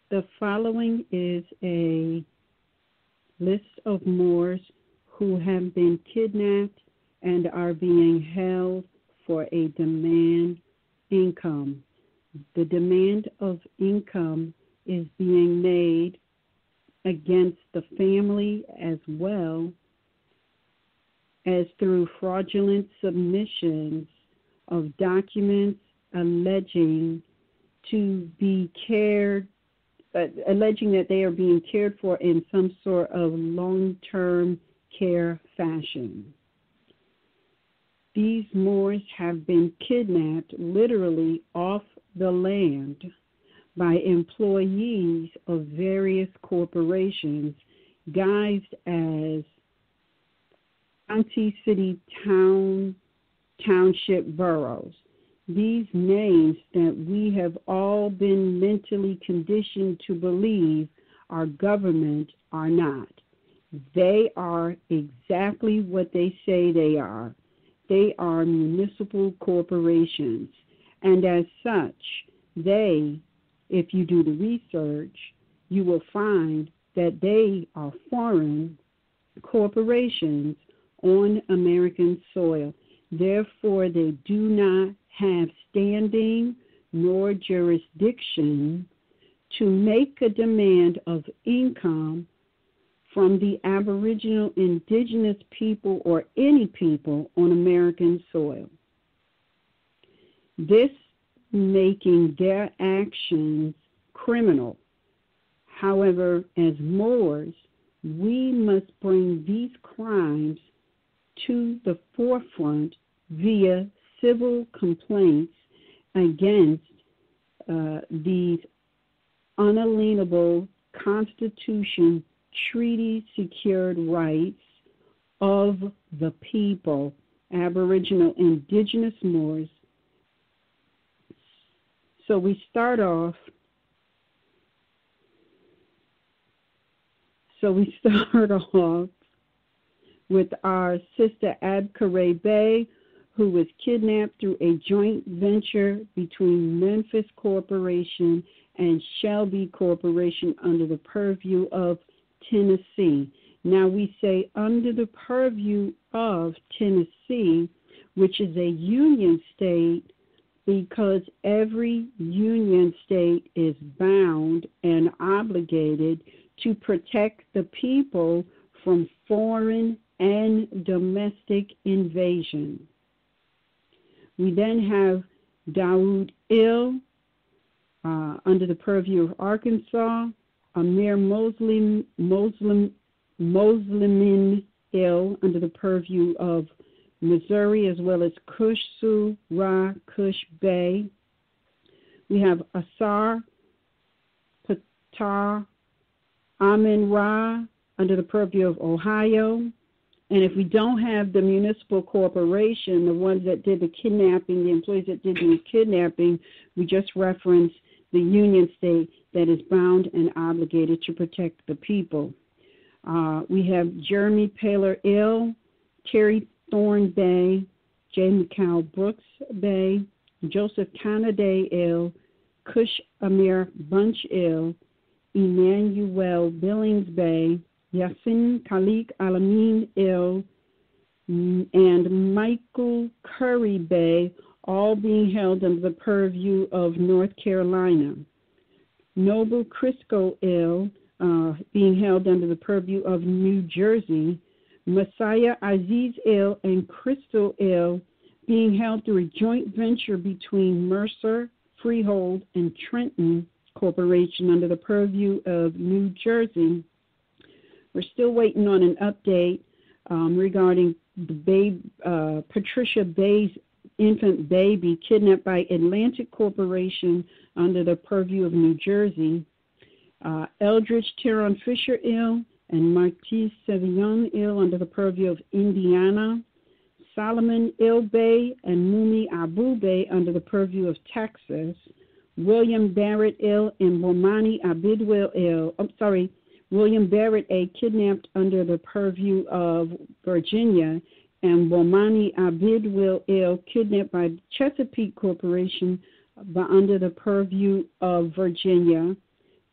The following is a list of Moors who have been kidnapped and are being held for a demand income. The demand of income is being made against the family as well as through fraudulent submissions of documents alleging that they are being cared for in some sort of long-term care fashion. These Moors have been kidnapped literally off the land by employees of various corporations guised as county, city, township boroughs. These names that we have all been mentally conditioned to believe are government are not. They are exactly what they say they are. They are municipal corporations. And as such, they, if you do the research, you will find that they are foreign corporations on American soil. Therefore, they do not have standing nor jurisdiction to make a demand of income from the Aboriginal, indigenous people, or any people on American soil. This making their actions criminal. However, as Moors, we must bring these crimes to the forefront via civil complaints against these unalienable Constitution treaty secured rights of the people, Aboriginal, indigenous Moors. So we start off with our sister RVBey, who was kidnapped through a joint venture between Memphis Corporation and Shelby Corporation under the purview of Tennessee. Now we say under the purview of Tennessee, which is a union state, because every union state is bound and obligated to protect the people from foreign and domestic invasion. We then have Daoud Ill under the purview of Arkansas, Amir Muslimin Ill under the purview of Missouri, as well as Kush Ra Kush Bay. We have Asar Patar Amin Ra under the purview of Ohio. And if we don't have the municipal corporation, the ones that did the kidnapping, the employees that did the kidnapping, we just reference the union state that is bound and obligated to protect the people. We have Jeremy Paler Ill, Terry Thorne Bay, J. McCall Brooks Bay, Joseph Canaday Ill, Kush Amir Bunch Ill, Emmanuel Billings Bay, Yassin Khalik Alamin Ill, and Michael Curry Bay, all being held under the purview of North Carolina. Noble Crisco Ill, being held under the purview of New Jersey. Messiah Aziz Ill and Crystal Ill, being held through a joint venture between Mercer, Freehold, and Trenton Corporation under the purview of New Jersey. We're still waiting on an update regarding the Patricia Bay's infant baby kidnapped by Atlantic Corporation under the purview of New Jersey. Eldridge Teron Fisher Ill and Marquise Sevillon Ill under the purview of Indiana. Solomon Ill Bay and Mumi Abu Bay under the purview of Texas. William Barrett Ill and Bomani Abidwell Ill, William Barrett A. kidnapped under the purview of Virginia, and Bomani Abidwell Ill kidnapped by Chesapeake Corporation under the purview of Virginia.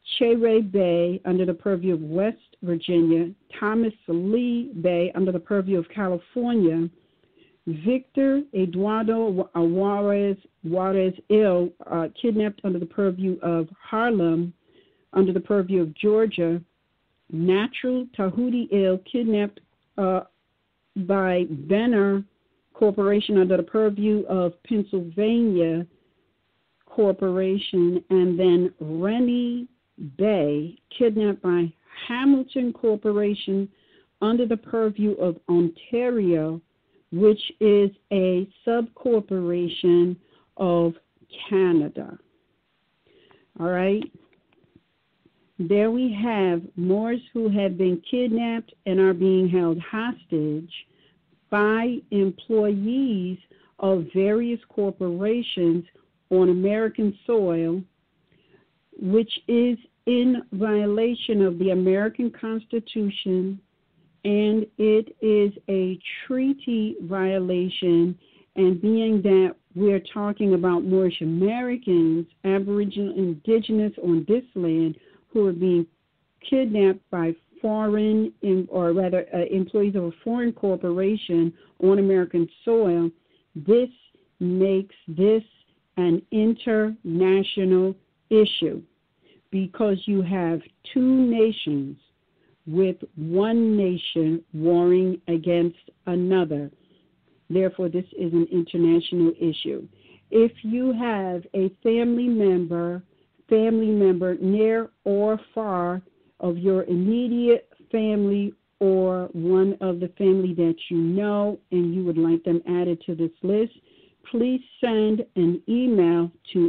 RVBey under the purview of West Virginia, Thomas Lee Bay under the purview of California, Victor Eduardo Juarez Ill, kidnapped under the purview of Harlem, under the purview of Georgia, Natural Tahuti Ill, kidnapped by Benner Corporation under the purview of Pennsylvania Corporation, and then Rennie Bay, kidnapped by Hamilton Corporation under the purview of Ontario, which is a subcorporation of Canada. All right. There we have Moors who have been kidnapped and are being held hostage by employees of various corporations on American soil, which is in violation of the American Constitution, and it is a treaty violation. And being that we're talking about Moorish Americans, Aboriginal indigenous on this land, who are being kidnapped by foreign, or rather employees of a foreign corporation on American soil, this makes this an international issue, because you have two nations with one nation warring against another. Therefore, this is an international issue. If you have a family member near or far of your immediate family or one of the family that you know and you would like them added to this list, please send an email to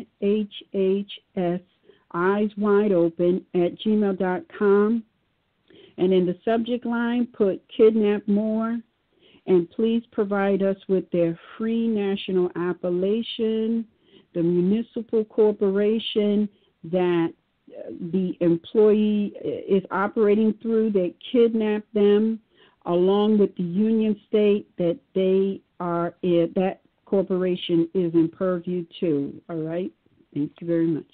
MHHS-Eyes-Wide-Open@gmail.com, and in the subject line put Kidnap Moor, and please provide us with their free national appellation, the municipal corporation that the employee is operating through that kidnapped them, along with the union state that they are in, that corporation is in purview to. All right? Thank you very much.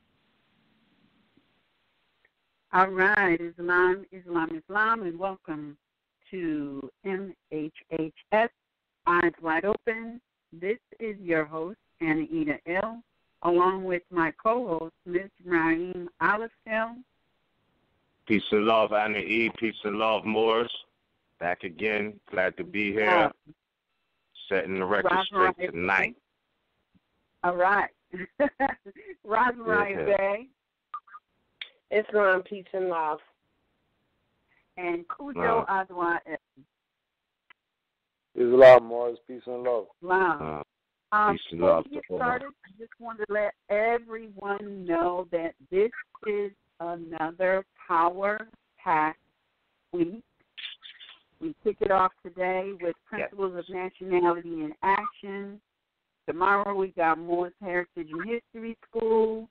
All right, Islam, and welcome to MHHS Eyes Wide Open. This is your host, Anna L., along with my co-host, Ms. Raheem Alifel. Peace and love, Anna E. Peace and love, Moors. Back again. Glad to be here. Setting the record straight tonight. All right. RVBey. Islam, peace and love. And Cujo Azwa. Islam, Moors, peace and love. Wow. Peace and love. Before we get started, I just wanted to let everyone know that this is another power-packed week. We kick it off today with Principles of Nationality in Action. Tomorrow we got Moors Heritage and History School.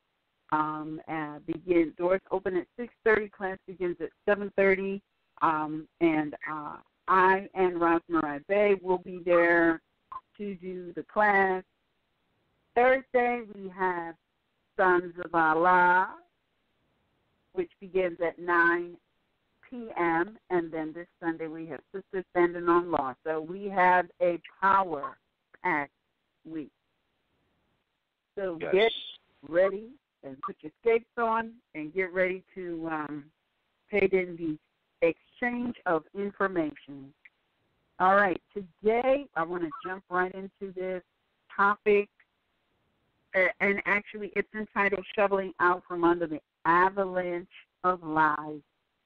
Doors open at 6:30. Class begins at 7:30. And I and RVBey will be there to do the class. Thursday we have Sons of Allah, which begins at 9 p.m. And then this Sunday we have Sisters Standing on Law. So we have a power-packed week. So get ready and put your skates on and get ready to pay in the exchange of information. All right, today I want to jump right into this topic, and actually it's entitled Shoveling Out from Under the Avalanche of Lies.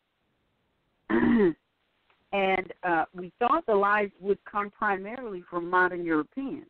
And we thought the lies would come primarily from modern Europeans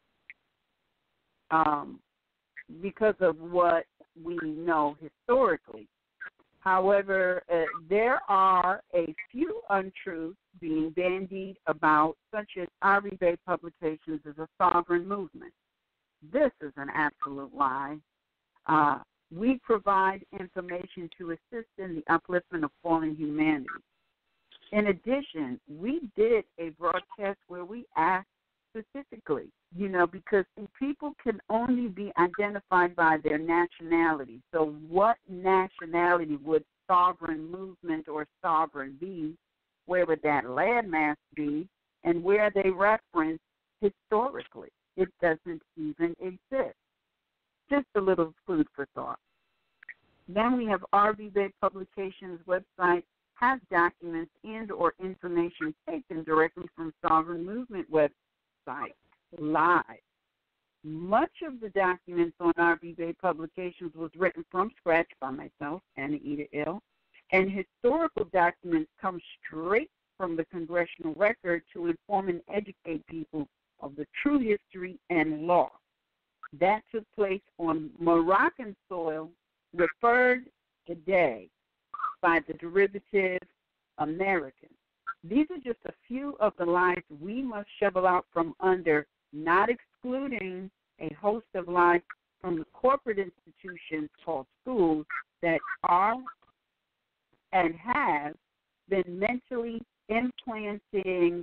because of what we know historically. However, there are a few untruths being bandied about, such as RVBey publications as a sovereign movement. This is an absolute lie. We provide information to assist in the upliftment of fallen humanity. In addition, we did a broadcast where we asked specifically, because people can only be identified by their nationality. So what nationality would sovereign movement or sovereign be? Where would that landmass be? And where they reference historically? It doesn't even exist. Just a little food for thought. Then we have RVBey Publications website has documents and or information taken directly from sovereign movement website live. Much of the documents on RVBey Publications was written from scratch by myself, Anita Ill, and historical documents come straight from the congressional record to inform and educate people of the true history and law. That took place on Moroccan soil, referred today by the derivative Americans. These are just a few of the lies we must shovel out from under, not excluding a host of lies from the corporate institutions called schools that are and have been mentally implanted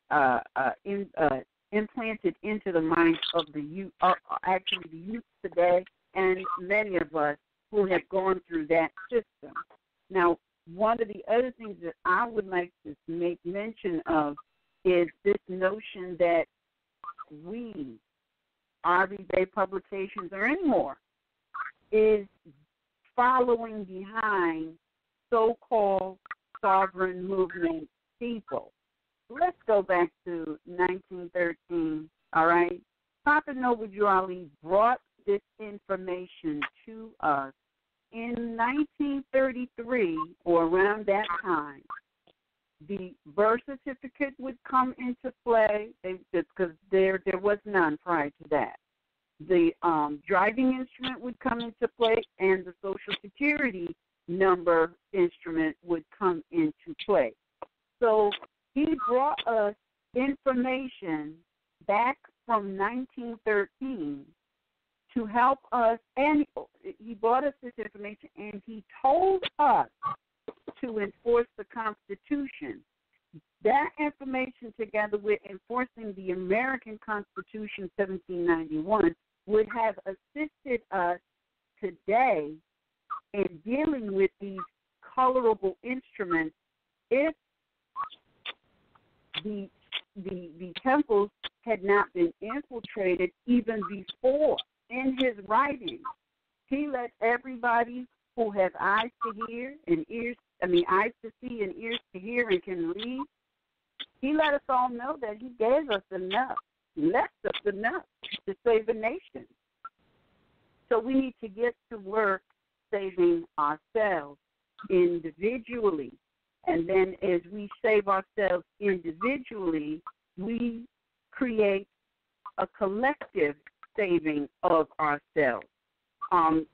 into the minds of the youth, actually the youth today, and many of us who have gone through that system. Now, one of the other things that I would like to make mention of is this notion that we, RVBey Publications or any more, is following behind so-called sovereign movement people. Let's go back to 1913, all right? Papa Noble Ali brought this information to us in 1933 or around that time. The birth certificate would come into play because there was none prior to that. The driving instrument would come into play, and the Social Security number instrument would come into play. So he brought us information back from 1913 to help us, and he brought us this information, and he told us to enforce the Constitution. That information, together with enforcing the American Constitution 1791, would have assisted us today in dealing with these colorable instruments if the temples had not been infiltrated even before. In his writings, he let everybody who has eyes to hear and eyes to see and ears to hear and can read, he let us all know that he gave us enough, left us enough to save a nation. So we need to get to work saving ourselves individually. And then as we save ourselves individually, we create a collective saving of ourselves. And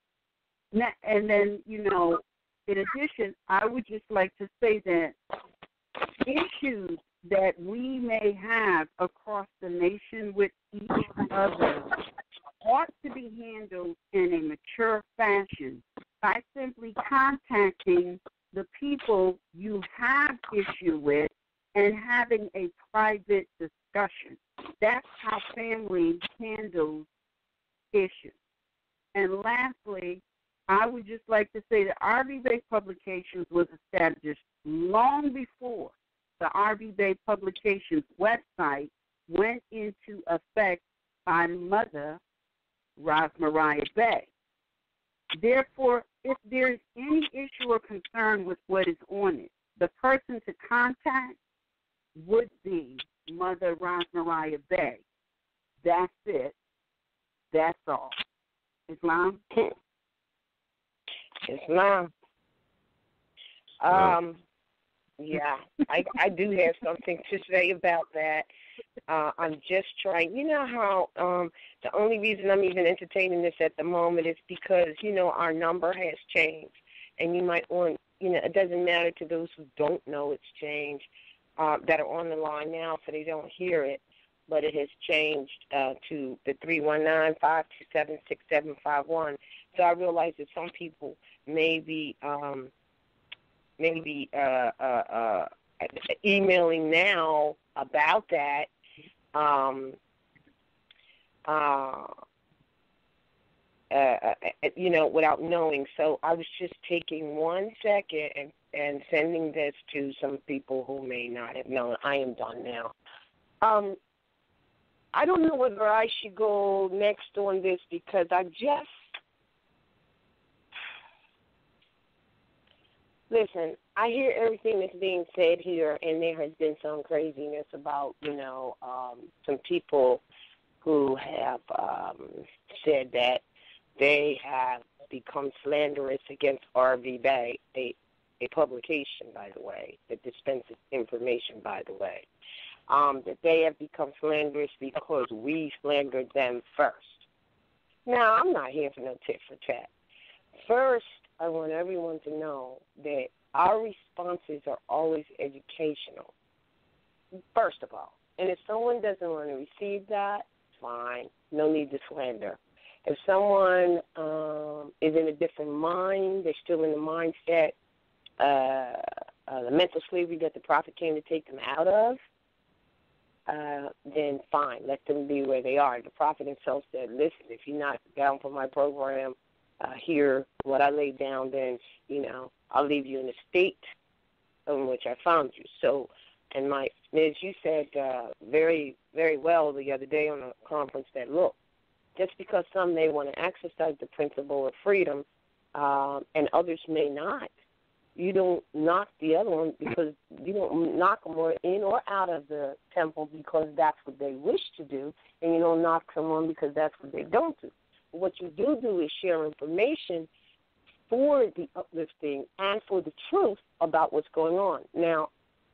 then, in addition, I would just like to say that issues that we may have across the nation with each other ought to be handled in a mature fashion by simply contacting the people you have issue with and having a private discussion. That's how family handles issues. And lastly, I would just like to say that RVBey Publications was established long before the RVBey Publications website went into effect by Mother Rosmariah Bey. Therefore, if there is any issue or concern with what is on it, the person to contact would be Mother Rosmariah Bey. That's it. That's all. Islam? Islam. Yeah, I do have something to say about that. I'm just trying. You know how the only reason I'm even entertaining this at the moment is because, our number has changed. And you might want, it doesn't matter to those who don't know it's changed, that are on the line now so they don't hear it. But it has changed to the 319-527-6751. So I realize that some people may be emailing now about that. without knowing. So I was just taking 1 second and sending this to some people who may not have known. I am done now. I don't know whether I should go next on this because listen, I hear everything that's being said here, and there has been some craziness about, some people who have said that they have become slanderous against RVBey, a publication, by the way, that dispenses information, by the way, that they have become slanderous because we slandered them first. Now, I'm not here for no tit for tat. First, I want everyone to know that our responses are always educational, first of all. And if someone doesn't want to receive that, fine. No need to slander. If someone is in a different mind, they're still in the mindset, the mental slavery that the prophet came to take them out of, then fine. Let them be where they are. The prophet himself said, listen, if you're not down for my program, hear what I laid down, then, I'll leave you in the state in which I found you. So, and as you said very, very well the other day on a conference, that, look, just because some may want to exercise the principle of freedom and others may not, you don't knock the other one because you don't knock them in or out of the temple because that's what they wish to do, and you don't knock someone because that's what they don't do. What you do is share information for the uplifting and for the truth about what's going on. Now,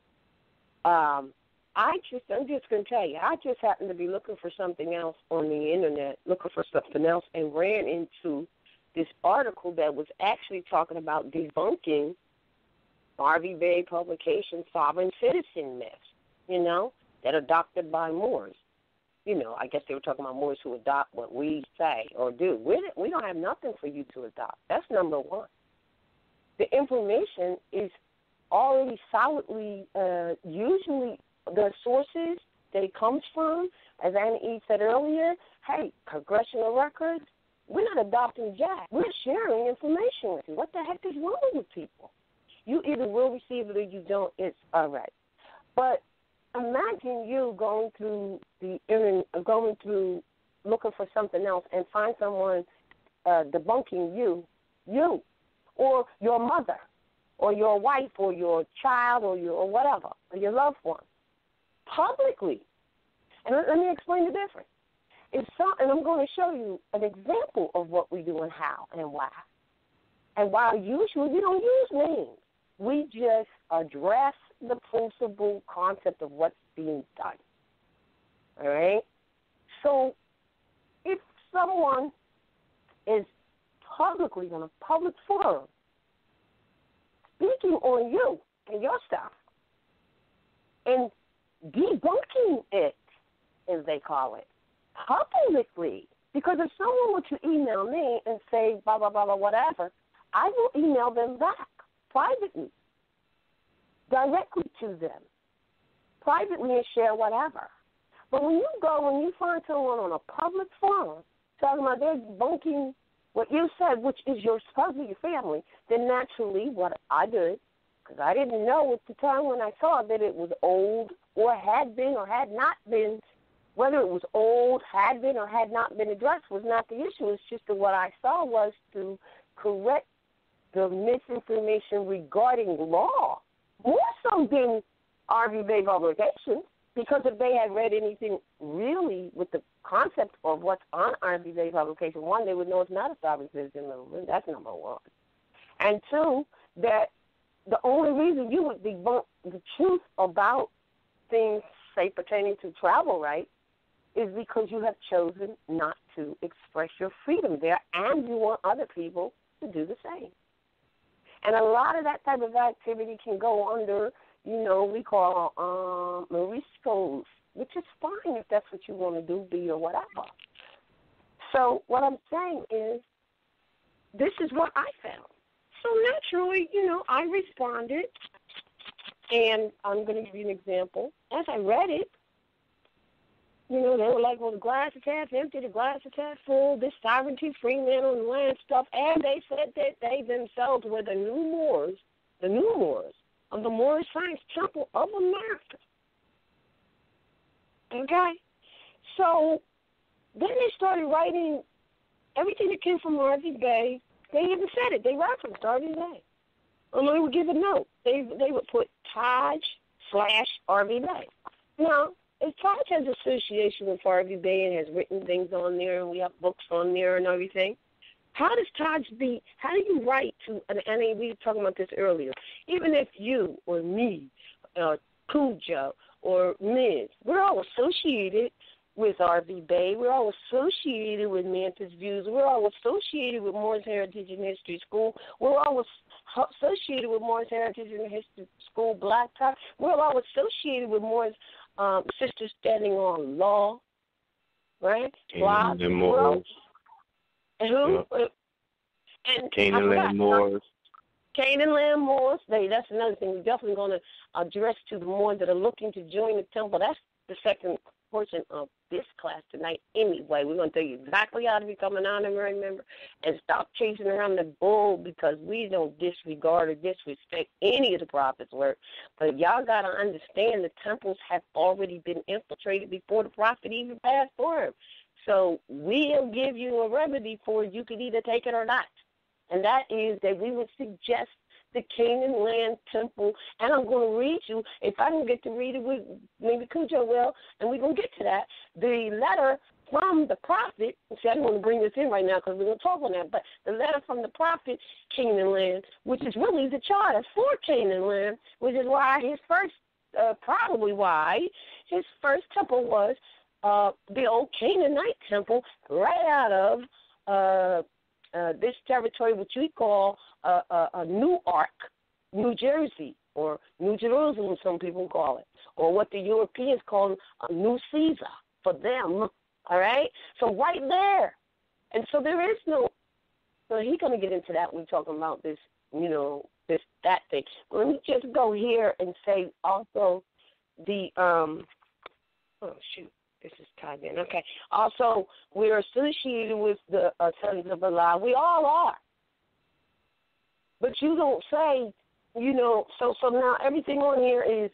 I'm just going to tell you, I just happened to be looking for something else on the internet, looking for something else, and ran into this article that was actually talking about debunking RVBey publication sovereign citizen myths, that are adopted by Moors. I guess they were talking about Moors who adopt what we say or do. We don't have nothing for you to adopt. That's number one. The information is already solidly, usually the sources that it comes from, as Anna E. said earlier, hey, congressional records, we're not adopting jack. We're sharing information with you. What the heck is wrong with people? You either will receive it or you don't. It's all right. But imagine you going through the internet, looking for something else and find someone debunking you, or your mother, or your wife, or your child, or whatever, or your loved one, publicly. And let me explain the difference. And I'm going to show you an example of what we do and how and why. And while usually we don't use names, we just address the principal concept of what's being done. All right? So if someone is publicly on a public forum speaking on you and your stuff and debunking it, as they call it, publicly, because if someone were to email me and say blah, blah, blah, blah, whatever, I will email them back privately, directly to them, privately, and share whatever. But when you find someone on a public forum talking about they're debunking what you said, which is supposed to be your family, then naturally what I did, because I didn't know at the time when I saw that it was old or had been or had not been, whether it was old, had been, or had not been addressed was not the issue. It's just that what I saw was to correct the misinformation regarding law, more so than RVBey publications, because if they had read anything really with the concept of what's on RVBey publication, one, they would know it's not a sovereign citizen movement. That's number one. And two, that the only reason you would debunk the truth about things, say, pertaining to travel rights, is because you have chosen not to express your freedom there, and you want other people to do the same. And a lot of that type of activity can go under, we call Moorish codes, which is fine if that's what you want to do, be or whatever. So what I'm saying is, this is what I found. So naturally, I responded, and I'm going to give you an example. As I read it, You know, they were like, well, the glass is half empty, the glass is half full, this sovereignty, free man on the land stuff. And they said that they themselves were the new Moors of the Moorish Science Temple of America. Okay? So then they started writing everything that came from RVBey. They even said it. They referenced RVBey. And they would give a note. They would put Taj/RVBey. Now, if Taj has association with RVBey and has written things on there, and we have books on there and everything, how do you write to, and we were talking about this earlier, even if you or me, Cujo or Ms., we're all associated with RVBey, we're all associated with Mantis Views, we're all associated with Moorish Heritage and History School, we're all associated with Moorish Heritage and History School Black Tie, we're all associated with Moorish Sisters Standing on Law, right? And Moors. And who? Yeah. And Canaan Land Moors. Canaan Land Moors. That's another thing. We're definitely going to address to the Moors that are looking to join the temple. That's the second portion of this class tonight anyway. We're going to tell you exactly how to become an honorary member and stop chasing around the bull, because we don't disregard or disrespect any of the prophet's work. But y'all got to understand the temples have already been infiltrated before the prophet even passed for him. So we'll give you a remedy for it. You can either take it or not. And that is that we would suggest the Canaan Land Temple. And I'm going to read you, if I don't get to read it with maybe Cujo will, and we're going to get to that, the letter from the prophet. See, I don't want to bring this in right now because we're going to talk on that, but the letter from the prophet, Canaan Land, which is really the charter for Canaan Land, which is why his first, probably why his first temple was the old Canaanite temple right out of this territory, which we call Newark, New Jersey, or New Jerusalem, some people call it, or what the Europeans call New Caesar for them, all right? So right there. And so there is no, so he's going to get into that when we're talking about this, that thing. But let me just go here and say also the, this is tied in. Okay. Also, we're associated with the Sons of Allah. We all are. But you don't say, so now everything on here is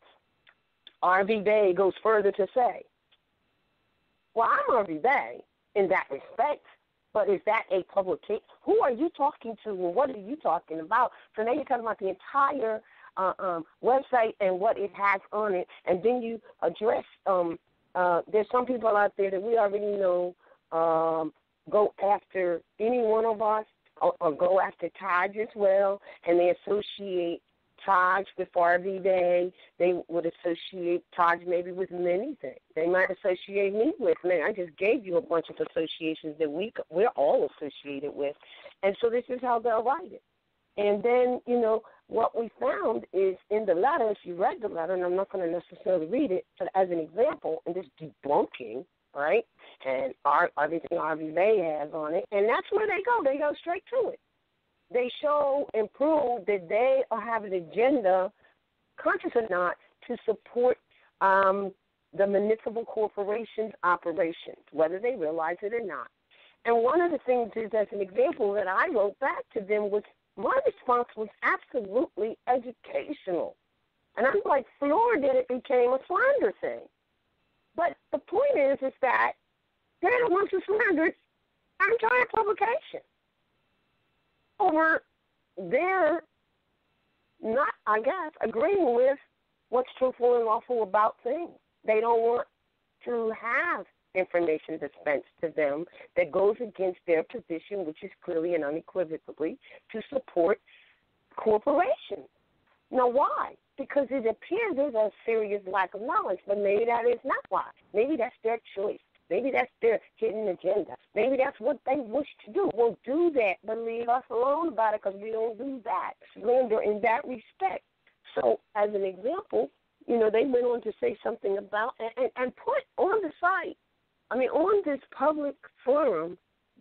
RVBey goes further to say, well, I'm RVBey in that respect, but is that a publication? Who are you talking to, and what are you talking about? So now you're talking about the entire website and what it has on it, and then you address there's some people out there that we already know go after any one of us or go after Taj as well, and they associate Taj with RVBey. They would associate Taj maybe with many things. They might associate me with, I just gave you a bunch of associations that we're all associated with. And so this is how they'll write it. And then, what we found is in the letter, if you read the letter, and I'm not going to necessarily read it, but as an example, and this debunking, right, and everything RVBey has on it, and that's where they go. They go straight to it. They show and prove that they have an agenda, conscious or not, to support the municipal corporation's operations, whether they realize it or not. And one of the things is, as an example, that I wrote back to them was, my response was absolutely educational. And I'm like, floored that it became a slander thing. But the point is that they're the ones who slandered our entire publication over their not, I guess, agreeing with what's truthful and lawful about things. They don't want to have information dispensed to them that goes against their position, which is clearly and unequivocally to support corporations. Now, why? Because it appears there's a serious lack of knowledge, but maybe that is not why. Maybe that's their choice. Maybe that's their hidden agenda. Maybe that's what they wish to do. Well, do that, but leave us alone about it, because we don't do that. Slander in that respect. So, as an example, they went on to say something about and put on the site, on this public forum,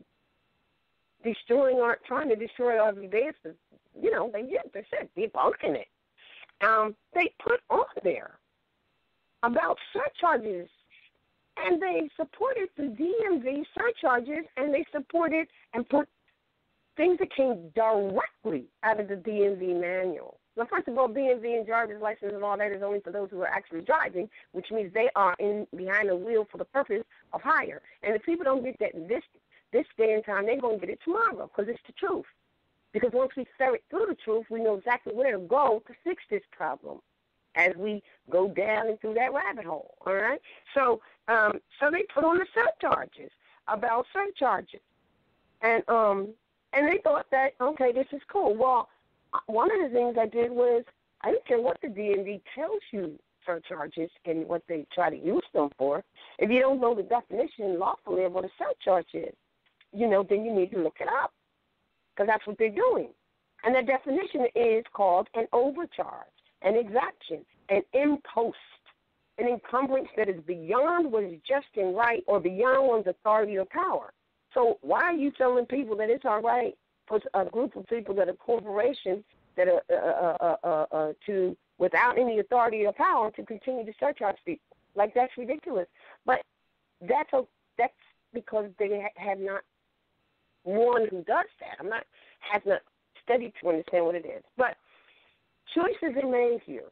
trying to destroy RVBey, they said debunking it. They put on there about surcharges And they supported the DMV surcharges, and they supported and put things that came directly out of the DMV manual. Now, first of all, DMV and driver's license and all that is only for those who are actually driving, which means they are behind the wheel for the purpose of hire. And if people don't get that this day and time, they're going to get it tomorrow because it's the truth. Because once we ferret through the truth, we know exactly where to go to fix this problem as we go down into that rabbit hole, all right? So they put on the surcharges, about surcharges. And they thought that, okay, this is cool. Well, one of the things I did was I don't care what the DMV tells you surcharges and what they try to use them for. If you don't know the definition lawfully of what a surcharge is, then you need to look it up because that's what they're doing. And the definition is called an overcharge, an exaction, an impost, an encumbrance that is beyond what is just and right or beyond one's authority or power. So why are you telling people that it's all right for a group of people that are corporations that are to without any authority or power to continue to surcharge people? Like, that's ridiculous. But that's because they have not one who does that. Has not studied to understand what it is. But choices are made here.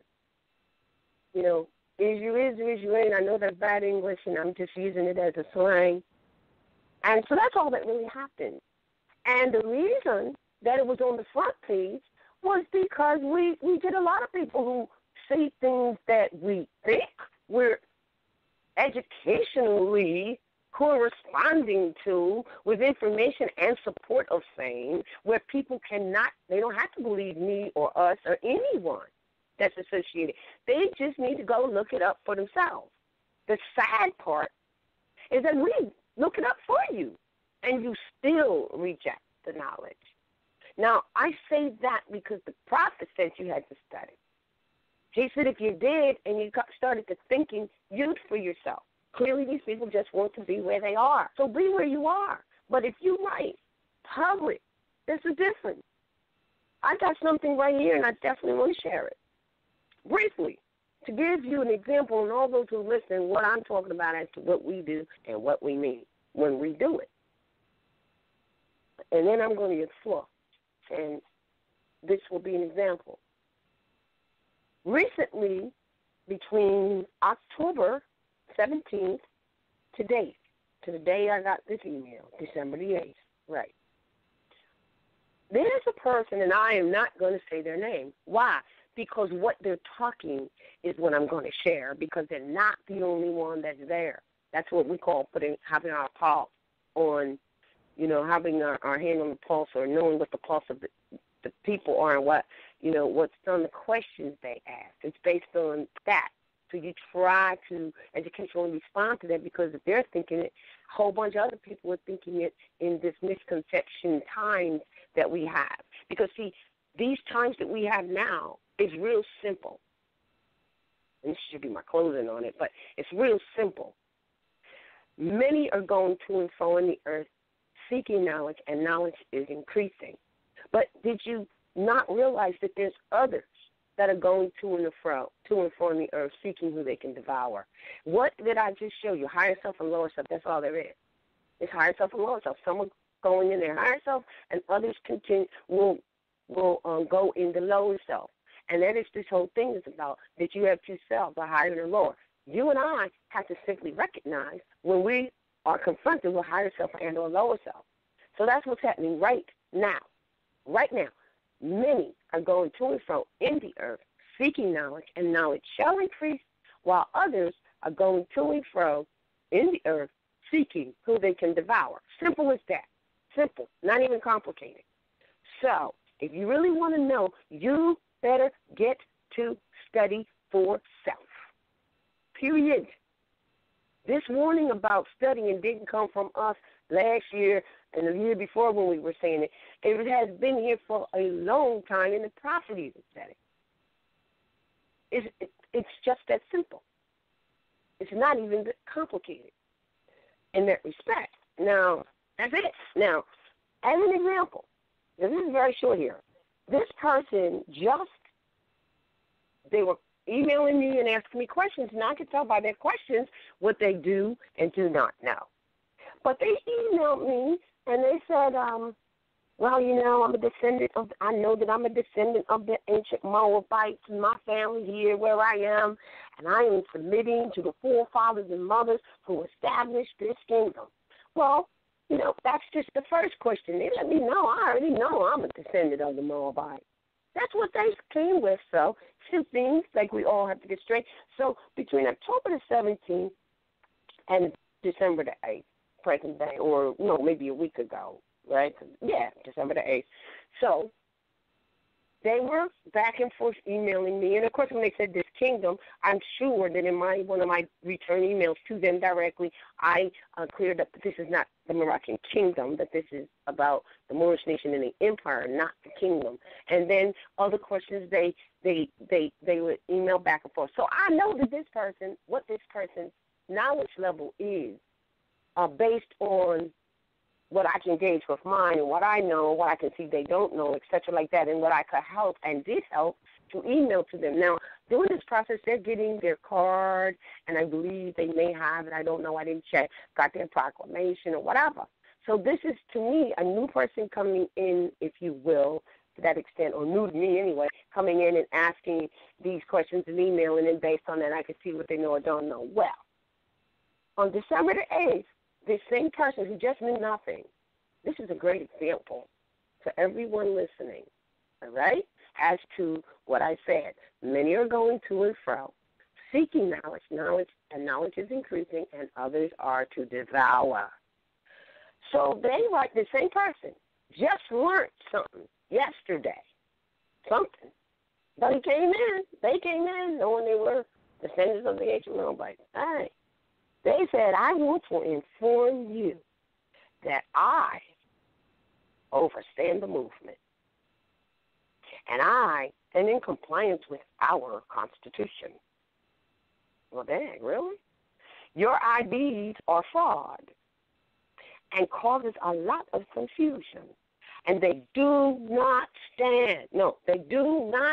Is you is, or is you ain't. I know that's bad English, and I'm just using it as a slang. And so that's all that really happened. And the reason that it was on the front page was because we get a lot of people who say things that we think we're educationally corresponding to with information and support of saying, where people they don't have to believe me or us or anyone that's associated. They just need to go look it up for themselves. The sad part is that we look it up for you, and you still reject the knowledge. Now, I say that because the prophet said you had to study. He said if you did and you started to thinking, you'd for yourself. Clearly, these people just want to be where they are. So be where you are. But if you write public, there's a difference. I got something right here, and I definitely want to share it. Briefly, to give you an example, and all those who listen, what I'm talking about as to what we do and what we mean when we do it. And then I'm going to explore, and this will be an example. Recently, between October 17th to the day I got this email, December the 8th, right. There's a person, and I am not going to say their name. Why? Because what they're talking is what I'm going to share, because they're not the only one that's there. That's what we call having our pulse on, having our hand on the pulse, or knowing what the pulse of the people are and what's on the questions they ask. It's based on that. So you try to educationally respond to that, because if they're thinking it, a whole bunch of other people are thinking it in this misconception times that we have. Because, see, these times that we have now is real simple. And this should be my closing on it, but it's real simple. Many are going to and fro in the earth seeking knowledge, and knowledge is increasing. But did you not realize that there's others that are going to and fro in the earth seeking who they can devour? What did I just show you? Higher self and lower self, that's all there is. It's higher self and lower self. Some are going in their higher self, and others will go in the lower self. And that is this whole thing is about, that you have two selves, a higher and a lower. You and I have to simply recognize when we are confronted with higher self and or lower self. So that's what's happening right now. Right now, many are going to and fro in the earth seeking knowledge, and knowledge shall increase, while others are going to and fro in the earth seeking who they can devour. Simple as that. Simple, not even complicated. So if you really want to know, you better get to study for self. Period. This warning about studying didn't come from us last year and the year before when we were saying it. It has been here for a long time, and the prophet even said it. It's just that simple. It's not even complicated in that respect. Now, that's it. Now, as an example, this is very short here. This person they were emailing me and asking me questions, and I can tell by their questions what they do and do not know. But they emailed me, and they said, well, you know, I know that I'm a descendant of the ancient Moabites in my family here where I am, and I am submitting to the forefathers and mothers who established this kingdom. Well, you know, that's just the first question. They let me know. I already know I'm a descendant of the Moabites. That's what they came with. So it seems like we all have to get straight. So between October the 17th and December the 8th, present day, or, you know, maybe a week ago, right? Yeah, December the 8th. So they were back and forth emailing me. And, of course, when they said this kingdom, I'm sure that in one of my return emails to them directly, I cleared up that this is not the Moroccan kingdom, that this is about the Moorish nation and the empire, not the kingdom. And then other questions they would email back and forth. So I know that this person, what this person's knowledge level is, based on what I can gauge with mine and what I know, what I can see they don't know, et cetera, like that, and what I could help and did help to email to them. Now, during this process, they're getting their card, and I believe they may have it. I don't know. I didn't check. Got their proclamation or whatever. So this is, to me, a new person coming in, if you will, to that extent, or new to me anyway, coming in and asking these questions and emailing, and based on that, I can see what they know or don't know. Well, on December the 8th, this same person who just knew nothing, this is a great example to everyone listening, all right, as to what I said. Many are going to and fro, seeking knowledge, and knowledge is increasing, and others are to devour. So they, like the same person, just learned something yesterday, something. But they came in knowing they were descendants of the ancient Moabites. All right. They said, I want to inform you that I overstand the movement, and I am in compliance with our Constitution. Well, dang, really? Your IDs are fraud and causes a lot of confusion, and they do not stand. No, they do not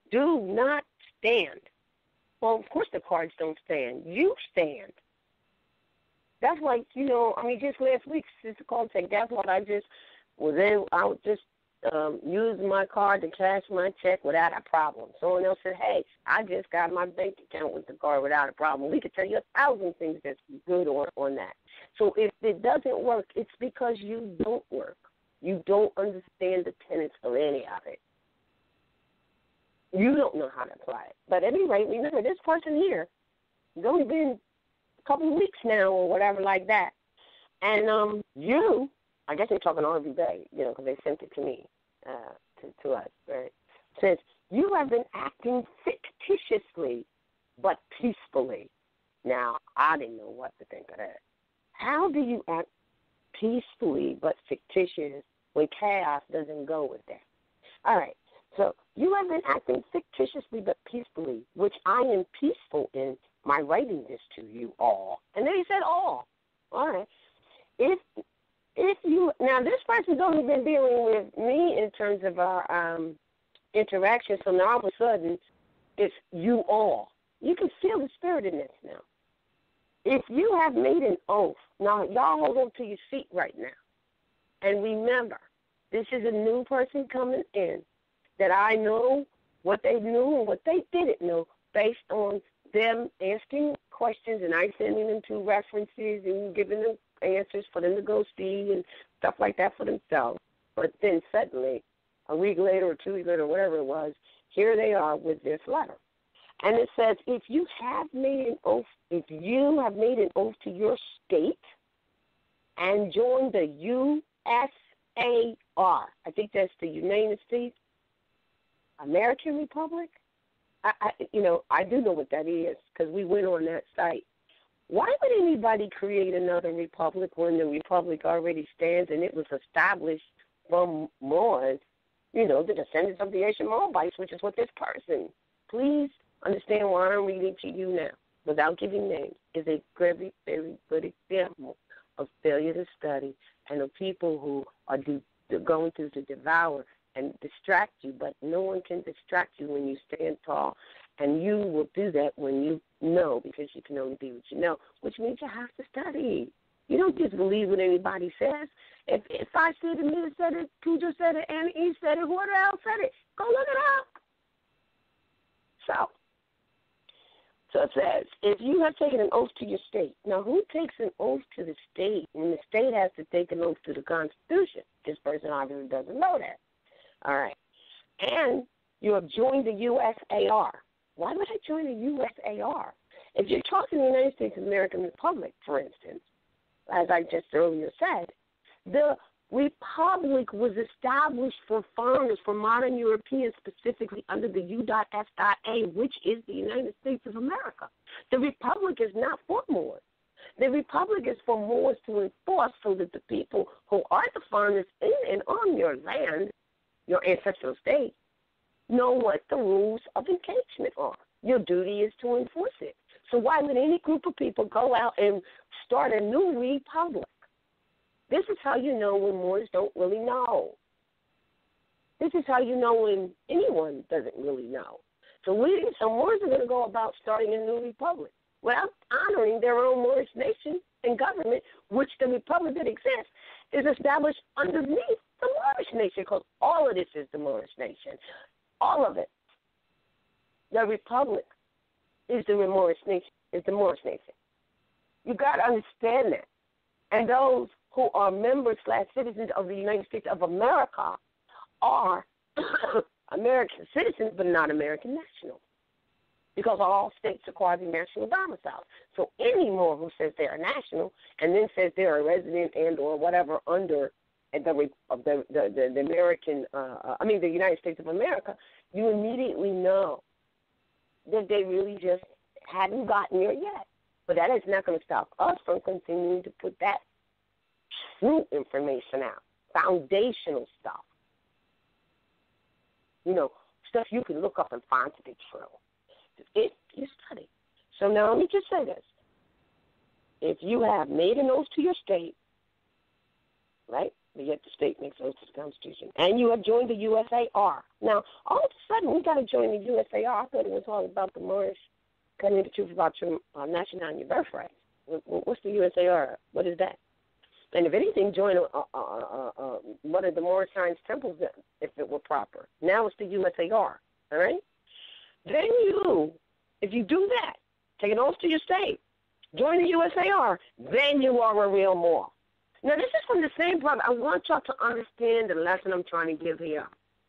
stand. Well, of course the cards don't stand. You stand. That's like, you know, I mean, just last week, Sister called and said, guess what, I would just use my card to cash my check without a problem. Someone else said, hey, I just got my bank account with the card without a problem. We could tell you 1,000 things that's good on that. So if it doesn't work, it's because you don't work. You don't understand the tenets of any of it. You don't know how to apply it. But at any rate, remember, this person here has only been couple of weeks now or whatever like that. And you, I guess they're talking RVBey, you know, because they sent it to me, to us, right? Says, you have been acting fictitiously but peacefully. Now, I didn't know what to think of that. How do you act peacefully but fictitious when chaos doesn't go with that? All right, so you have been acting fictitiously but peacefully, which I am peaceful in my writing this to you all. And then he said all. All right. If you, now this person's only been dealing with me in terms of our interaction, so now all of a sudden it's you all. You can feel the spirit in this now. If you have made an oath, now y'all hold on to your seat right now. And remember, this is a new person coming in that I know what they knew and what they didn't know based on them asking questions and I sending them to references and giving them answers for them to go see and stuff like that for themselves. But then suddenly, a week later or 2 weeks later, whatever it was, here they are with this letter. And it says, if you have made an oath to your state and joined the USAR, I think that's the United States American Republic, I do know what that is because we went on that site. Why would anybody create another republic when the republic already stands and it was established from Moors, you know, the descendants of the ancient Moabites, which is what this person, please understand why I'm reading to you now, without giving names, is a very, very good example of failure to study and of people who are going through to devour and distract you, but no one can distract you when you stand tall And you will do that when you know, because you can only be what you know, which means you have to study. You don't just believe what anybody says. If I said it, Mia said it, Cujo said it, Annie E said it, whoever else said it, go look it up. So it says, if you have taken an oath to your state. Now, who takes an oath to the state when the state has to take an oath to the Constitution? This person obviously doesn't know that. All right. And you have joined the USAR. Why would I join the USAR? If you're talking the United States American Republic, for instance, as I just earlier said, the Republic was established for foreigners, for modern Europeans, specifically under the U.S.A., which is the United States of America. The Republic is not for Moors. The Republic is for Moors to enforce so that the people who are the foreigners in and on your land, your ancestral state, know what the rules of engagement are. Your duty is to enforce it. So why would any group of people go out and start a new republic? This is how you know when Moors don't really know. This is how you know when anyone doesn't really know. So Moors are going to go about starting a new republic without honoring their own Moorish nation and government, which the republic that exists is established underneath the Moorish nation, because all of this is the Moorish nation. All of it. The republic is the Moorish nation. You got to understand that. And those who are members / citizens of the United States of America are American citizens, but not American nationals, because all states require the national domicile. So any Moor who says they are national and then says they are a resident and or whatever under the American, the United States of America, you immediately know that they really just hadn't gotten there yet. But that is not going to stop us from continuing to put that true information out, foundational stuff. Stuff you can look up and find to be true. You study. So now let me just say this. If you have made an oath to your state, right, but yet the state makes oath to the Constitution, and you have joined the USAR. Now, all of a sudden, we got to join the USAR. I thought it was all about the Moorish, telling you the truth about your nationality and your birthright. What's the USAR? What is that? And if anything, join one of the Moorish science temples if it were proper. Now it's the USAR, all right? Then if you do that, take an oath to your state, join the USAR, then you are a real Moor. Now, this is from the same brother. I want y'all to understand the lesson I'm trying to give here.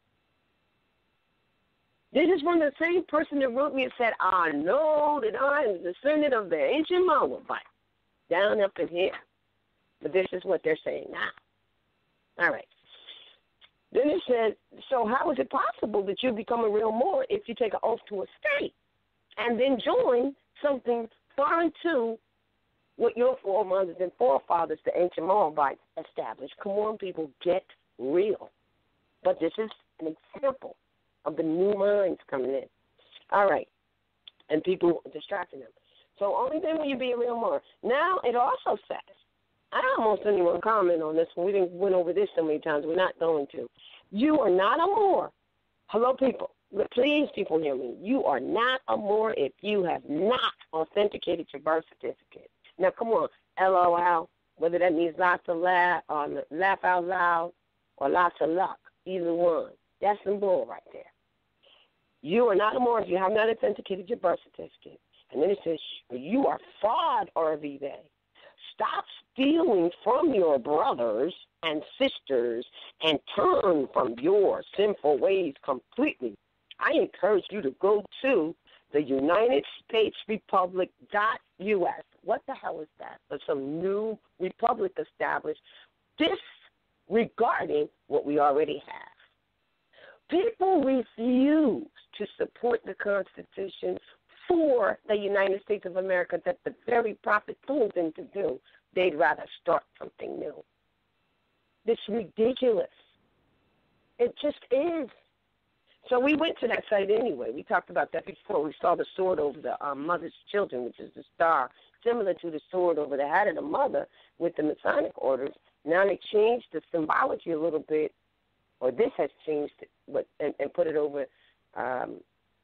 This is from the same person that wrote me and said, I know that I am the descendant of the ancient Moabite down up in here. But this is what they're saying now. All right. Then it said, so how is it possible that you become a real Moor if you take an oath to a state and then join something foreign to what your foremothers and forefathers, the ancient Moabites, established? Come on, people, get real. But this is an example of the new minds coming in. All right. And people distracting them. So only then will you be a real Moor. Now, it also says, I almost didn't even comment on this one. We didn't went over this so many times. We're not going to. You are not a Moor. Hello, people. Please, people, hear me. You are not a Moor if you have not authenticated your birth certificate. Now, come on, LOL, whether that means lots of laugh out loud or lots of luck, either one. That's the bull right there. You are not a Moor if you have not authenticated your birth certificate. And then it says, you are fraud, RVBey. Stop stealing from your brothers and sisters and turn from your sinful ways completely. I encourage you to go to the United States Republic.us. What the hell is that? But some new republic established, disregarding what we already have. People refuse to support the Constitution for the United States of America that the very prophet told them to do. They'd rather start something new. It's ridiculous. It just is. So we went to that site anyway. We talked about that before. We saw the sword over the mother's children, which is the star, similar to the sword over the head of the mother with the Masonic orders. Now they changed the symbology a little bit, or this has changed it, and put it over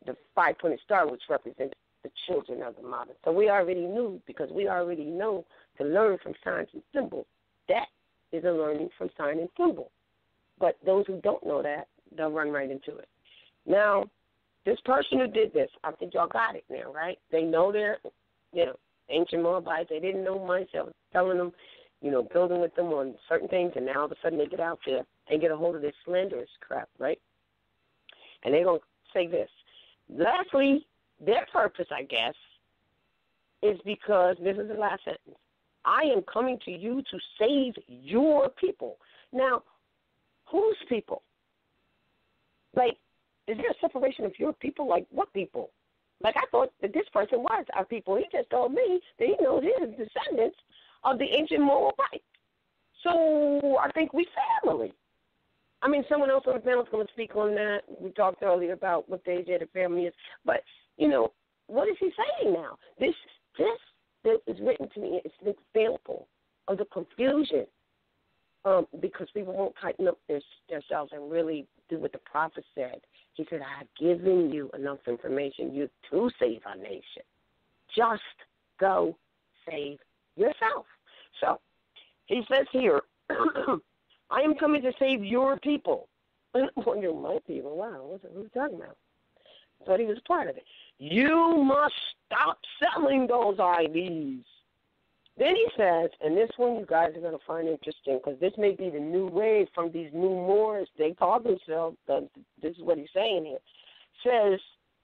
the five-pointed star, which represents the children of the mother. So we already knew, because we already know to learn from signs and symbols. That is a learning from sign and symbol. But those who don't know that, they'll run right into it. Now, this person who did this, I think y'all got it now, right? They know they're, ancient Moabites. They didn't know much. I was telling them, building with them on certain things, and now all of a sudden they get out there and get a hold of this slanderous crap, right? And they're going to say this. Lastly, their purpose, I guess, is because, this is the last sentence, I am coming to you to save your people. Now, whose people? Like, is there a separation of your people? Like, what people? Like, I thought that this person was our people. He just told me that he knows his descendants of the ancient Moabites. So I think we family. I mean, someone else on the panel is going to speak on that. We talked earlier about what the age of the family is. But, what is he saying now? This that is written to me is an example of the confusion because people won't tighten up themselves and really do what the prophet said. He said, I have given you enough information to save our nation. Just go save yourself. So he says here, I am coming to save your people. And I'm wondering, my people, wow, what are you talking about? I thought he was part of it. You must stop selling those IVs. Then he says, and this one you guys are going to find interesting because this may be the new wave from these new Moors. They call themselves, this is what he's saying here, says,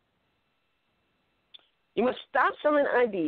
you must stop selling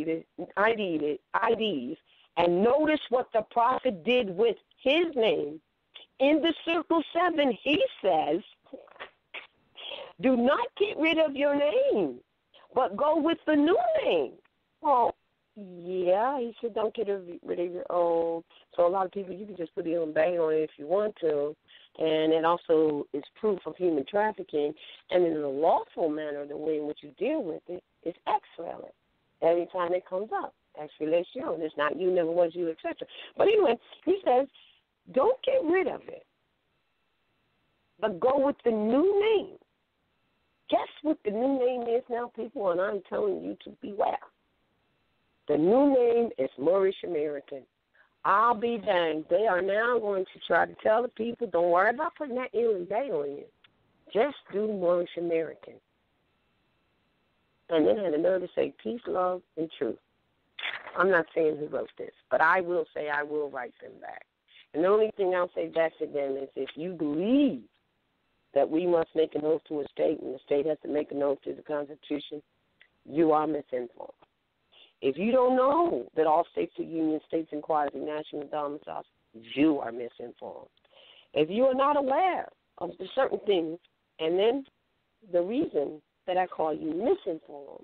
IDs and notice what the prophet did with his name. In the circle 7, he says, do not get rid of your name, but go with the new name. Well, yeah, he said don't get rid of your old. So a lot of people, you can just put the Bay on it if you want to. And it also is proof of human trafficking. And in a lawful manner, the way in which you deal with it is excellent. Every time it comes up, exfoliation, it's not you, never was you, etc. But anyway, he says, don't get rid of it, but go with the new name. Guess what the new name is now, people? And I'm telling you to beware. The new name is Moorish American. I'll be danged. They are now going to try to tell the people, don't worry about putting that and Bay on you. Just do Moorish American. And then had the nerve to say peace, love, and truth. I'm not saying who wrote this, but I will say I will write them back. And the only thing I'll say back to them is if you believe that we must make an oath to a state and the state has to make an oath to the Constitution, you are misinformed. If you don't know that all states are union states and quasi-national domiciles, you are misinformed. If you are not aware of the certain things, and then the reason that I call you misinformed,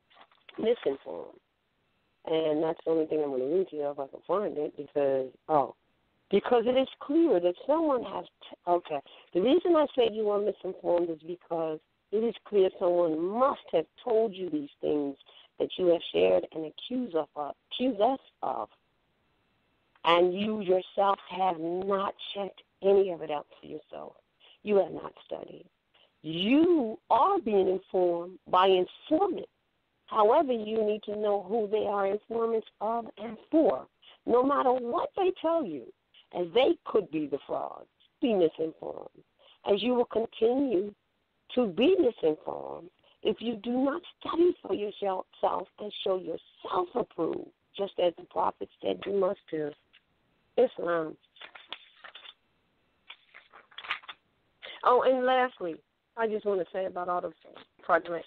and that's the only thing I'm going to read to you if I can find it, because it is clear that someone has, the reason I say you are misinformed is because it is clear someone must have told you these things that you have shared and accuse us of, and you yourself have not checked any of it out for yourself. You have not studied. You are being informed by informants. However, you need to know who they are informants of and for. No matter what they tell you, as they could be the frauds, be misinformed. As you will continue to be misinformed if you do not study for yourself and show yourself approved, just as the prophet said you must do. Islam. Oh, and lastly, I just want to say about all the fraudulent.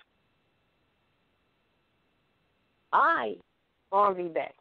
RVBey,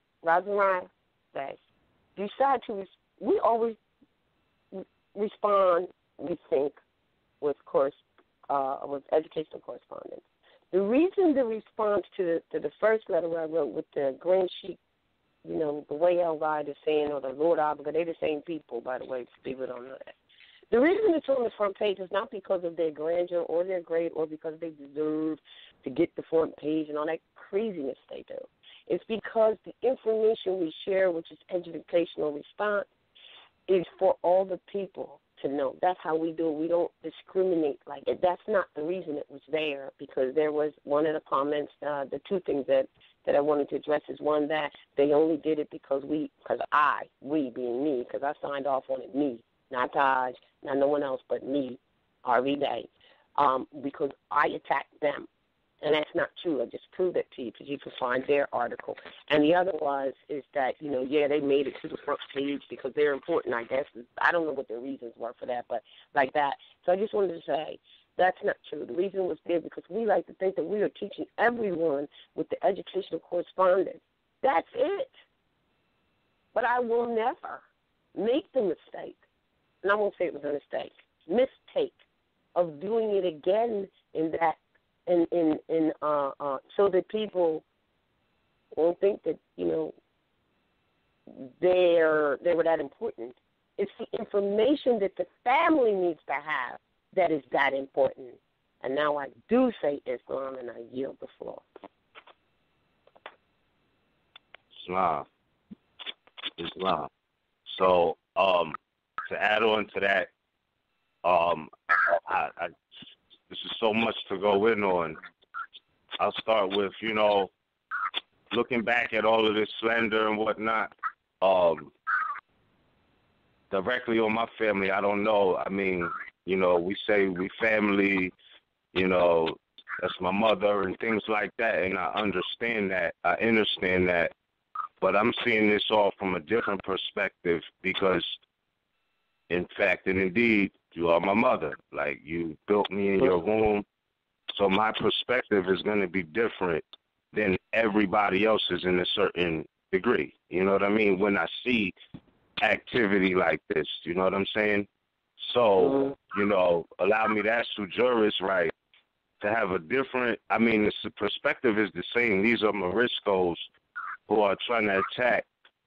decide to, we always respond, we think, with educational correspondence. The reason the response to the first letter I wrote with the grand sheet, the way El Ride is saying, or the Lord Abba, they're the same people, by the way, people don't know that. The reason it's on the front page is not because of their grandeur or their grade or because they deserve to get the front page and all that craziness they do. It's because the information we share, which is educational response, is for all the people to know. That's how we do it. We don't discriminate like it. That's not the reason it was there, because there was one of the comments, the two things that I wanted to address is, one, that they only did it because we being me, because I signed off on it, me, not Taj, not no one else but me, RVBey, because I attacked them. And that's not true. I just proved it to you, because you can find their article. And the other is that, they made it to the front page because they're important, I guess. I don't know what their reasons were for that, but like that. So I just wanted to say that's not true. The reason was there because we like to think that we are teaching everyone with the educational correspondence. That's it. But I will never make the mistake, and I won't say it was a mistake of doing it again in that, so that people won't think that they were that important. It's the information that the family needs to have that is that important. And now I do say Islam, and I yield the floor. Islam. So to add on to that, this is so much to go in on. I'll start with, looking back at all of this slander and whatnot, directly on my family, I don't know. I mean, we say we family, that's my mother and things like that, and I understand that. But I'm seeing this all from a different perspective because, in fact and indeed, you are my mother. Like, you built me in your womb. So my perspective is going to be different than everybody else's in a certain degree. You know what I mean? When I see activity like this, you know what I'm saying? So, allow me that sui juris right to have a different, the perspective is the same. These are Moriscos who are trying to attack,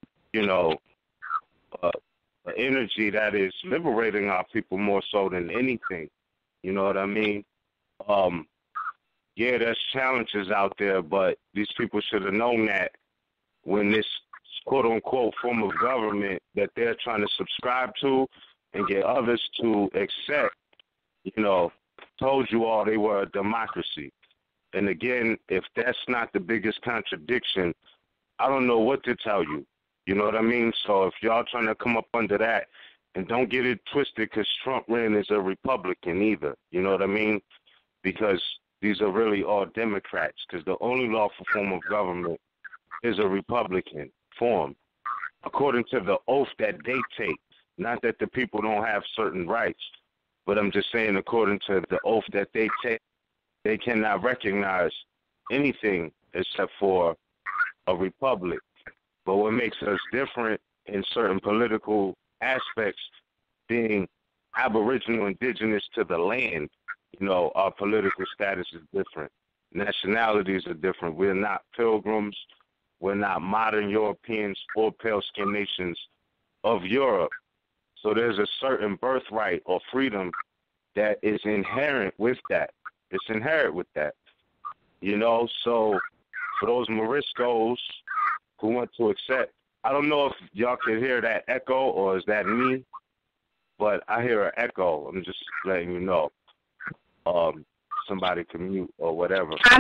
an energy that is liberating our people more so than anything. You know what I mean? There's challenges out there, but these people should have known that when this quote-unquote form of government that they're trying to subscribe to and get others to accept, told you all they were a democracy. And again, if that's not the biggest contradiction, I don't know what to tell you. You know what I mean? So if y'all trying to come up under that, and don't get it twisted because Trump ran as a Republican either. You know what I mean? Because these are really all Democrats, because the only lawful form of government is a Republican form, according to the oath that they take. Not that the people don't have certain rights, but I'm just saying according to the oath that they take, they cannot recognize anything except for a republic. But what makes us different in certain political aspects, being Aboriginal, indigenous to the land, our political status is different. Nationalities are different. We're not pilgrims. We're not modern Europeans or pale-skinned nations of Europe. So there's a certain birthright or freedom that is inherent with that. It's inherent with that. So for those Moriscos who want to accept, I don't know if y'all can hear that echo or is that me, but I hear an echo. I'm just letting you know. Somebody can mute or whatever. I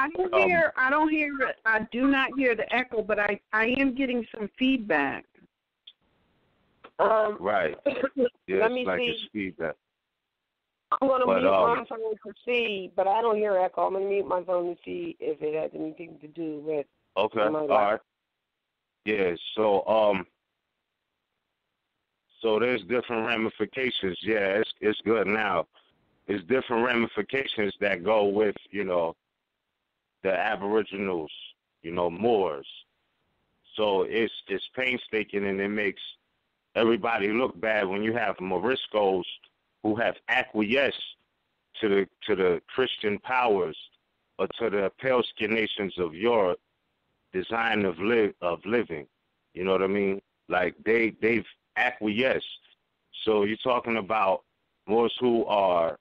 do not hear the echo, but I am getting some feedback. Right. Yeah, let me it's like see. It's feedback. I'm going to mute my phone to see, but I don't hear echo. I'm going to mute my phone to see if it has anything to do with. Okay. All right. Yeah. So there's different ramifications. Yeah, it's good now. There's different ramifications that go with the Aboriginals, Moors. So it's painstaking, and it makes everybody look bad when you have Moriscos who have acquiesced to the Christian powers or to the pale-skinned nations of Europe design of living. You know what I mean? Like they've acquiesced. So you're talking about Moors who are,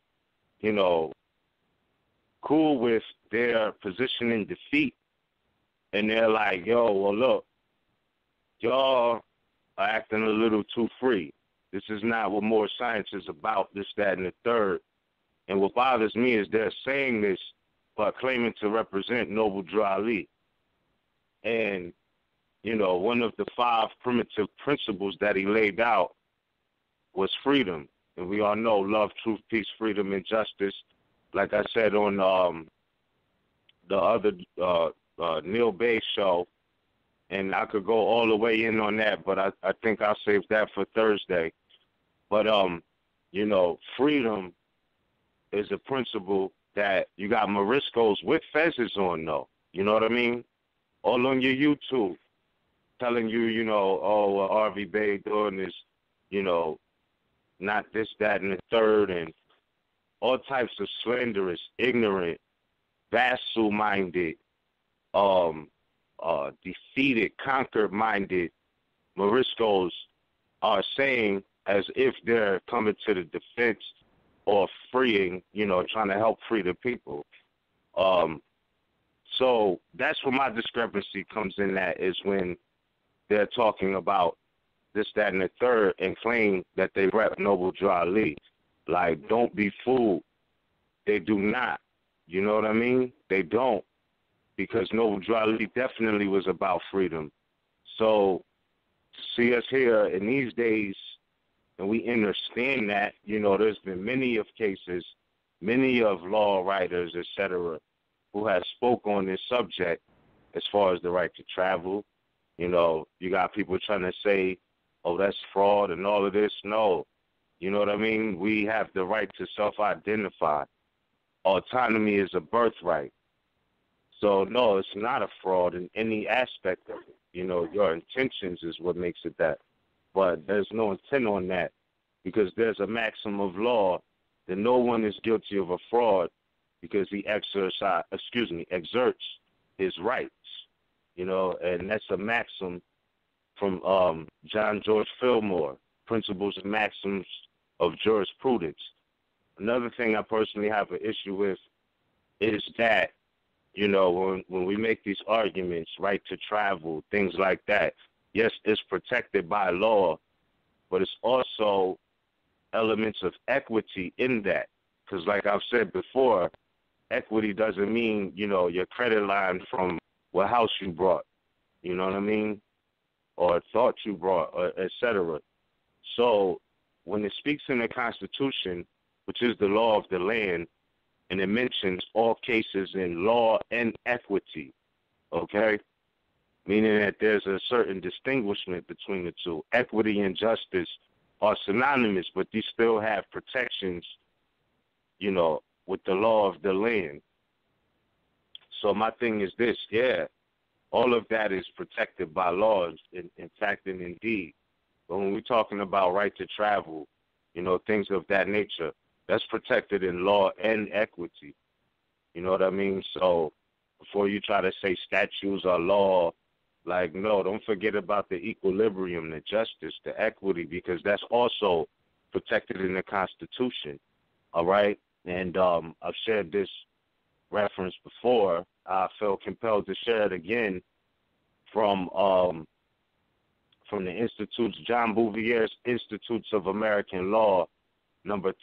cool with their position in defeat, and they're like, yo, well, look, y'all are acting a little too free. This is not what more science is about, this, that, and the third. And what bothers me is they're saying this but claiming to represent Noble Drew Ali. And, you know, one of the 5 primitive principles that he laid out was freedom. And we all know love, truth, peace, freedom, and justice. Like I said on the other Neil Bay show, and I could go all the way in on that, but I think I'll save that for Thursday. But, you know, freedom is a principle that you got Moriscos with fezzes on, though. You know what I mean? All on your YouTube, telling you, you know, oh, RVBey doing this, you know, not this, that, and the third, and all types of slanderous, ignorant, vassal-minded, defeated, conquered-minded Moriscos are saying as if they're coming to the defense or freeing, you know, trying to help free the people. So that's where my discrepancy comes in at, is when they're talking about this, that, and the third and claim that they rep Noble Drew Ali. Like, don't be fooled. They do not. You know what I mean? They don't. Because Noble Drew Ali definitely was about freedom. So to see us here in these days, and we understand that, you know, there's been many of cases, many of law writers, etc., who have spoke on this subject as far as the right to travel. You know, you got people trying to say, oh, that's fraud and all of this. No. You know what I mean? We have the right to self-identify. Autonomy is a birthright. So, no, it's not a fraud in any aspect of it. You know, your intentions is what makes it that. But there's no intent on that, because there's a maxim of law that no one is guilty of a fraud because he exerts his rights, you know, and that's a maxim from John George Fillmore, Principles and Maxims of Jurisprudence. Another thing I personally have an issue with is that, you know, when we make these arguments, right to travel, things like that, yes, it's protected by law, but it's also elements of equity in that. Because like I've said before, equity doesn't mean, you know, your credit line from what house you brought, you know what I mean, or thought you brought, or et cetera. So when it speaks in the Constitution, which is the law of the land, and it mentions all cases in law and equity, okay, meaning that there's a certain distinguishment between the two. Equity and justice are synonymous, but these still have protections, you know, with the law of the land. So my thing is this, yeah, all of that is protected by laws, in fact and indeed. But when we're talking about right to travel, you know, things of that nature, that's protected in law and equity. You know what I mean? So before you try to say statutes or law, like, no, don't forget about the equilibrium, the justice, the equity, because that's also protected in the Constitution, all right? And I've shared this reference before. I felt compelled to share it again from the Institutes, John Bouvier's Institutes of American Law, number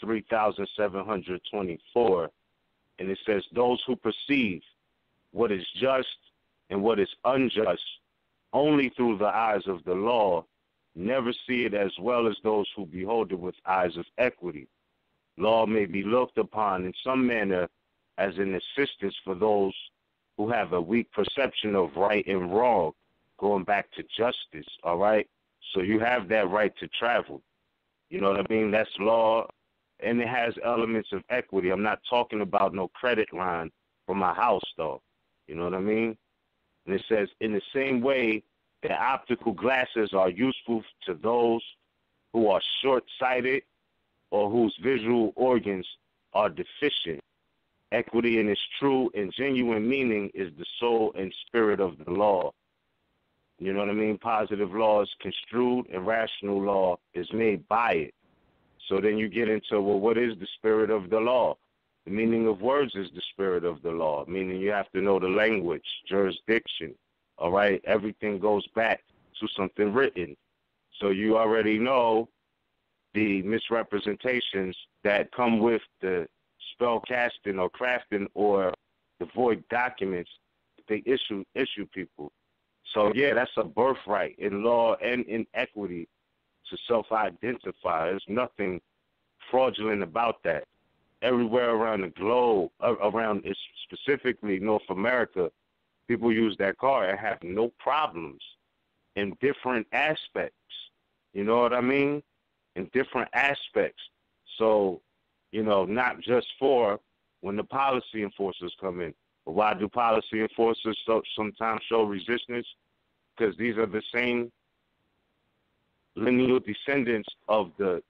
3724. And it says, those who perceive what is just and what is unjust only through the eyes of the law never see it as well as those who behold it with eyes of equity. Law may be looked upon in some manner as an assistance for those who have a weak perception of right and wrong, going back to justice, all right? So you have that right to travel. You know what I mean? That's law, and it has elements of equity. I'm not talking about no credit line for my house, though. You know what I mean? And it says, in the same way that optical glasses are useful to those who are short-sighted or whose visual organs are deficient, equity in its true and genuine meaning is the soul and spirit of the law. You know what I mean? Positive law is construed and rational law is made by it. So then you get into, well, what is the spirit of the law? The meaning of words is the spirit of the law, meaning you have to know the language, jurisdiction, all right? Everything goes back to something written. So you already know the misrepresentations that come with the spell casting or crafting or the void documents they issue people. So yeah, that's a birthright in law and in equity to self-identify. There's nothing fraudulent about that. Everywhere around the globe, around specifically North America, people use that card and have no problems in different aspects. You know what I mean? In different aspects. So, not just for when the policy enforcers come in. But why do policy enforcers sometimes show resistance? Because these are the same lineal descendants of the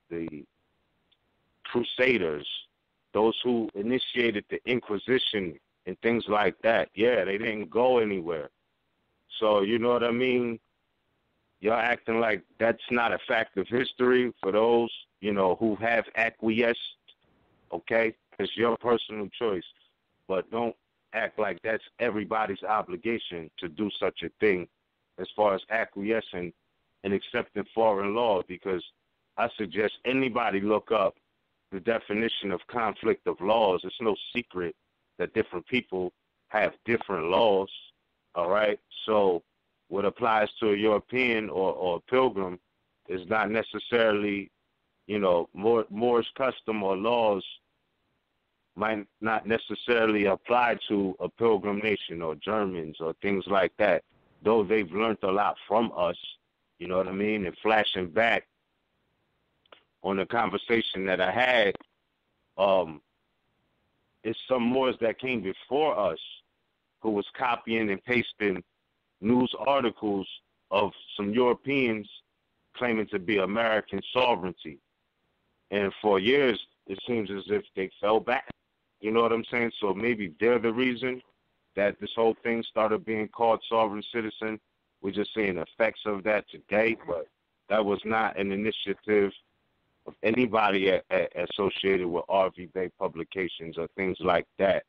Crusaders, those who initiated the Inquisition and things like that. Yeah, they didn't go anywhere. So, you know what I mean? Y'all acting like that's not a fact of history for those, who have acquiesced, okay? It's your personal choice. But don't act like that's everybody's obligation to do such a thing as far as acquiescing and accepting foreign law, because I suggest anybody look up the definition of conflict of laws. It's no secret that different people have different laws, all right? So what applies to a European or a pilgrim is not necessarily, Moorish custom or laws might not necessarily apply to a pilgrim nation or Germans or things like that, though they've learned a lot from us, you know what I mean? And flashing back on the conversation that I had, it's some Moors that came before us who was copying and pasting news articles of some Europeans claiming to be American sovereignty. And for years, it seems as if they fell back. You know what I'm saying? So maybe they're the reason that this whole thing started being called sovereign citizen. We're just seeing effects of that today, but that was not an initiative of anybody associated with RVBey publications or things like that.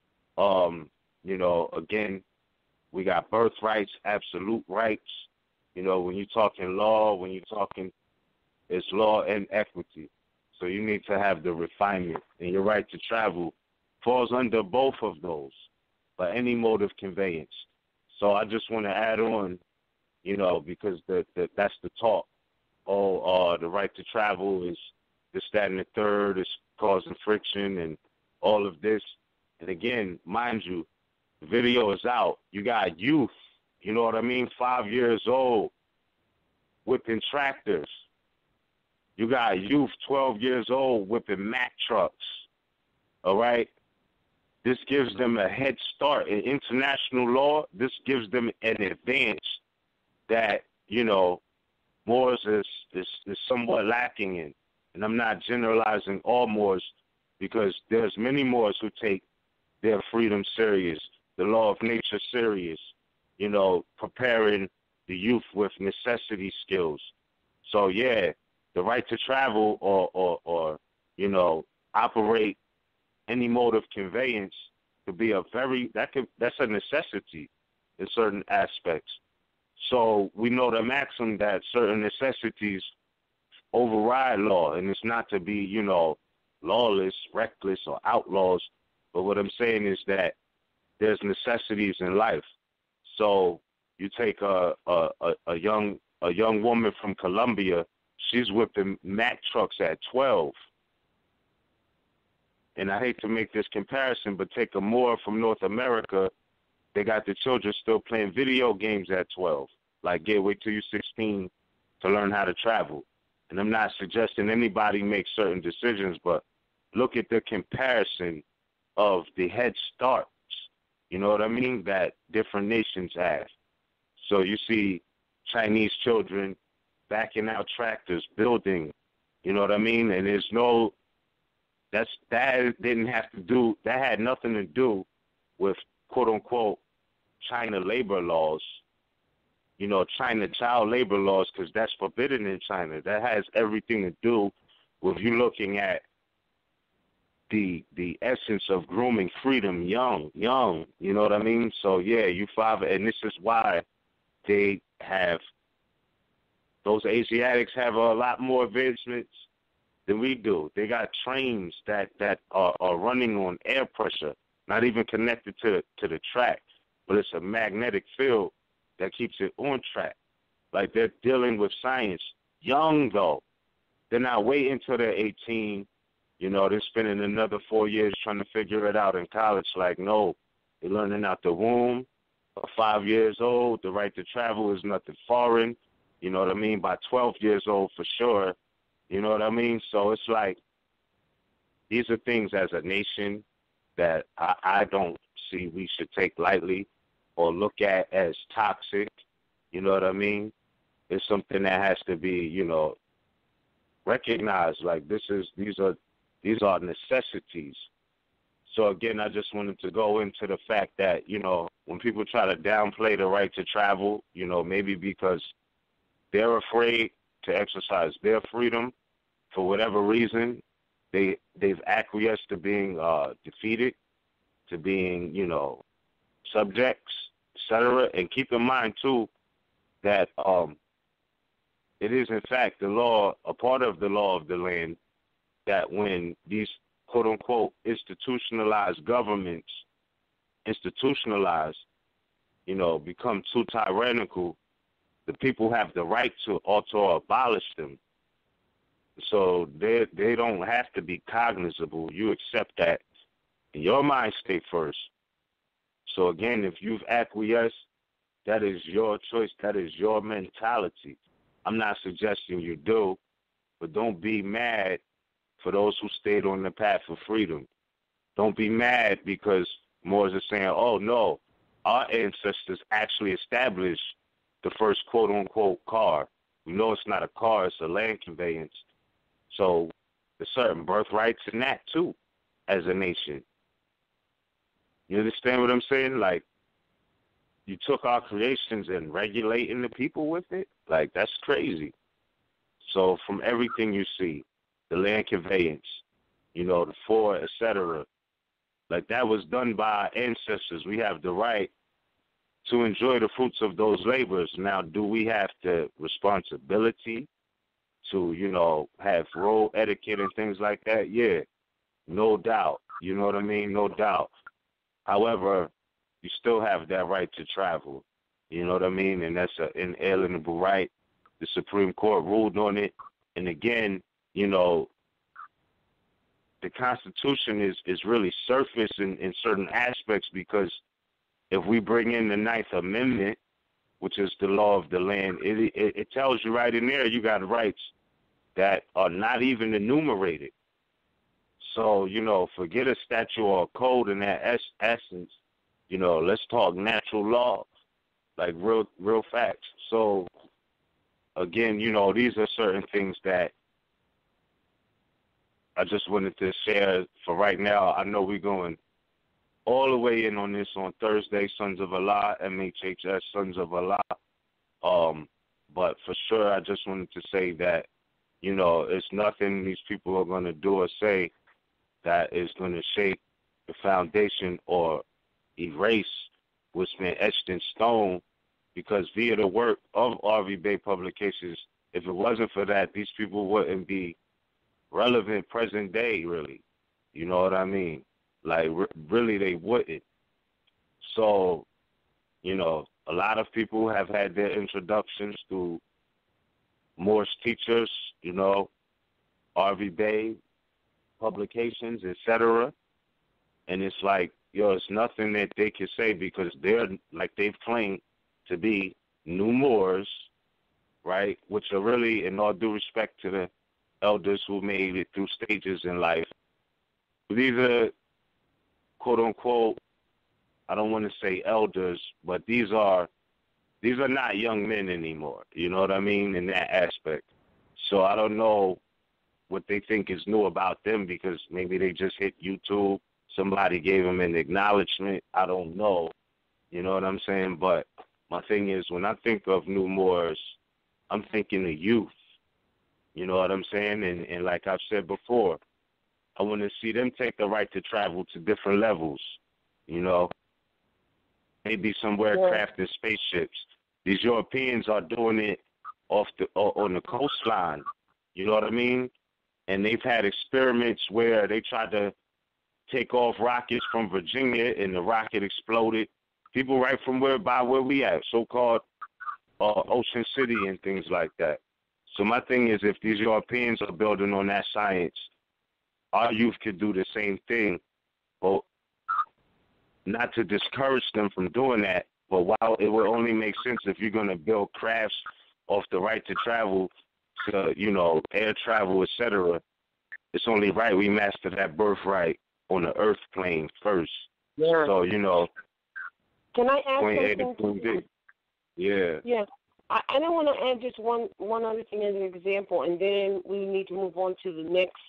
Again, we got birthrights, absolute rights. When you're talking law, it's law and equity. So you need to have the refinement, and your right to travel falls under both of those by any mode of conveyance. So I just want to add on, because that's the talk. The right to travel is this, that, and the third, is causing friction and all of this. And again, mind you, the video is out. You got youth, 5 years old, whipping tractors. You got youth, 12 years old, whipping Mack trucks, all right? This gives them a head start. In international law, this gives them an advance that, Moors is somewhat lacking in. And I'm not generalizing all Moors, because there's many Moors who take their freedom serious, the law of nature serious, preparing the youth with necessity skills. So, yeah, the right to travel or operate any mode of conveyance could be that's a necessity in certain aspects. So we know the maxim that certain necessities override law, and it's not to be, lawless, reckless, or outlaws. But what I'm saying is that there's necessities in life. So you take a young woman from Colombia, she's whipping Mack trucks at 12. And I hate to make this comparison, but take a Moor from North America, they got the children still playing video games at 12. Like, wait till you're 16 to learn how to travel. And I'm not suggesting anybody make certain decisions, but look at the comparison of the head starts, you know what I mean, that different nations have. So you see Chinese children backing out tractors, building, you know what I mean? And there's that had nothing to do with quote unquote China labor laws, China child labor laws, because that's forbidden in China. That has everything to do with you looking at the essence of grooming freedom young, you know what I mean? So yeah, and this is why they have Those Asiatics have a lot more advancements than we do. They got trains that are running on air pressure, not even connected to the track, but it's a magnetic field that keeps it on track. Like, they're dealing with science. Young, though. They're not waiting until they're 18. You know, they're spending another 4 years trying to figure it out in college. Like, no, they're learning out the womb. At 5 years old, the right to travel is nothing foreign. You know what I mean? By 12 years old, for sure. You know what I mean? So it's like, these are things as a nation that I don't see we should take lightly or look at as toxic. You know what I mean? It's something that has to be, you know, recognized. Like, these are necessities. So again, I just wanted to go into the fact that, you know, when people try to downplay the right to travel, you know, maybe because they're afraid to exercise their freedom for whatever reason, they've acquiesced to being defeated, to being, you know, subjects, etc. And keep in mind too that it is in fact the law, a part of the law of the land, that when these quote unquote institutionalized governments you know, become too tyrannical, the people have the right to auto abolish them. So they don't have to be cognizable. You accept that in your mind state first. So again, if you've acquiesced, that is your choice. That is your mentality. I'm not suggesting you do, but don't be mad for those who stayed on the path of freedom. Don't be mad because Moors are saying, oh, no, our ancestors actually established the first quote-unquote car. We know it's not a car, it's a land conveyance. So there's certain birthrights in that, too, as a nation. You understand what I'm saying? Like, you took our creations and regulating the people with it? Like, that's crazy. So from everything you see, the land conveyance, you know, the fort, etc., like, that was done by our ancestors. We have the right to enjoy the fruits of those labors. Now, do we have the responsibility to, you know, have road etiquette and things like that? Yeah, no doubt. You know what I mean? No doubt. However, you still have that right to travel. You know what I mean? And that's an inalienable right. The Supreme Court ruled on it. And again, you know, the Constitution is really surface in certain aspects, because if we bring in the Ninth Amendment, which is the law of the land, it tells you right in there you got rights that are not even enumerated. So, you know, forget a statute or a code in that essence. You know, let's talk natural law, like real facts. So, again, you know, these are certain things that I just wanted to share for right now. I know we're going all the way in on this on Thursday, Sons of Allah, MHHS, Sons of Allah. But for sure, I just wanted to say that, you know, it's nothing these people are going to do or say that is going to shape the foundation or erase what's been etched in stone, because via the work of RVBey Publications, if it wasn't for that, these people wouldn't be relevant present day, really. You know what I mean? Like, really, they wouldn't. So, you know, a lot of people have had their introductions through Moorish teachers, you know, RVBey Publications, etc. And it's like, yo, it's nothing that they can say, because they're, like, they've claimed to be new Moors, right, which are really, in all due respect to the elders who made it through stages in life, these are, quote unquote, I don't want to say elders, but these are not young men anymore. You know what I mean? In that aspect. So I don't know what they think is new about them, because maybe they just hit YouTube. Somebody gave them an acknowledgement. I don't know. You know what I'm saying? But my thing is, when I think of new Moors, I'm thinking of youth. You know what I'm saying? And like I've said before, I want to see them take the right to travel to different levels, you know, maybe somewhere crafting spaceships. These Europeans are doing it on the coastline. You know what I mean? And they've had experiments where they tried to take off rockets from Virginia, and the rocket exploded. People right from where we at, so-called Ocean City and things like that. So my thing is, if these Europeans are building on that science, our youth could do the same thing. But not to discourage them from doing that, but while it will only make sense if you're going to build crafts off the right to travel, to, air travel, etc., it's only right we master that birthright on the earth plane first. Yeah. So, Can I add Point A to something? Point B. Yeah. Yeah. I don't want to add just one other thing as an example, and then we need to move on to the next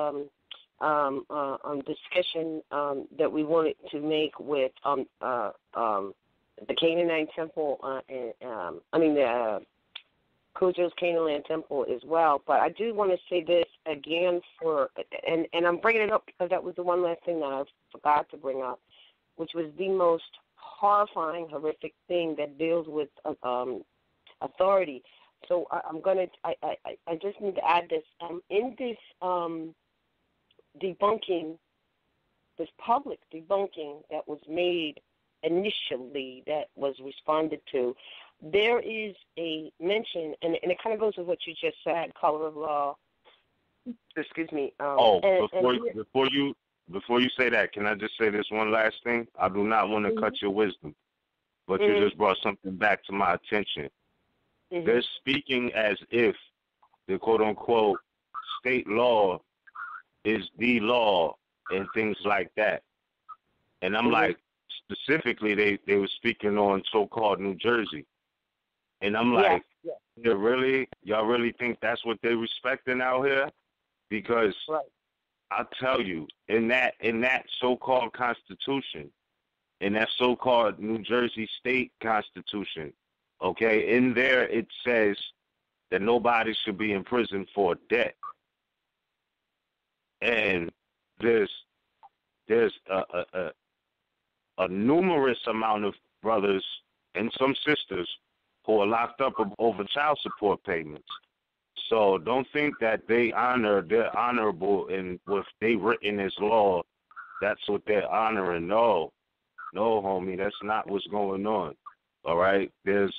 discussion that we wanted to make with the Canaanite temple, the Cujo's Canaanite temple as well. But I do want to say this again and I'm bringing it up because that was the one last thing that I forgot to bring up, which was the most horrifying, horrific thing that deals with authority. So I just need to add this. In this debunking, this public debunking that was made initially, that was responded to, there is a mention, and it kind of goes with what you just said, color of law. Excuse me. Before you say that, can I just say this one last thing? I do not want to cut your wisdom, but you just brought something back to my attention. They're speaking as if the quote-unquote state law is the law and things like that. And I'm like, specifically, they were speaking on so-called New Jersey. And I'm like, y'all really think that's what they're respecting out here? Because I'll tell you, in that so-called Constitution, in that so-called New Jersey State Constitution, okay, in there it says that nobody should be in prison for debt. And there's a numerous amount of brothers and some sisters who are locked up over child support payments. So don't think that they're honorable in what they written as law. That's what they're honoring. No, homie, that's not what's going on. All right, it's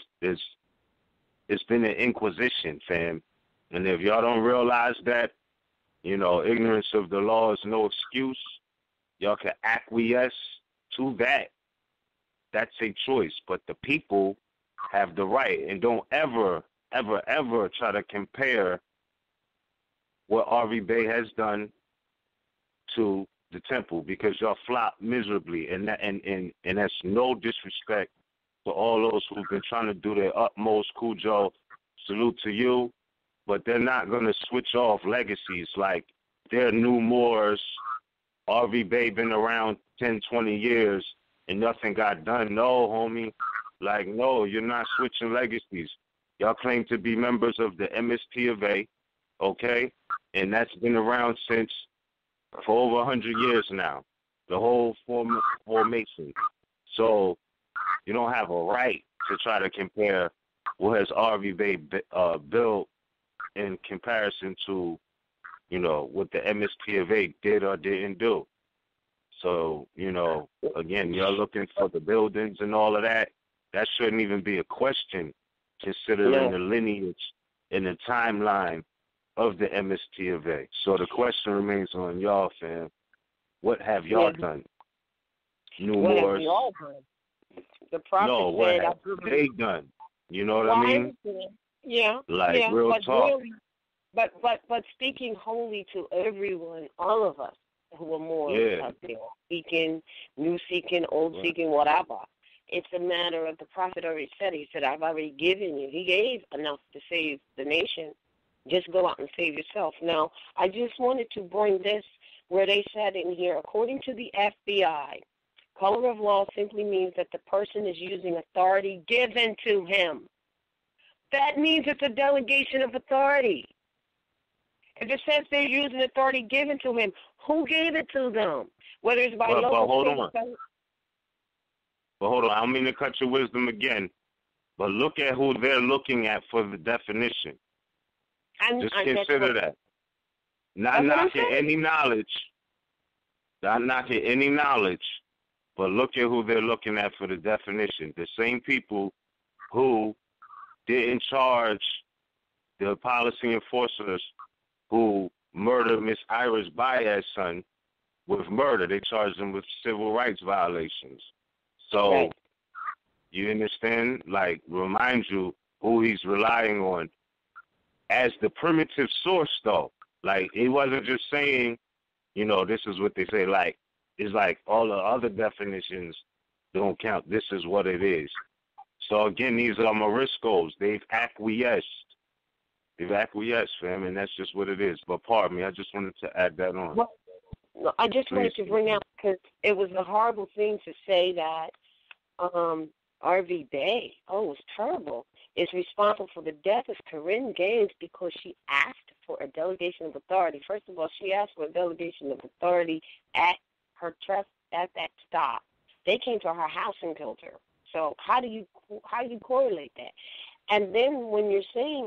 been an inquisition, fam, and if y'all don't realize that, ignorance of the law is no excuse. Y'all can acquiesce to that. That's a choice, but the people have the right, and don't ever try to compare what RVBey has done to the temple, because y'all flop miserably, and that's no disrespect to all those who've been trying to do their utmost. Cujo, salute to you, but they're not going to switch off legacies like they're new Moors. RVBey been around 10, 20 years and nothing got done. No, homie. Like, no, you're not switching legacies. Y'all claim to be members of the MST of A, okay? And that's been around for over 100 years now, the whole formation. So you don't have a right to try to compare what has RVBey built in comparison to, what the MST of A did or didn't do. So, again, you're looking for the buildings and all of that. That shouldn't even be a question, considering the lineage and the timeline of the MST of A. So the question remains on y'all, fam. What have y'all done? What have y'all done? The prophet what have they done? You know what I mean? Real talk. Really, but speaking wholly to everyone, all of us who are more out there, seeking, new seeking, old seeking, whatever. It's a matter of, the prophet already said, he said, I've already given you. He gave enough to save the nation. Just go out and save yourself. Now, I just wanted to bring this where they said in here, according to the FBI, color of law simply means that the person is using authority given to him. That means it's a delegation of authority. If it says they're using authority given to him, who gave it to them? Whether it's by local... But hold on, I don't mean to cut your wisdom again. But look at who they're looking at for the definition. Just consider that. Not knocking any knowledge. Not knocking any knowledge. But look at who they're looking at for the definition. The same people who didn't charge the policy enforcers who murdered Miss Iris Baez's son with murder. They charged them with civil rights violations. So, right. You understand? Like, remind you who he's relying on as the primitive source, though. Like, he wasn't just saying, you know, this is what they say. Like, it's like all the other definitions don't count. This is what it is. So, again, these are Moriscos. They've acquiesced. Fam, and that's just what it is. But pardon me, I just wanted to add that on. Well, no, I just wanted to bring out, because it was a horrible thing to say that RVBey, it was terrible, is responsible for the death of Corinne Gaines because she asked for a delegation of authority. First of all, she asked for a delegation of authority at her trust at that stop. They came to her house and killed her. So how do you correlate that? And then when you're saying,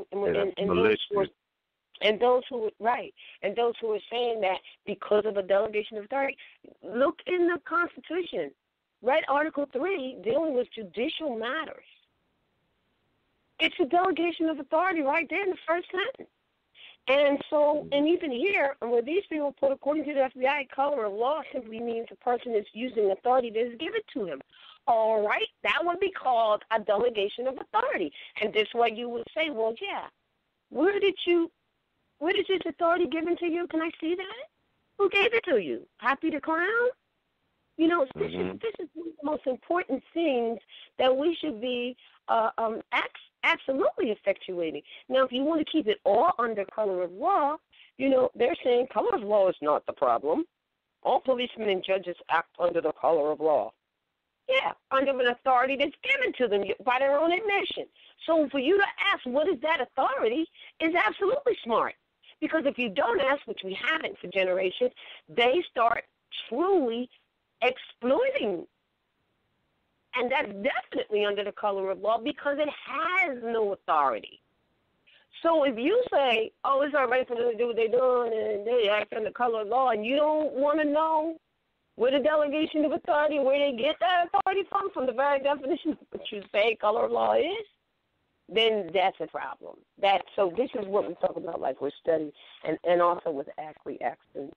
those who are saying that because of a delegation of authority, look in the Constitution, read Article 3 dealing with judicial matters. It's a delegation of authority right there in the first sentence. And so, and even here, where these people put, according to the FBI, color of law simply means a person is using authority that is given to him. All right, that would be called a delegation of authority. And this way you would say, well, yeah, where is this authority given to you? Can I see that? Who gave it to you? Happy the Clown? You know, this is one of the most important things that we should be absolutely effectuating. Now, if you want to keep it all under color of law, you know, they're saying color of law is not the problem. All policemen and judges act under the color of law. Yeah, under an authority that's given to them by their own admission. So for you to ask what is that authority is absolutely smart. Because if you don't ask, which we haven't for generations, they start truly exploiting. And that's definitely under the color of law because it has no authority. So if you say, oh, it's all right for them to do what they're doing and they act under color of law, and you don't want to know where the delegation of authority, where they get that authority from the very definition of what you say color of law is, then that's a problem. So this is what we talk about, like we're studying, and also with acquiescence.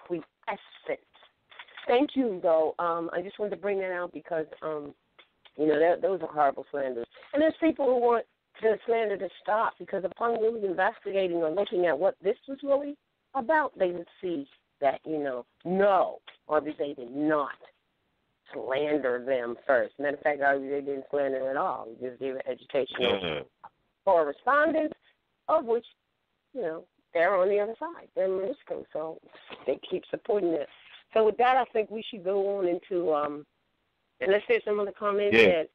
Thank you, though. I just wanted to bring that out because, you know, those are horrible slanders. And there's people who want the slander to stop because upon really investigating or looking at what this was really about, they would see that, you know, no, RVBey did not slander them first. Matter of fact, RVBey didn't slander at all. We just gave an educational correspondence, of which, you know, they're on the other side. They're Morisco, so they keep supporting it. So with that, I think we should go on into, and let's say some of the comments that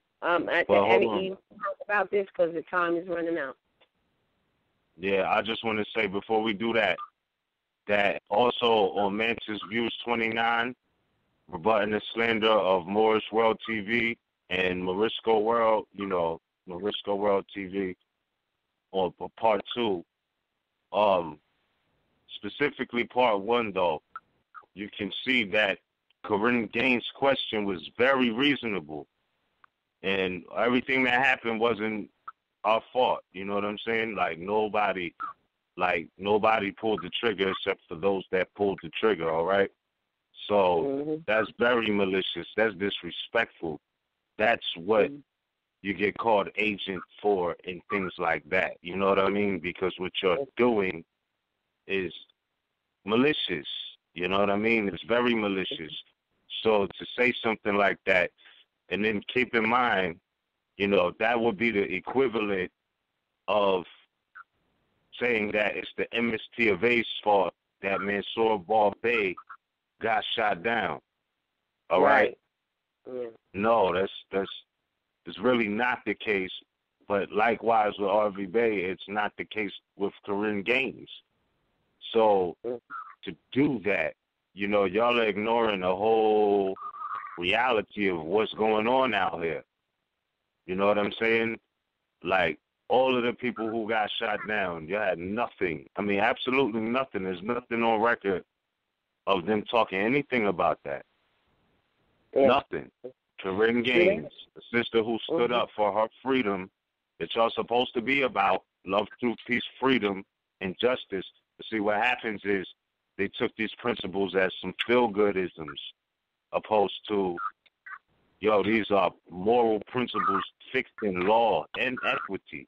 about this because the time is running out. Yeah, I just want to say before we do that also on Mantis Views 29, rebutting the slander of Moorish World TV and Morisco World, you know, Morisco World TV on part 2. Specifically part 1, though, you can see that Corinne Gaines' question was very reasonable. And everything that happened wasn't our fault. You know what I'm saying? Like nobody pulled the trigger except for those that pulled the trigger, all right? So that's very malicious. That's disrespectful. That's what you get called agent for and things like that. You know what I mean? Because what you're doing is malicious. You know what I mean? It's very malicious. So to say something like that, and then keep in mind, you know, that would be the equivalent of saying that it's the MST of A's fault that Mansour Bey got shot down. All right? Yeah. No, that's really not the case. But likewise with RVBey, it's not the case with Corinne Gaines. So to do that, you know, y'all are ignoring the whole reality of what's going on out here. You know what I'm saying? Like, all of the people who got shot down, you had nothing. I mean, absolutely nothing. There's nothing on record of them talking anything about that. Yeah. Nothing. Corinne Gaines, the sister who stood up for her freedom that y'all supposed to be about, love, truth, peace, freedom, and justice. But see, what happens is they took these principles as some feel-good-isms opposed to, yo, these are moral principles fixed in law and equity.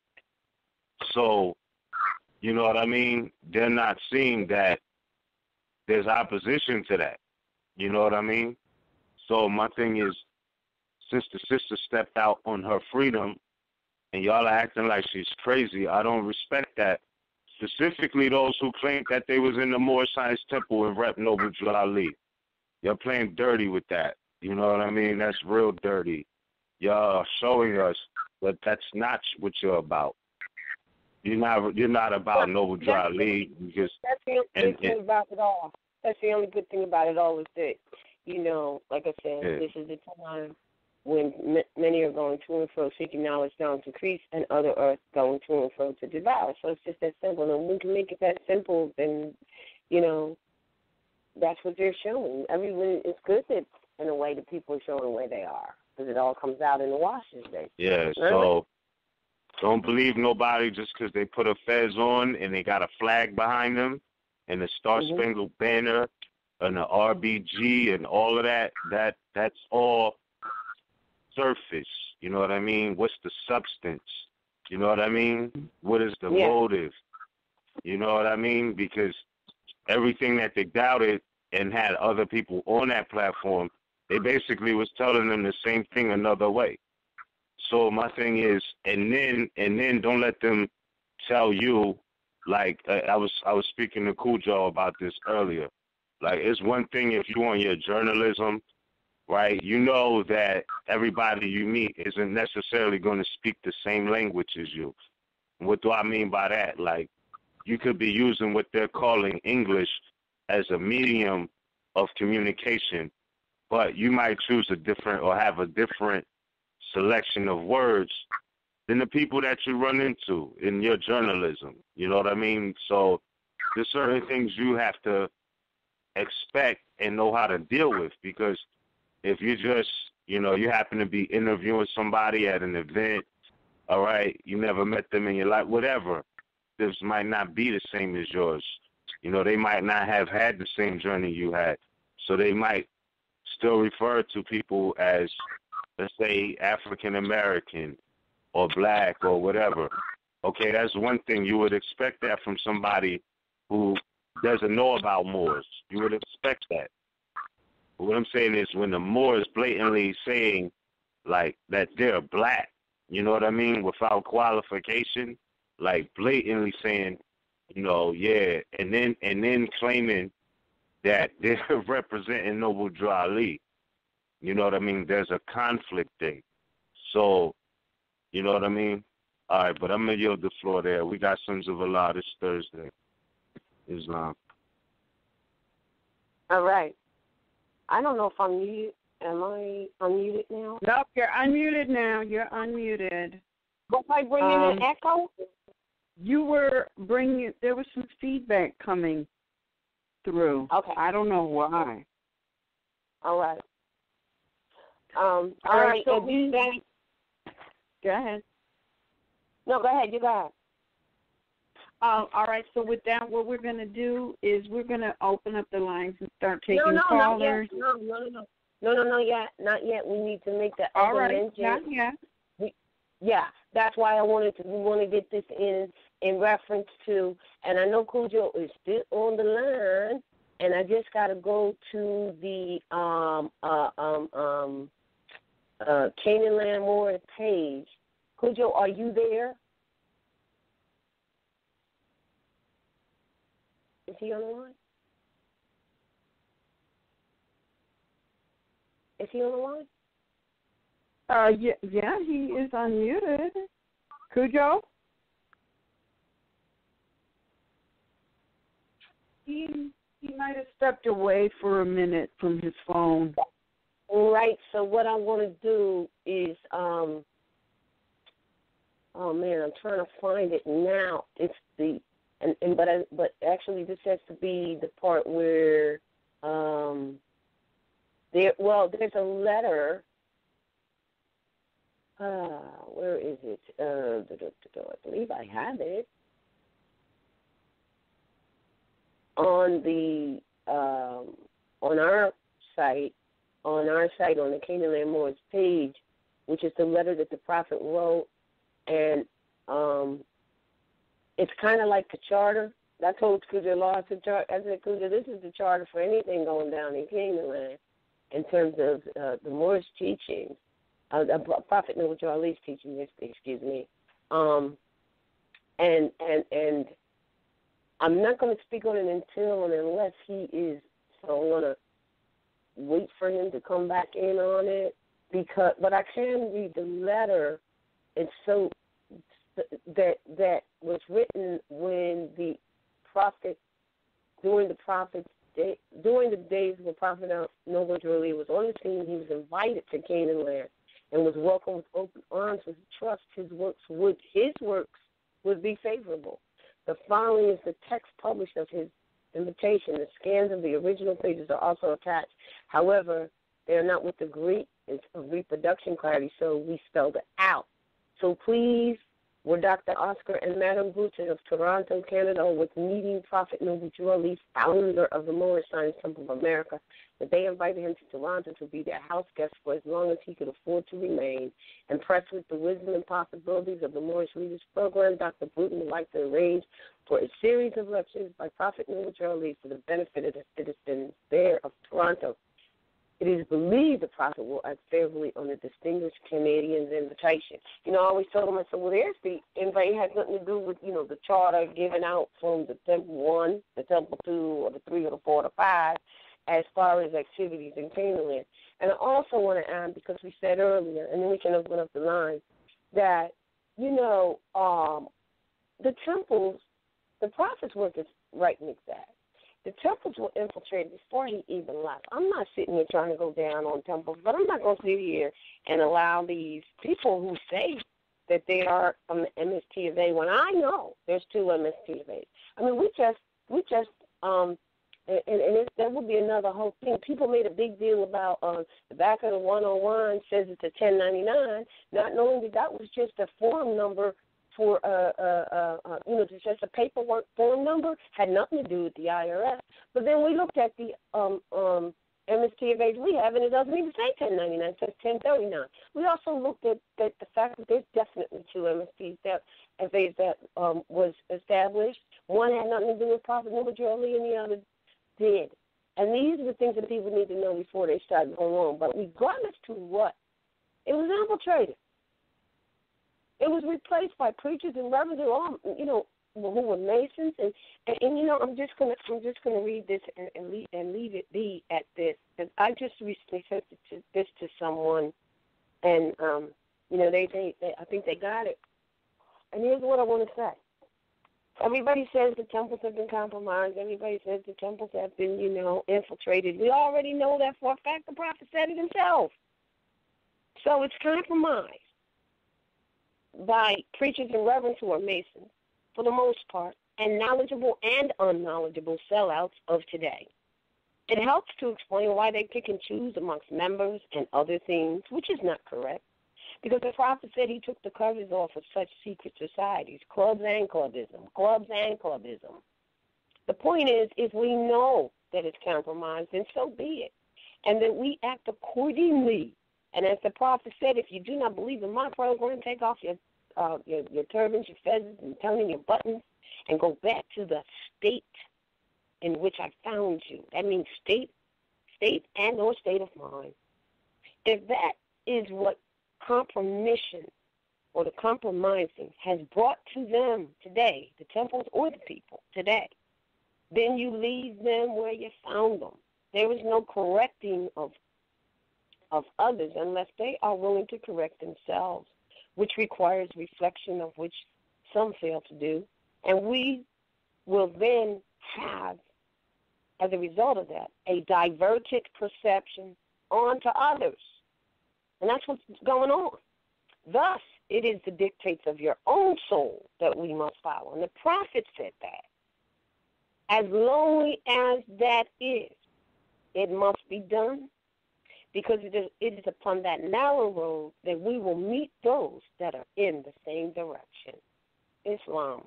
So, you know what I mean? They're not seeing that there's opposition to that. You know what I mean? So my thing is, since the sister stepped out on her freedom and y'all are acting like she's crazy, I don't respect that. Specifically those who claim that they was in the Moor Science Temple and rep Noble Drew Ali. You're playing dirty with that. You know what I mean? That's real dirty. Y'all are showing us that that's not what you're about. You're not about Noble Drew Ali because that's the only good thing about it all. That's the only good thing about it all is that, you know, like I said, this is the time when many are going to and fro seeking knowledge down to increase, and other are going to and fro to devour. So it's just that simple. And we can make it that simple, then, you know, that's what they're showing. Everyone, it's good that, in a way, the people are showing where they are, because it all comes out in the washes, basically. Yeah, so don't believe nobody just because they put a fez on and they got a flag behind them and the Star-Spangled Banner and the RBG and all of that. That's all surface. You know what I mean? What's the substance? You know what I mean? What is the motive? You know what I mean? Because everything that they doubted and had other people on that platform, they basically was telling them the same thing another way. So my thing is, and then don't let them tell you, like I was speaking to Cujo about this earlier. Like, it's one thing if you on your journalism, right? You know that everybody you meet isn't necessarily going to speak the same language as you. What do I mean by that? Like, you could be using what they're calling English as a medium of communication, but you might choose a different or have a different selection of words than the people that you run into in your journalism. You know what I mean? So there's certain things you have to expect and know how to deal with, because if you just, you know, you happen to be interviewing somebody at an event, all right, you never met them in your life, whatever, this might not be the same as yours. You know, they might not have had the same journey you had. So they might still refer to people as, let's say, African American or black or whatever. Okay, that's one thing. You would expect that from somebody who doesn't know about Moors. You would expect that. But what I'm saying is, when the Moor is blatantly saying, like, that they're black, you know what I mean, without qualification, like blatantly saying, you know, yeah, and then claiming that they're representing Noble Drew Ali. You know what I mean? There's a conflict there. So, you know what I mean? All right, but I'm going to yield the floor there. We got Sons of Allah this Thursday. Islam. All right. I don't know if I'm muted. Am I unmuted now? Nope, you're unmuted now. You're unmuted. Was I bringing an echo? You were bringing, there was some feedback coming through. Okay. I don't know why. All right. All right. So go ahead. No, go ahead. You go ahead. All right. So with that, what we're going to do is we're going to open up the lines and start taking callers. Not yet. We need to make the all right. mention. Not yet. Yeah, that's why we want to get this in reference to, and I know Cujo is still on the line, and I just got to go to the Canaan Land Moor page. Cujo, are you there? Is he on the line? Is he on the line? Yeah, he is unmuted. Cujo? He might have stepped away for a minute from his phone. Right, so what I want to do is oh man, I'm trying to find it now. It's the but actually this has to be the part where there's a letter. Where is it? I believe I have it on the on our site on the Canaan Land Moors page, which is the letter that the prophet wrote, and it's kind of like the charter. I told Kuja Law, I said, Kuja, this is the charter for anything going down in Canaan Land in terms of the Moorish teachings, Prophet Nationality's teaching, excuse me. And I'm not going to speak on it until and unless he is, so I'm going to wait for him to come back in on it, but I can read the letter. It's so that was written when the prophet, during the days when Prophet Noble Jewelry was on the scene. He was invited to Canaan Land and was welcomed with open arms with trust. His works would be favorable. The following is the text published of his invitation. The scans of the original pages are also attached. However, they are not with the Greek. It's of reproduction clarity, so we spelled it out. So please, we're Dr. Oscar and Madame Boutin of Toronto, Canada, with meeting Prophet Noble Jewelry, founder of the Moorish Science Temple of America, that they invited him to Toronto to be their house guest for as long as he could afford to remain. Impressed with the wisdom and possibilities of the Moorish Leaders Program, Dr. Boutin would like to arrange for a series of lectures by Prophet Noble Jewelry for the benefit of the citizens there of Toronto. It is believed the prophet will act favorably on the distinguished Canadian's invitation. I always told him, I said, well, there's the invite. It has nothing to do with, the charter given out from the Temple 1, the Temple 2, or the 3, or the 4, or the 5, as far as activities in Canaan. And I also want to add, because we said earlier, and then we can open up the line, that, the temples, the prophet's work is right and exact. The temples were infiltrated before he even left. I'm not sitting here trying to go down on temples, but I'm not going to sit here and allow these people who say that they are from the MST of A when I know there's 2 MST of A's. I mean, that would be another whole thing. People made a big deal about the back of the 101 says it's a 1099, not knowing that was just a form number for just a paperwork form number, had nothing to do with the IRS. But then we looked at the MST of A's we have, and it doesn't even say 1099, it says 1039. We also looked at the fact that there's definitely 2 MSTs of A's that was established. One had nothing to do with Prophet Noble Jewelry, and the other did. And these are the things that people need to know before they start going on. But regardless to what, it was infiltrated. It was replaced by preachers and reverends who all, who were Masons, and I'm just gonna read this and leave it be at this, because I just recently sent this to someone, and they I think they got it, and here's what I want to say. Everybody says the temples have been compromised. Everybody says the temples have been, infiltrated. We already know that for a fact. The prophet said it himself. So it's compromised by preachers and reverends who are Masons, for the most part, and knowledgeable and unknowledgeable sellouts of today. It helps to explain why they pick and choose amongst members and other things, which is not correct, because the prophet said he took the covers off of such secret societies, clubs and clubism. The point is, if we know that it's compromised, then so be it, and that we act accordingly. And as the prophet said, if you do not believe in my program, take off your turbans, your feathers, and turn your buttons, and go back to the state in which I found you. That means state and or state of mind. If that is what compromission or the compromising has brought to them today, the temples or the people today, then you leave them where you found them. There is no correcting of others unless they are willing to correct themselves, which requires reflection, of which some fail to do. And we will then have, as a result of that, a diverted perception onto others. And that's what's going on. Thus, it is the dictates of your own soul that we must follow. And the prophet said that. As lonely as that is, it must be done, because it is upon that narrow road that we will meet those that are in the same direction. Islam.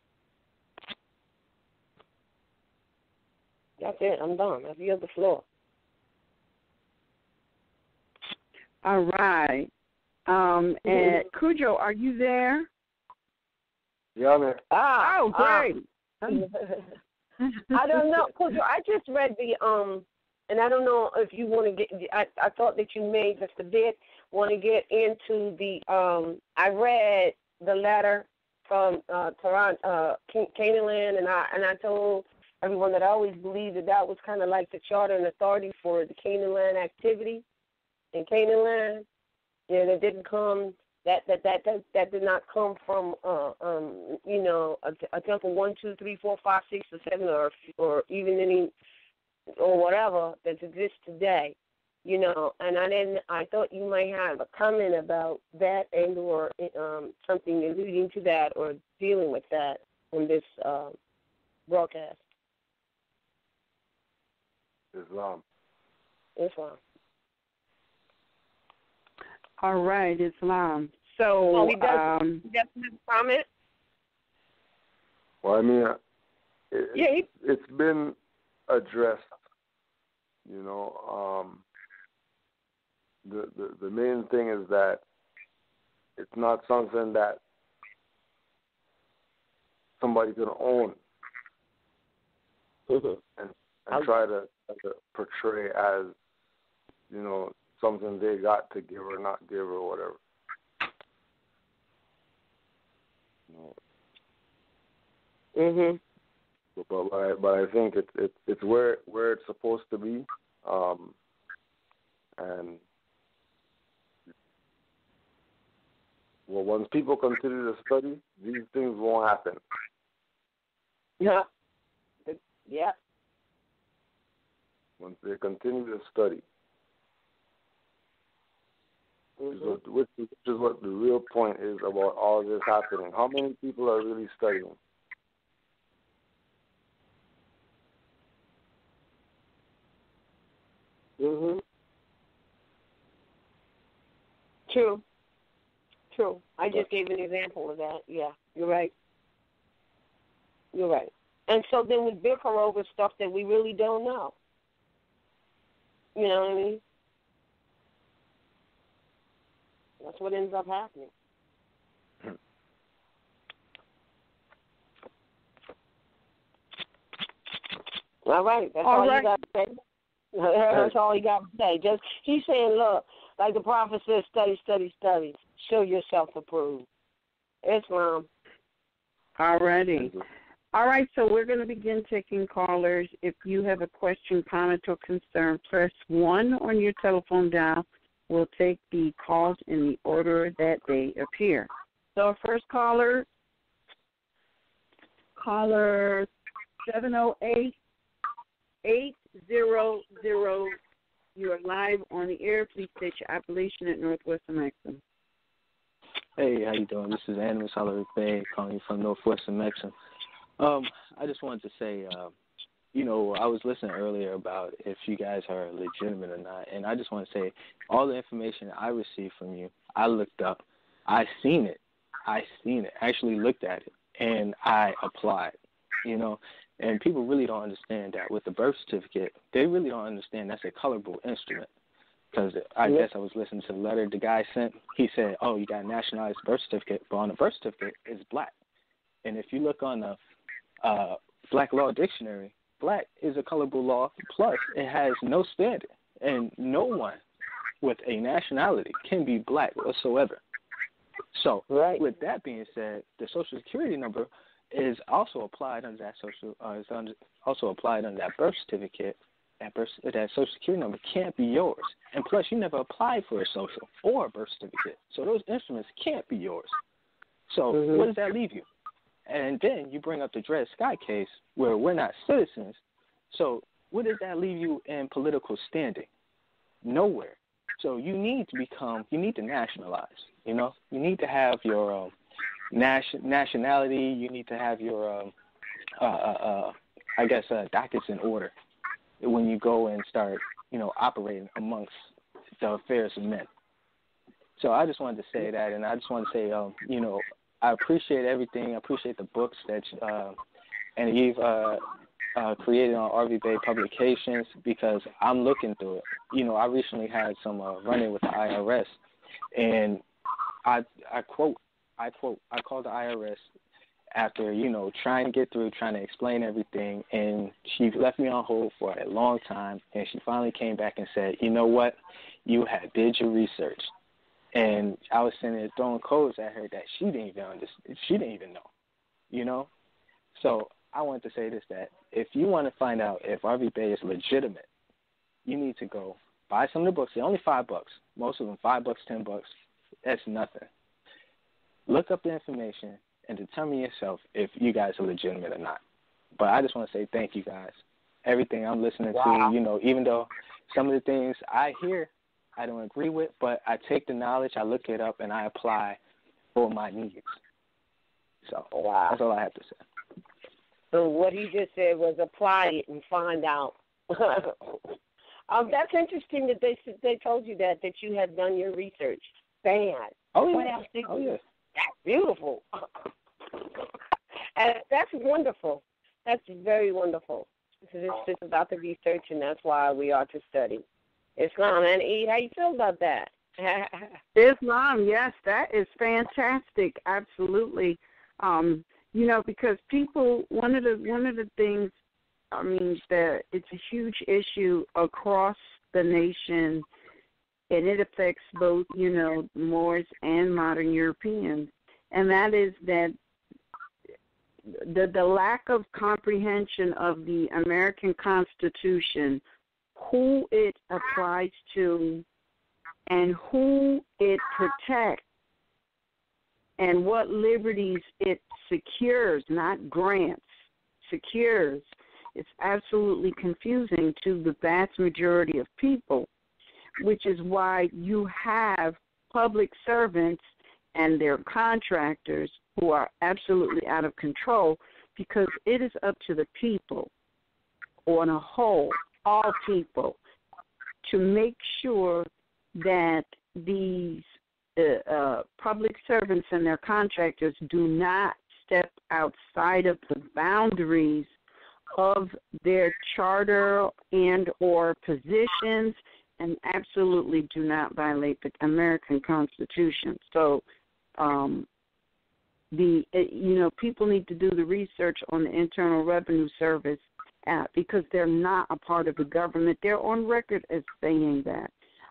That's it. I'm done. I yield the floor. All right. And Cujo, are you there? Yeah, I'm here. Oh, great. I don't know, Cujo. I just read the and I don't know if you want to get. I thought that you may just a bit want to get into the. I read the letter from Toronto, Canaan, and I told everyone that I always believed that was kind of like the charter and authority for the Canaan land activity in Canaan land. Yeah, that didn't come. That did not come from a temple 1, 2, 3, 4, 5, 6, or 7, or even any or whatever that exists today, And I thought you might have a comment about that and or something alluding to that or dealing with that in this broadcast. Islam. All right, Islam. So, he doesn't have a comment? Well, I mean, it's been addressed. The main thing is that it's not something that somebody can own and try to portray as, something they got to give or not give or whatever. Mhm. But I think it's where it's supposed to be, and once people continue to study, these things won't happen. Yeah. Once they continue to study, which is what the real point is about all this happening. How many people are really studying? Mhm. True. I just gave an example of that. Yeah, you're right. And so then we bicker over stuff that we really don't know. You know what I mean? That's what ends up happening. All right. That's all you got to say. That's all he got to say. Just he's saying, look, like the prophet says, study, study, study. Show yourself approved. Islam. Alrighty. All right, so we're going to begin taking callers. If you have a question, comment, or concern, press 1 on your telephone dial. We'll take the calls in the order that they appear. So our first caller 708-800. You are live on the air. Please state your appellation at Northwestern Maxim. Hey, how you doing? This is RVBey calling you from Northwestern Maxim. I just wanted to say, I was listening earlier about if you guys are legitimate or not, and I just want to say all the information I received from you, I looked up. I seen it, actually looked at it, and I applied, And people really don't understand that with the birth certificate, they really don't understand that's a colorable instrument. Because I guess I was listening to the letter the guy sent. He said, oh, you got a nationalized birth certificate, but on the birth certificate, it's black. And if you look on the Black Law Dictionary, black is a colorable law, plus it has no standard. And no one with a nationality can be black whatsoever. So with that being said, the Social Security number is also applied under that also applied under that birth certificate. That Social Security number can't be yours, and plus you never applied for a social or a birth certificate, so those instruments can't be yours. So what does that leave you? And then you bring up the Dred Scott case where we're not citizens. So what does that leave you in political standing? Nowhere. So you need to nationalize, you know? You need to have your nationality. You need to have your, dockets in order when you go and start, you know, operating amongst the affairs of men. So I just wanted to say that, and I just want to say, you know, I appreciate everything. I appreciate the books that and you've created on RVBey Publications, because I'm looking through it. You know, I recently had some run-in with the IRS, and I called the IRS after, you know, trying to explain everything, and she left me on hold for a long time, and she finally came back and said, you know what, you had did your research. And I was sitting there throwing codes at her that she didn't even know, you know? So I wanted to say this, that if you want to find out if RVBey is legitimate, you need to go buy some of the books. They're only $5. Most of them $5, $10. That's nothing. Look up the information and determine yourself if you guys are legitimate or not. But I just want to say thank you guys. Everything I'm listening to, you know, even though some of the things I hear I don't agree with, but I take the knowledge, I look it up, and I apply for my needs. So that's all I have to say. So what he just said was apply it and find out. That's interesting that they told you that you had done your research. Bad. Oh, yeah. What else did you? That's beautiful. And that's wonderful. That's very wonderful. This is about the research, and that's why we are to study. Islam, and Eve, how you feel about that? Islam, yes, that is fantastic. Absolutely. You know, because people, one of the things, I mean, that it's a huge issue across the nation, and it affects both, you know, Moors and modern Europeans, and that is that the lack of comprehension of the American Constitution, who it applies to, and who it protects, and what liberties it secures, not grants, secures. It's absolutely confusing to the vast majority of people, which is why you have public servants and their contractors who are absolutely out of control, because it is up to the people on a whole, all people, to make sure that these public servants and their contractors do not step outside of the boundaries of their charter and or positions, and absolutely do not violate the American Constitution. So, people need to do the research on the Internal Revenue Service because they're not a part of the government. They're on record as saying that.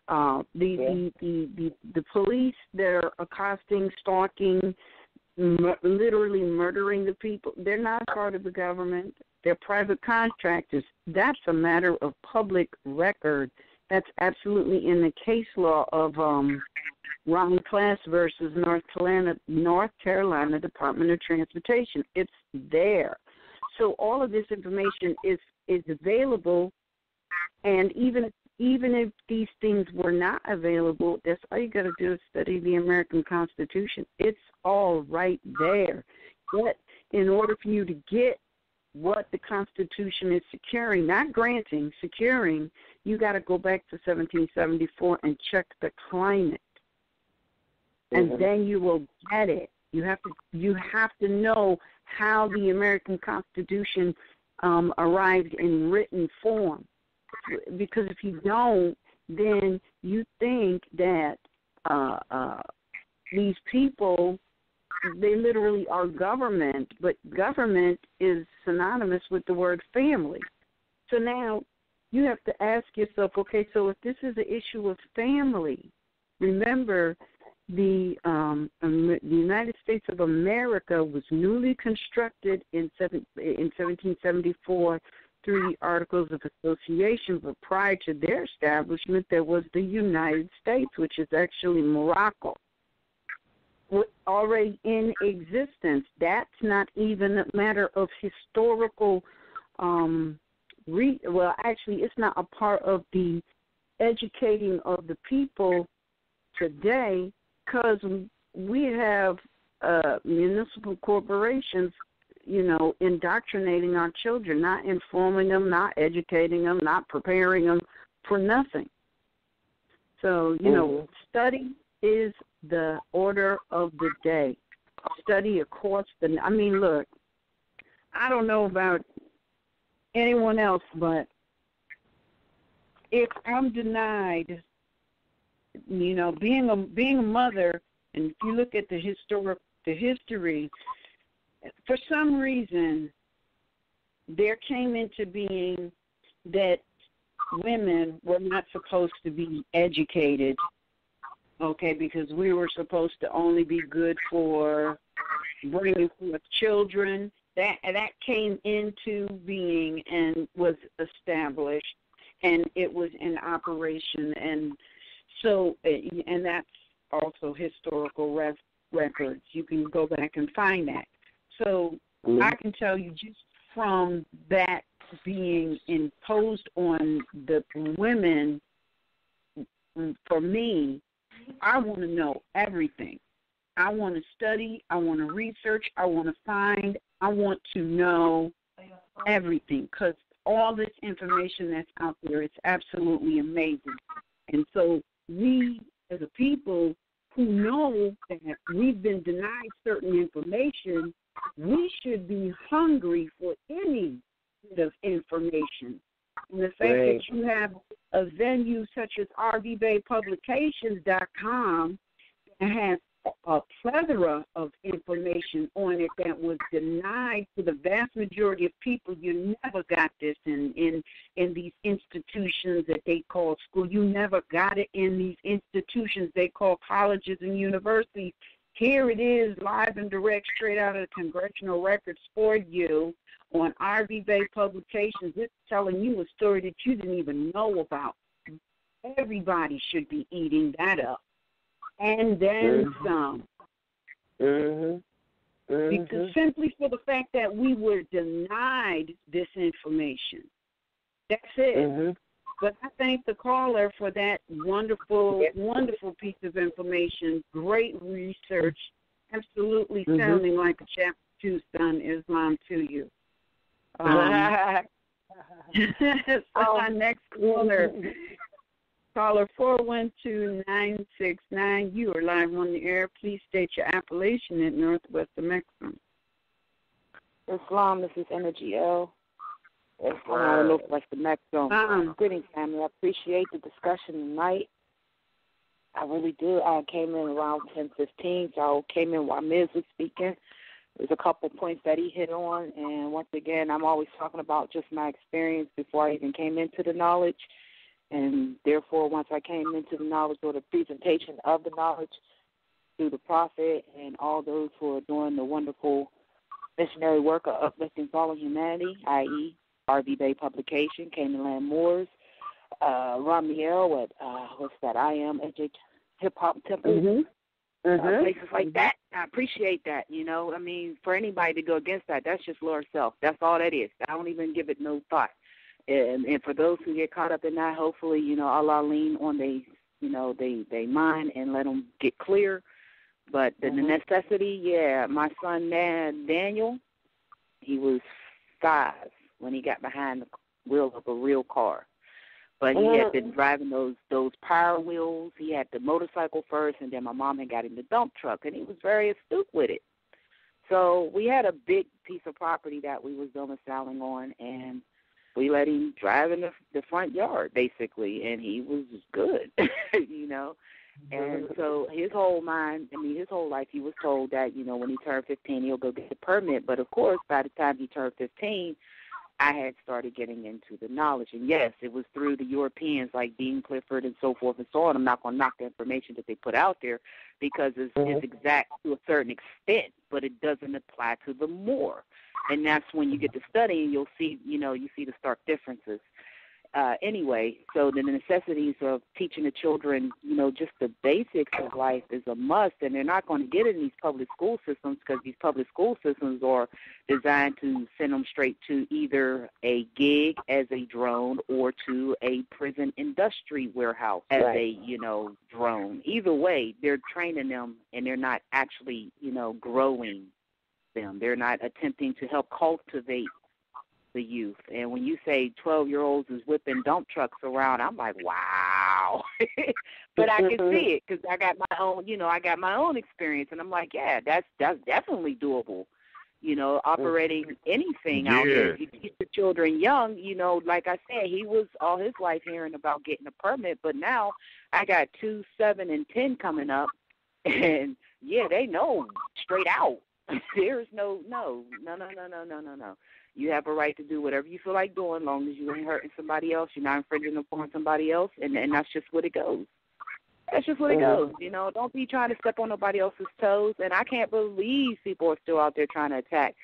The police that are accosting, stalking, literally murdering the people, they're not part of the government. They're private contractors. That's a matter of public record. That's absolutely in the case law of Ron Class versus North Carolina Department of Transportation. It's there. So all of this information is available, and even if these things were not available, that's all you got to do is study the American Constitution. It's all right there. But in order for you to get what the Constitution is securing, not granting, securing, you got to go back to 1774 and check the climate. And then you will get it. You have to know how the American Constitution arrived in written form. Because if you don't, then you think that these people, they literally are government, but government is synonymous with the word family. So now you have to ask yourself, okay, so if this is an issue of family, remember the United States of America was newly constructed in 1774 through the Articles of Association, but prior to their establishment, there was the United States, which is actually Morocco, already in existence. That's not even a matter of historical, actually, it's not a part of the educating of the people today, because we have municipal corporations, indoctrinating our children, not informing them, not educating them, not preparing them for nothing. So, study is the order of the day. Study across look, I don't know about anyone else, but if I'm denied, being a mother, and if you look at the history, for some reason, there came into being that women were not supposed to be educated, okay, because we were supposed to only be good for bringing forth children. That came into being and was established, and it was in operation, and so, and that's also historical records. You can go back and find that. So I can tell you, just from that being imposed on the women, for me, I want to know everything. I want to study. I want to research. I want to find. I want to know everything, because all this information that's out there, it's absolutely amazing. And so we, as a people who know that we've been denied certain information, we should be hungry for any bit of information. And the fact that you have a venue such as RVBeypublications.com that has a plethora of information on it that was denied to the vast majority of people. You never got this in these institutions that they call school. You never got it in these institutions they call colleges and universities. Here it is, live and direct, straight out of the congressional records for you on RVBey Publications. It's telling you a story that you didn't even know about. Everybody should be eating that up. And then some. Because simply for the fact that we were denied this information. That's it. But I thank the caller for that wonderful, wonderful piece of information. Great research. Absolutely sounding like a chapter 2 son Islam to you. So our next caller 412-969. You are live on the air. Please state your appellation in Northwest Mexico. Islam, this is Energy L. Islam, Northwest Mexico. Greetings, family. I appreciate the discussion tonight. I really do. I came in around 10:15, so I came in while Miz was speaking. There's a couple points that he hit on, and once again, I'm always talking about just my experience before I even came into the knowledge. And therefore, once I came into the knowledge or the presentation of the knowledge through the Prophet and all those who are doing the wonderful missionary work of uplifting fallen humanity, i.e., RVBey Publication, Canaan Land Moors, Ramiel at, I Am Hip Hop Temple, places like that. I appreciate that, I mean, for anybody to go against that, that's just Lord's self. That's all that is. I don't even give it no thought. And for those who get caught up in that, hopefully, Allah lean on they mind and let them get clear. But the necessity, my son Daniel, he was 5 when he got behind the wheel of a real car. But he had been driving those power wheels. He had the motorcycle first, and then my mom had got him the dump truck, and he was very astute with it. So we had a big piece of property that we was domiciling on, and we let him drive in the front yard, basically, and he was good, And so his whole life, he was told that, when he turned 15, he'll go get a permit. But, of course, by the time he turned 15, I had started getting into the knowledge. And, yes, it was through the Europeans like Dean Clifford and so forth and so on. I'm not going to knock the information that they put out there because it's exact to a certain extent, but it doesn't apply to the Moor. And that's when you get to study and you'll see, you see the stark differences. anyway, so the necessities of teaching the children, just the basics of life is a must, and they're not going to get it in these public school systems because these public school systems are designed to send them straight to either a gig as a drone or to a prison industry warehouse as a, drone. Either way, they're training them, and they're not actually, growing them. They're not attempting to help cultivate the youth. And when you say 12-year-olds is whipping dump trucks around, I'm like, wow. But I can see it because I got my own, I got my own experience, and I'm like, yeah, that's definitely doable. Operating anything out there. If you teach the children young, like I said, he was all his life hearing about getting a permit, but now I got 2, 7, and 10 coming up, and yeah, they know straight out. There's no. You have a right to do whatever you feel like doing, as long as you ain't hurting somebody else, you're not infringing upon somebody else, and that's just what it goes. That's just what it goes. Don't be trying to step on nobody else's toes. And I can't believe people are still out there trying to attack,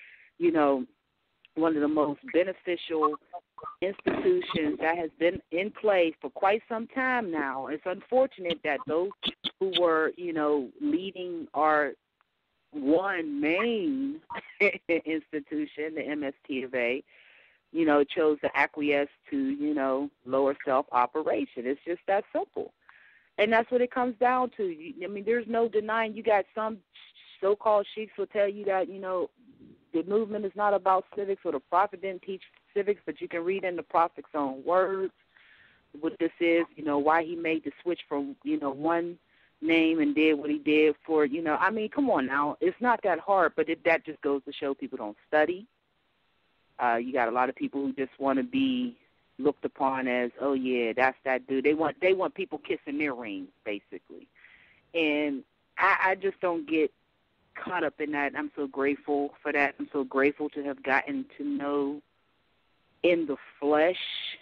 one of the most beneficial institutions that has been in place for quite some time now. It's unfortunate that those who were, leading our one main institution, the MST of A, chose to acquiesce to, lower self-operation. It's just that simple. And that's what it comes down to. There's no denying. You got some so-called sheiks will tell you that, the movement is not about civics, or the Prophet didn't teach civics, but you can read in the Prophet's own words what this is, why he made the switch from, one name and did what he did for, come on now. It's not that hard, but that just goes to show people don't study. You got a lot of people who just want to be looked upon as, oh, yeah, that's that dude. They want people kissing their rings, basically. And I just don't get caught up in that. I'm so grateful for that. I'm so grateful to have gotten to know in the flesh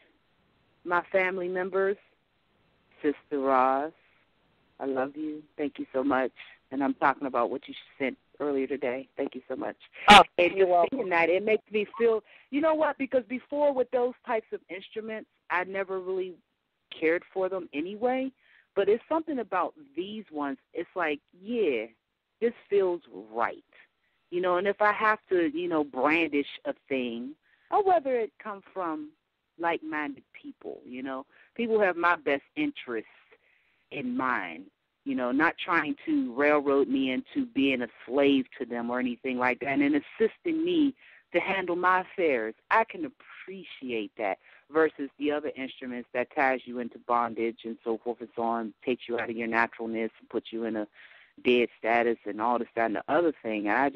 my family members. Sister Roz, I love you. Thank you so much. And I'm talking about what you sent earlier today. Thank you so much. Oh, and you're welcome. That it makes me feel, you know what, because before with those types of instruments, I never really cared for them anyway. But it's something about these ones. It's like, yeah, this feels right. And if I have to, brandish a thing, or whether it come from like-minded people, people who have my best interests in mind, not trying to railroad me into being a slave to them or anything like that, and assisting me to handle my affairs. I can appreciate that versus the other instruments that ties you into bondage and so forth and so on, takes you out of your naturalness and puts you in a dead status and all this, that, and the other thing. I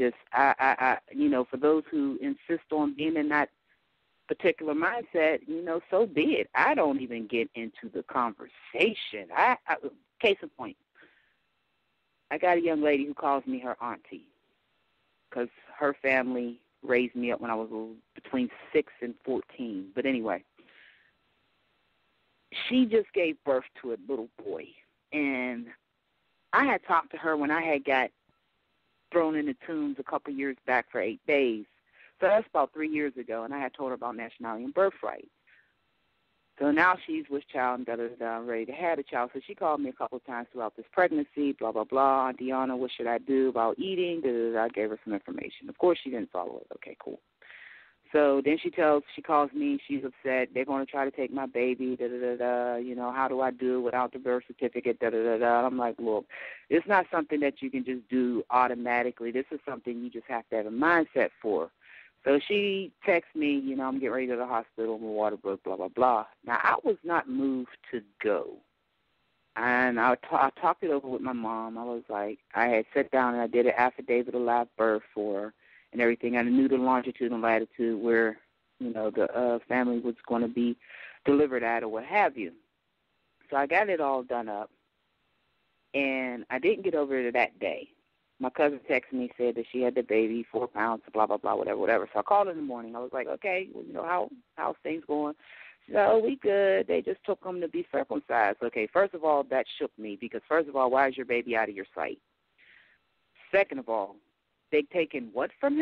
for those who insist on being in that particular mindset, so be it. I don't even get into the conversation. Case in point, I got a young lady who calls me her auntie because her family raised me up when I was between 6 and 14. But anyway, she just gave birth to a little boy. And I had talked to her when I had got thrown in the tombs a couple years back for 8 days. So that's about 3 years ago, and I had told her about nationality and birthright. So now she's with child and ready to have a child. So she called me a couple of times throughout this pregnancy, blah, blah, blah. Auntie Anna, what should I do about eating? I gave her some information. Of course, she didn't follow it. Okay, cool. So then she calls me, she's upset. They're going to try to take my baby, how do I do it without the birth certificate, I'm like, look, it's not something that you can just do automatically. This is something you just have to have a mindset for. So she texts me, I'm getting ready to go to the hospital, I'm in Waterbrook, blah, blah, blah. Now, I was not moved to go. And I talked it over with my mom. I was like, I had sat down and I did an affidavit of live birth for her and everything. I knew the longitude and latitude where, the family was going to be delivered at or what have you. So I got it all done up. And I didn't get over it that day. My cousin texted me, said that she had the baby, 4 pounds, blah, blah, blah, whatever. So I called in the morning. I was like, okay, how's things going? She said, oh, we good. They just took him to be circumcised. Okay, first of all, that shook me because, first of all, why is your baby out of your sight? Second of all, they taken what from him?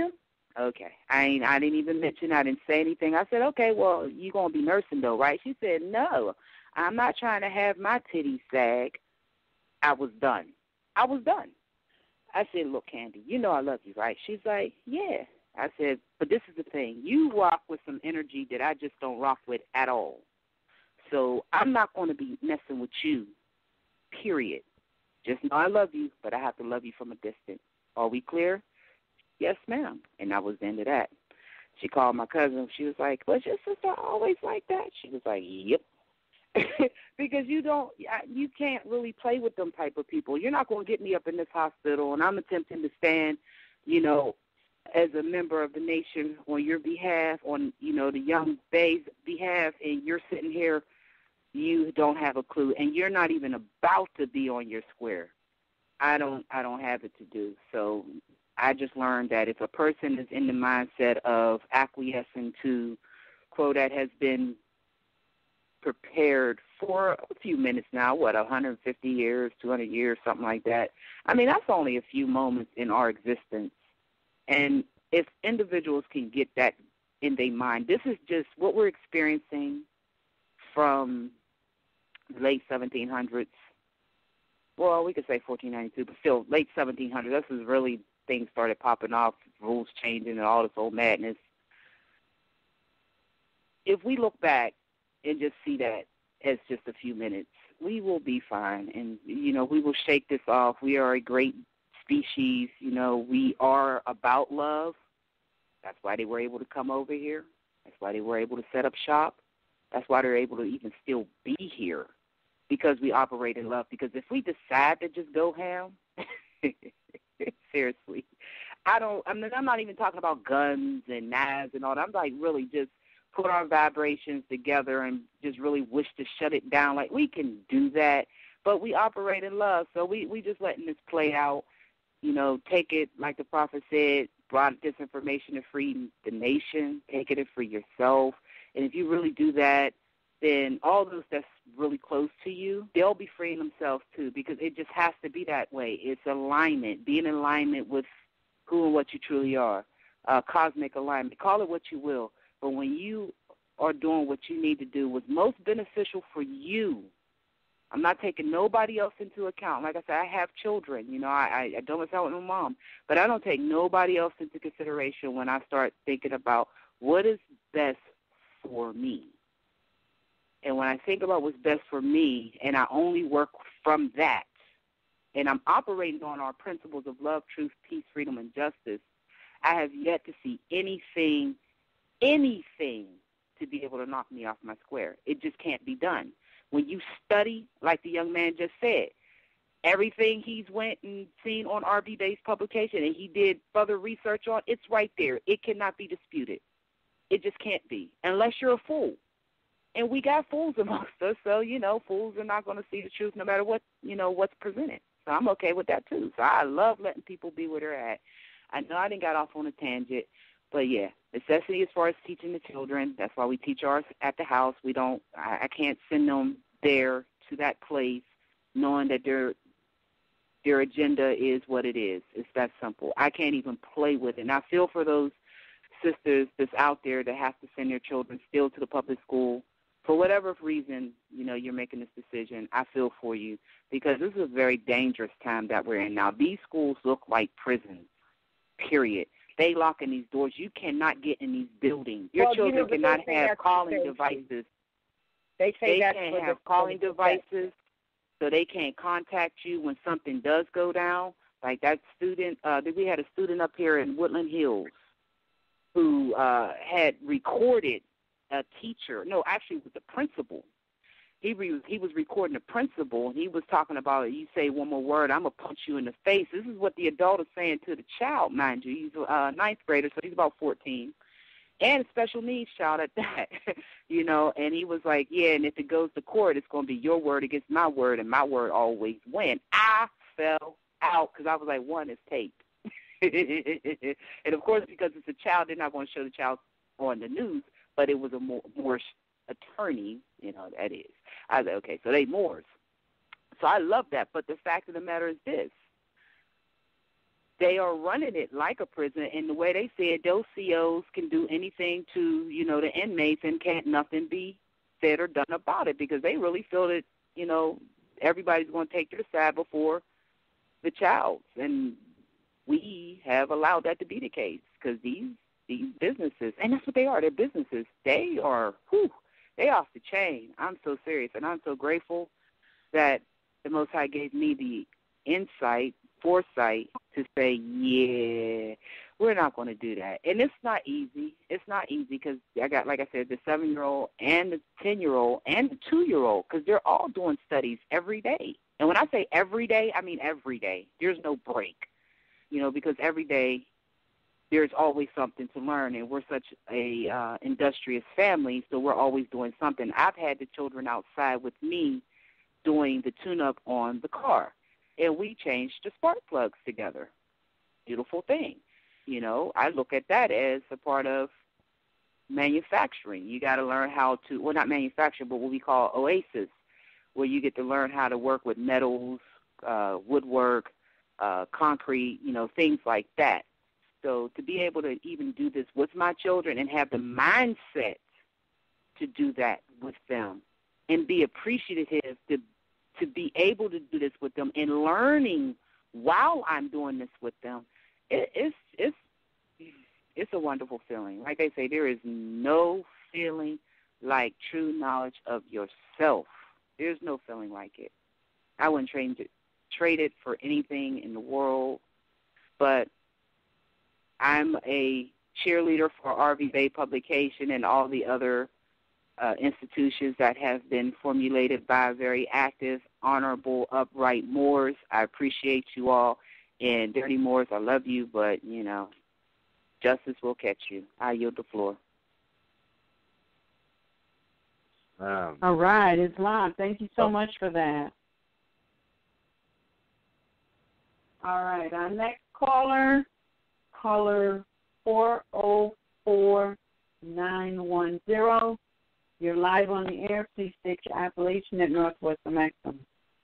Okay. I didn't even mention, I didn't say anything. I said, okay, well, you going to be nursing though, right? She said, no, I'm not trying to have my titties sag. I was done. I said, look, Candy, you know I love you, right? She's like, yeah. I said, but this is the thing. You rock with some energy that I just don't rock with at all. So I'm not going to be messing with you, period. Just know I love you, but I have to love you from a distance. Are we clear? Yes, ma'am. And that was the end of that. She called my cousin. She was like, was your sister always like that? She was like, yep. Because you can't really play with them type of people. You're not going to get me up in this hospital, and I'm attempting to stand, as a member of the nation on your behalf, on, the young Bey's behalf, and you're sitting here, you don't have a clue, and you're not even about to be on your square. I don't have it to do. So I just learned that if a person is in the mindset of acquiescing to, quote, that has been prepared for a few minutes now, 150 years, 200 years, something like that. I mean, that's only a few moments in our existence. And if individuals can get that in their mind, this is just what we're experiencing from the late 1700s. Well, we could say 1492, but still late 1700s. This is really things started popping off, rules changing, and all this old madness. If we look back and just see that as just a few minutes, we will be fine. And, we will shake this off. We are a great species. We are about love. That's why they were able to come over here. That's why they were able to set up shop. That's why they're able to even still be here, because we operate in love. Because if we decide to just go ham, seriously, I'm not even talking about guns and knives and all that. I'm like really just put our vibrations together and just really wish to shut it down. Like, we can do that, but we operate in love. So we just letting this play out. Take it, like the prophet said, brought this information to free the nation. Take it and free yourself. And if you really do that, then all those that's really close to you, they'll be freeing themselves too, because it just has to be that way. It's alignment, being in alignment with who and what you truly are, cosmic alignment. Call it what you will. But when you are doing what you need to do, what's most beneficial for you, I'm not taking nobody else into account. Like I said, I have children. I don't miss out with my mom. But I don't take nobody else into consideration when I start thinking about what is best for me. And when I think about what's best for me, and I only work from that, and I'm operating on our principles of love, truth, peace, freedom, and justice, I have yet to see anything to be able to knock me off my square. It just can't be done. When you study, like the young man just said, everything he's went and seen on RVBey's publication and he did further research on, it's right there. It cannot be disputed. It just can't be, unless you're a fool. And we got fools amongst us, so, fools are not going to see the truth no matter what, what's presented. So I'm okay with that, too. So I love letting people be where they're at. I know I didn't got off on a tangent, but, yeah, necessity as far as teaching the children. That's why we teach ours at the house. I can't send them there to that place knowing that their agenda is what it is. It's that simple. I can't even play with it. And I feel for those sisters that's out there that have to send their children still to the public school. For whatever reason, you're making this decision, I feel for you, because this is a very dangerous time that we're in now. These schools look like prisons, period. They lock in these doors. You cannot get in these buildings. Your children cannot have calling devices. They can't have calling devices, so they can't contact you when something does go down. Like that student, we had a student up here in Woodland Hills who had recorded a teacher. No, actually it was the principal. He was recording the principal, and he was talking about, you say one more word, I'm going to punch you in the face. This is what the adult is saying to the child, mind you. He's a ninth grader, so he's about 14. And a special needs child at that, and he was like, yeah, and if it goes to court, it's going to be your word against my word, and my word always wins. I fell out because I was like, one is taped. And, of course, because it's a child, they're not going to show the child on the news, but it was a Moorish attorney, that is. I was like, okay, so they Moors. So I love that, but the fact of the matter is this. they are running it like a prison. And the way they said, those COs can do anything to, the inmates and can't nothing be said or done about it because they really feel that, everybody's going to take their side before the child's. And we have allowed that to be the case because these businesses, and that's what they are, they're businesses, they are, they off the chain. I'm so serious, and I'm so grateful that the Most High gave me the foresight to say, yeah, we're not going to do that. And it's not easy. It's not easy because I got, like I said, the 7-year-old and the 10-year-old and the 2-year-old because they're all doing studies every day. And when I say every day, I mean every day. There's no break, because every day there's always something to learn, and we're such a industrious family, so we're always doing something. I've had the children outside with me doing the tune-up on the car, and we changed the spark plugs together. Beautiful thing. I look at that as a part of manufacturing. You got to learn how to, well, not manufacture, but what we call OASIS, where you get to learn how to work with metals, woodwork, concrete, things like that. So to be able to even do this with my children and have the mindset to do that with them and be appreciative to be able to do this with them and learning while I'm doing this with them, it's a wonderful feeling. Like they say, there is no feeling like true knowledge of yourself. There's no feeling like it. I wouldn't trade it for anything in the world, but I'm a cheerleader for RVBey publication and all the other institutions that have been formulated by very active, honorable, upright Moors. I appreciate you all. And Dirty Moors, I love you, but, justice will catch you. I yield the floor. All right, Islam. Thank you so much for that. All right, our next caller 404910. You're live on the air. Please state your appellation at Northwest Maxim.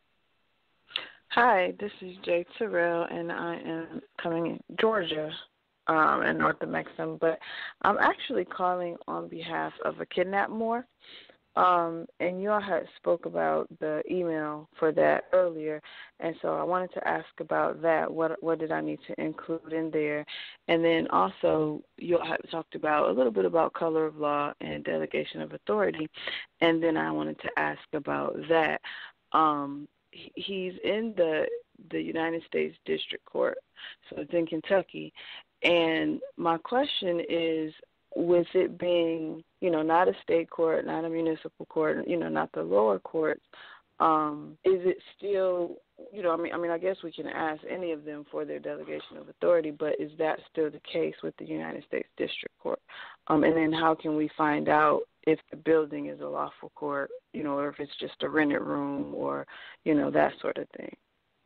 Hi, this is Jay Terrell, and I am coming in Georgia in North Maxim, but I'm actually calling on behalf of a kidnapped Moor. And you all had spoke about the email for that earlier, and so I wanted to ask about that. What did I need to include in there? And then also you all had talked about a little bit about color of law and delegation of authority, and then I wanted to ask about that. He's in the United States District Court, so it's in Kentucky, and my question is, with it being, not a state court, not a municipal court, not the lower courts, is it still, I guess we can ask any of them for their delegation of authority, but is that still the case with the United States District Court? And then how can we find out if the building is a lawful court, or if it's just a rented room or, that sort of thing?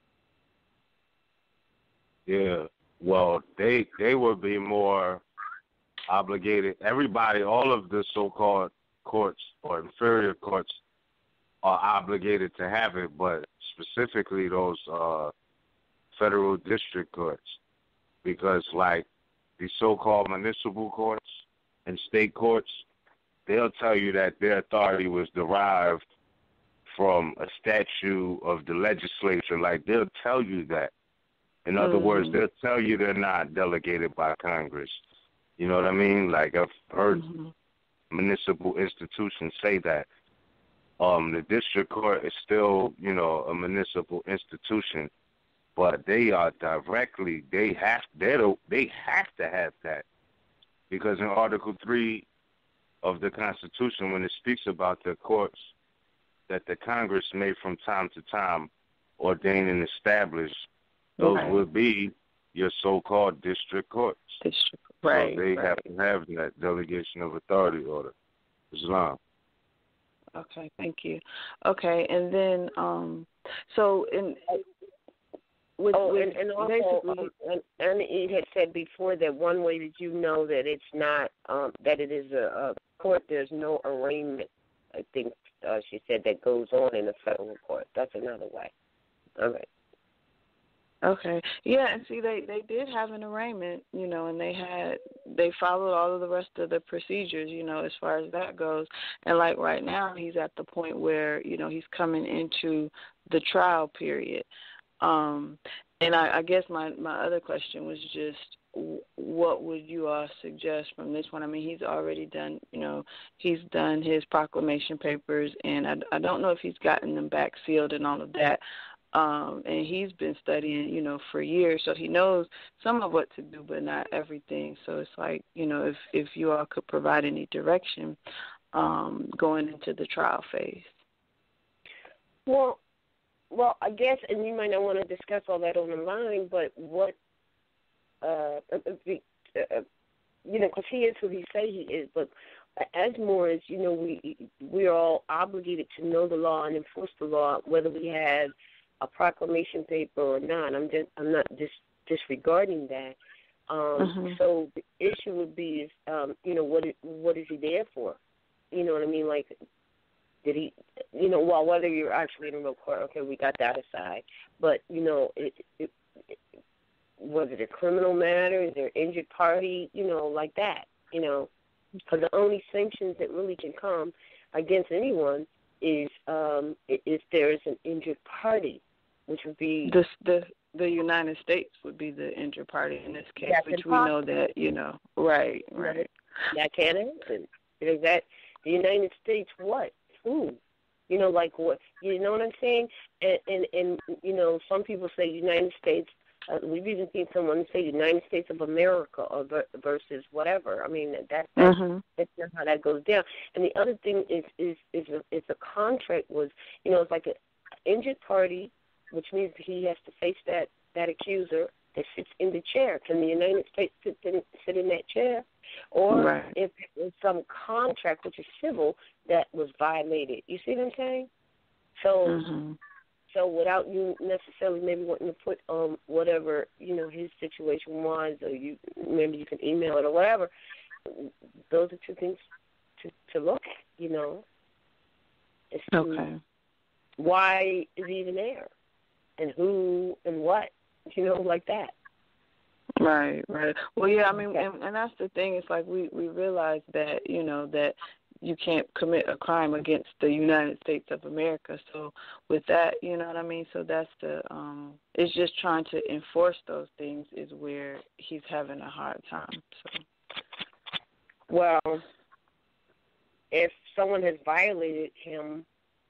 Yeah, well, they would be more obligated. Everybody, all of the so-called courts or inferior courts are obligated to have it, but specifically those federal district courts, because like the so-called municipal courts and state courts, they'll tell you that their authority was derived from a statute of the legislature. Like, they'll tell you that. In other words, they'll tell you they're not delegated by Congress. You know what I mean? Like, I've heard municipal institutions say that. The district court is still, a municipal institution, but they are directly, they have to have that, because in Article 3 of the Constitution, when it speaks about the courts that the Congress may from time to time ordain and establish, those would be your so-called district courts. Right. So they have to have that delegation of authority order. Islam. Okay, thank you. Okay, and then so in with and also, and it had said before that one way that you know that it's not that it is a court, there's no arraignment. I think she said that goes on in the federal court. That's another way. All right. Okay. Yeah, and see, they did have an arraignment, and they followed all of the rest of the procedures, as far as that goes. And like right now, he's at the point where he's coming into the trial period. And I guess my other question was just, what would you all suggest from this one? I mean, he's already done, he's done his proclamation papers, and I don't know if he's gotten them back sealed and all of that. And he's been studying, for years, so he knows some of what to do, but not everything. So it's like, if you all could provide any direction going into the trial phase. Well, I guess, and you might not want to discuss all that on the line, but what, because he is who he say he is, but as Moors, we are all obligated to know the law and enforce the law, whether we have a proclamation paper or not. I'm not disregarding that. So the issue would be is, what is he there for? You know what I mean? Like, did he, whether you're actually in a real court, okay, we got that aside. But, was it a criminal matter? Is there an injured party? Like that, Because the only sanctions that really can come against anyone is if there is an injured party, which would be the United States would be the injured party in this case, which impossible. We know that, right. That can't happen. Because that the United States, what? Who? Like what? You know what I'm saying? And some people say United States. We've even seen someone say United States of America or versus whatever. I mean, that's not how that goes down. And the other thing is a contract was, it's like an injured party, which means he has to face that accuser that sits in the chair. Can the United States sit in that chair? Or if it's some contract, which is civil, that was violated. You see what I'm saying? So so without you necessarily maybe wanting to put whatever, his situation was, or maybe you can email it or whatever, those are two things to look at, It's why is he even there? And who and what, like that. Right. Well, yeah, I mean, and that's the thing. It's like we realize that, that you can't commit a crime against the United States of America. So with that, you know what I mean? So that's it's just trying to enforce those things is where he's having a hard time. So. Well, if someone has violated him,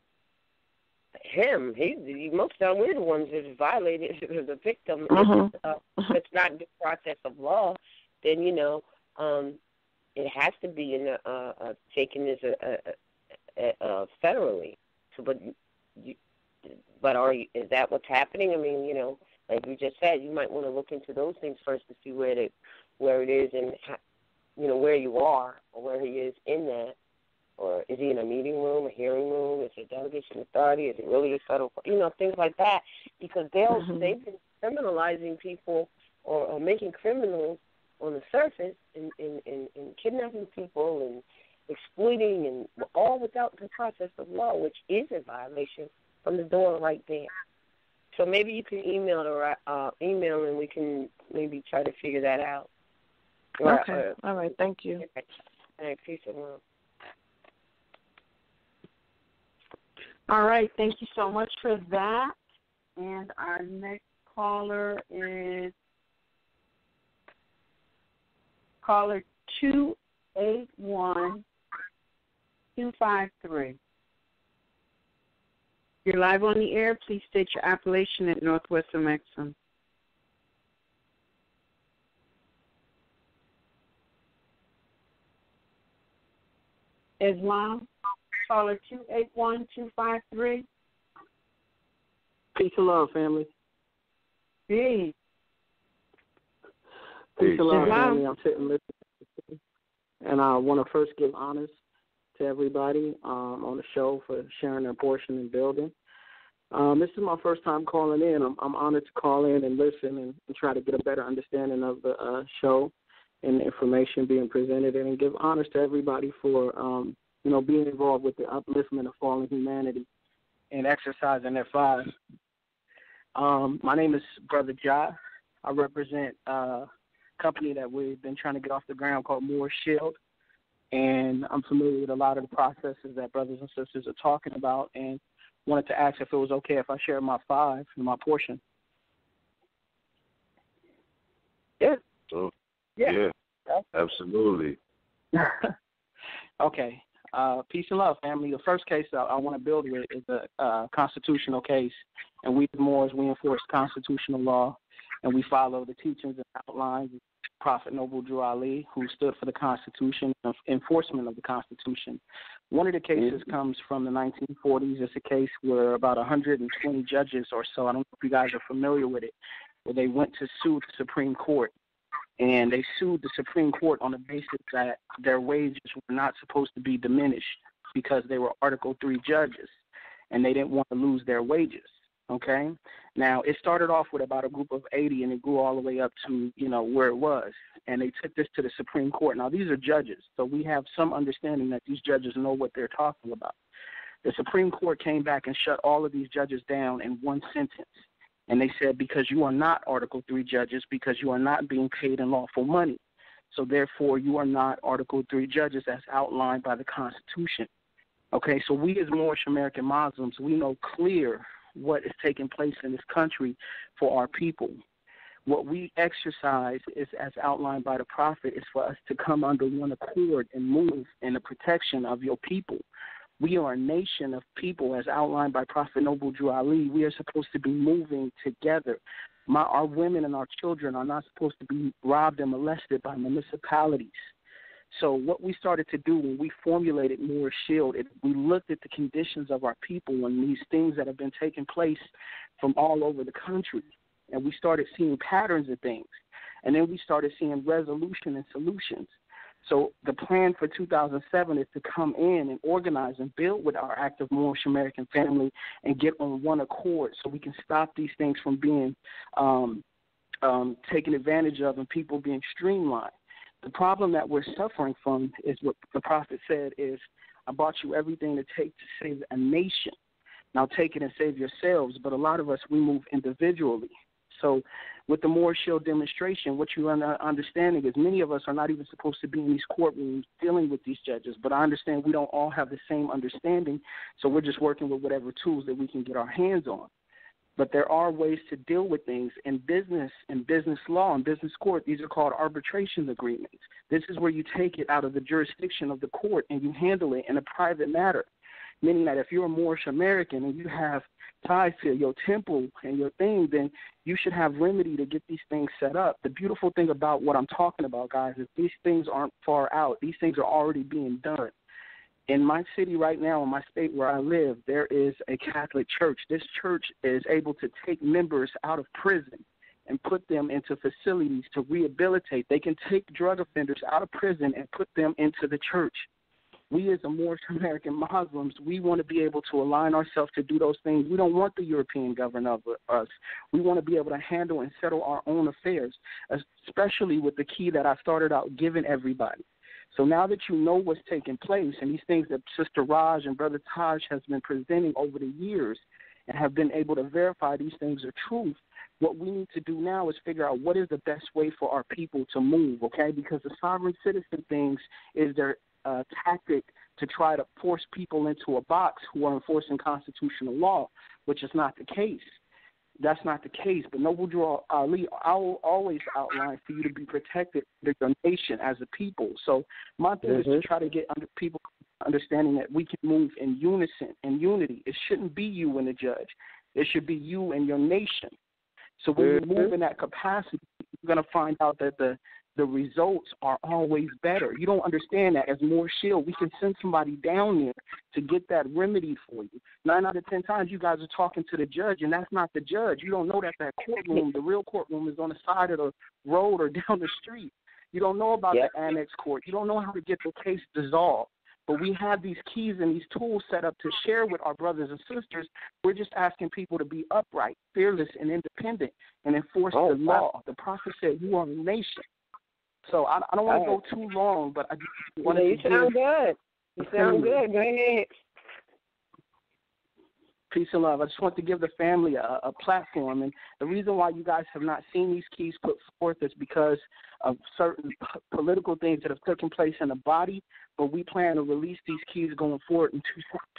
most of the time we're the ones that violated the victim. If it's not the process of law, then, it has to be taken as a federally. So, is that what's happening? I mean, like you just said, you might want to look into those things first to see where it is and where you are or where he is in that. Or is he in a meeting room, a hearing room? Is it delegation authority? Is it really a federal? Things like that, because they've been criminalizing people or making criminals on the surface and kidnapping people and exploiting, and all without the process of law, which is a violation from the door right there. So maybe you can email and we can maybe try to figure that out. Okay. All right. Thank you. All right. Peace and love. All right. Thank you so much for that. And our next caller is caller 281-253. You're live on the air. Please state your appellation at Northwestern Maxim. Islam, caller 281-253. Peace and love, family. Peace. Peace and love, family. I'm sitting listening. And I want to first give honors to everybody on the show for sharing their portion in building. This is my first time calling in. I'm honored to call in and listen and try to get a better understanding of the show and the information being presented, and give honors to everybody for being involved with the upliftment of fallen humanity and exercising their fire. My name is Brother Ja. I represent a company that we've been trying to get off the ground called Moor Shield, and I'm familiar with a lot of the processes that brothers and sisters are talking about, and wanted to ask if it was okay if I share my 5 and my portion. Yeah. So, yeah, absolutely. Okay. Peace and love, family. The first case I want to build with is a constitutional case, and we Moors, we enforce constitutional law, and we follow the teachings and outlines of Prophet Noble Drew Ali, who stood for the Constitution and enforcement of the Constitution. One of the cases comes from the 1940s. It's a case where about 120 judges or so, I don't know if you guys are familiar with it, where they went to sue the Supreme Court. And they sued the Supreme Court on the basis that their wages were not supposed to be diminished because they were Article III judges, and they didn't want to lose their wages, okay? Now, it started off with about a group of 80, and it grew all the way up to, where it was. And they took this to the Supreme Court. Now, these are judges, so we have some understanding that these judges know what they're talking about. The Supreme Court came back and shut all of these judges down in one sentence. And they said, because you are not Article III judges, because you are not being paid in lawful money. So therefore, you are not Article III judges as outlined by the Constitution. Okay, so we as Moorish American Muslims, we know clear what is taking place in this country for our people. What we exercise is, as outlined by the Prophet, is for us to come under one accord and move in the protection of your people. We are a nation of people, as outlined by Prophet Noble Drew Ali. We are supposed to be moving together. Our women and our children are not supposed to be robbed and molested by municipalities. So what we started to do when we formulated Moor Shield, we looked at the conditions of our people and these things that have been taking place from all over the country. And we started seeing patterns of things. And then we started seeing resolution and solutions. So the plan for 2007 is to come in and organize and build with our active Moorish American family and get on one accord so we can stop these things from being taken advantage of and people being streamlined. The problem that we're suffering from is what the Prophet said is, I bought you everything to take to save a nation. Now take it and save yourselves. But a lot of us, we move individually. So with the Moor Shield demonstration, what you are understanding is many of us are not even supposed to be in these courtrooms dealing with these judges. But I understand we don't all have the same understanding, so we're just working with whatever tools that we can get our hands on. But there are ways to deal with things in business law and business court. These are called arbitration agreements. This is where you take it out of the jurisdiction of the court and you handle it in a private matter, meaning that if you're a Moorish American and you have ties to your temple and your thing, then you should have remedy to get these things set up. The beautiful thing about what I'm talking about, guys, is these things aren't far out. These things are already being done. In my city right now, in my state where I live, there is a Catholic church. This church is able to take members out of prison and put them into facilities to rehabilitate. They can take drug offenders out of prison and put them into the church. We as a Moorish American Muslims, we want to be able to align ourselves to do those things. We don't want the European government of us. We want to be able to handle and settle our own affairs, especially with the key that I started out giving everybody. So now that you know what's taking place and these things that Sister Raj and Brother Taj has been presenting over the years and have been able to verify these things are truth, what we need to do now is figure out what is the best way for our people to move, okay? Because the sovereign citizen things is their tactic to try to force people into a box who are enforcing constitutional law, which is not the case. That's not the case. But Noble Drew Ali, I will always outline for you to be protected under your nation as a people. So my thing is to try to get people understanding that we can move in unison and unity. It shouldn't be you and the judge. It should be you and your nation. So when you move in that capacity, you're going to find out that the results are always better. You don't understand that. As Moor Shield, we can send somebody down there to get that remedy for you. 9 out of 10 times you guys are talking to the judge, and that's not the judge. You don't know that courtroom, the real courtroom, is on the side of the road or down the street. You don't know about the annex court. You don't know how to get the case dissolved. But we have these keys and these tools set up to share with our brothers and sisters. We're just asking people to be upright, fearless, and independent and enforce the law. The Prophet said, you are a nation. So I don't want to go too long, but I just want to. You sound good. You sound good. Go ahead. Peace and love. I just want to give the family a platform. And the reason why you guys have not seen these keys put forth is because of certain political things that have taken place in the body. But we plan to release these keys going forward in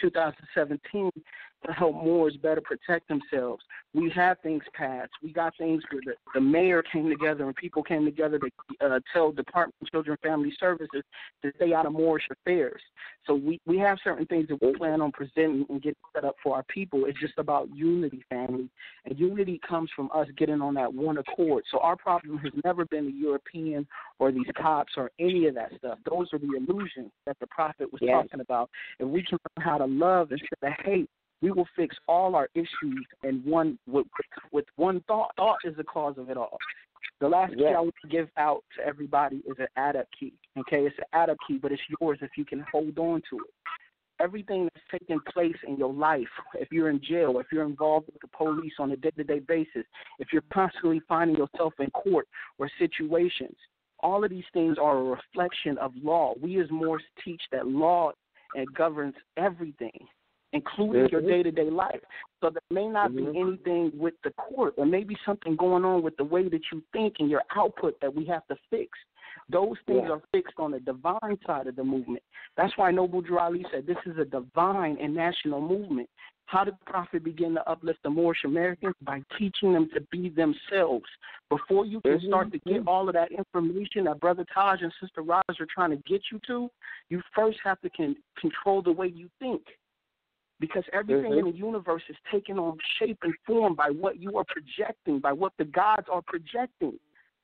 2017 to help Moors better protect themselves. We have things passed. We got things where the mayor came together and people came together to tell Department of Children and Family Services to stay out of Moorish affairs. So we have certain things that we plan on presenting and getting set up for our people. It's just about unity, family. And unity comes from us getting on that one accord. So our problem has never been the European or these cops or any of that stuff. Those are the illusions that the prophet was talking about. If we can learn how to love instead of hate, we will fix all our issues in one with one thought. Thought is the cause of it all. The last key I want to give out to everybody is an add-up key. Okay, it's an add-up key, but it's yours if you can hold on to it. Everything that's taking place in your life, if you're in jail, if you're involved with the police on a day-to-day basis, if you're constantly finding yourself in court or situations, all of these things are a reflection of law. We as Moors teach that law governs everything, including your day-to-day life. So there may not be anything with the court. There may be something going on with the way that you think and your output that we have to fix. Those things are fixed on the divine side of the movement. That's why Noble Drew Ali said this is a divine and national movement. How did the prophet begin to uplift the Moorish Americans? By teaching them to be themselves. Before you can start to get all of that information that Brother Taj and Sister Raj are trying to get you to, you first have to control the way you think. Because everything in the universe is taking on shape and form by what you are projecting, by what the gods are projecting.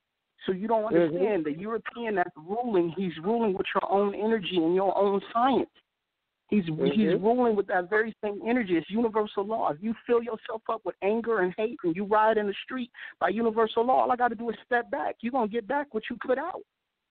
So you don't understand the European that's ruling, he's ruling with your own energy and your own science. He's ruling with that very same energy. It's universal law. If you fill yourself up with anger and hate and you ride in the street by universal law, all I got to do is step back. You're going to get back what you put out.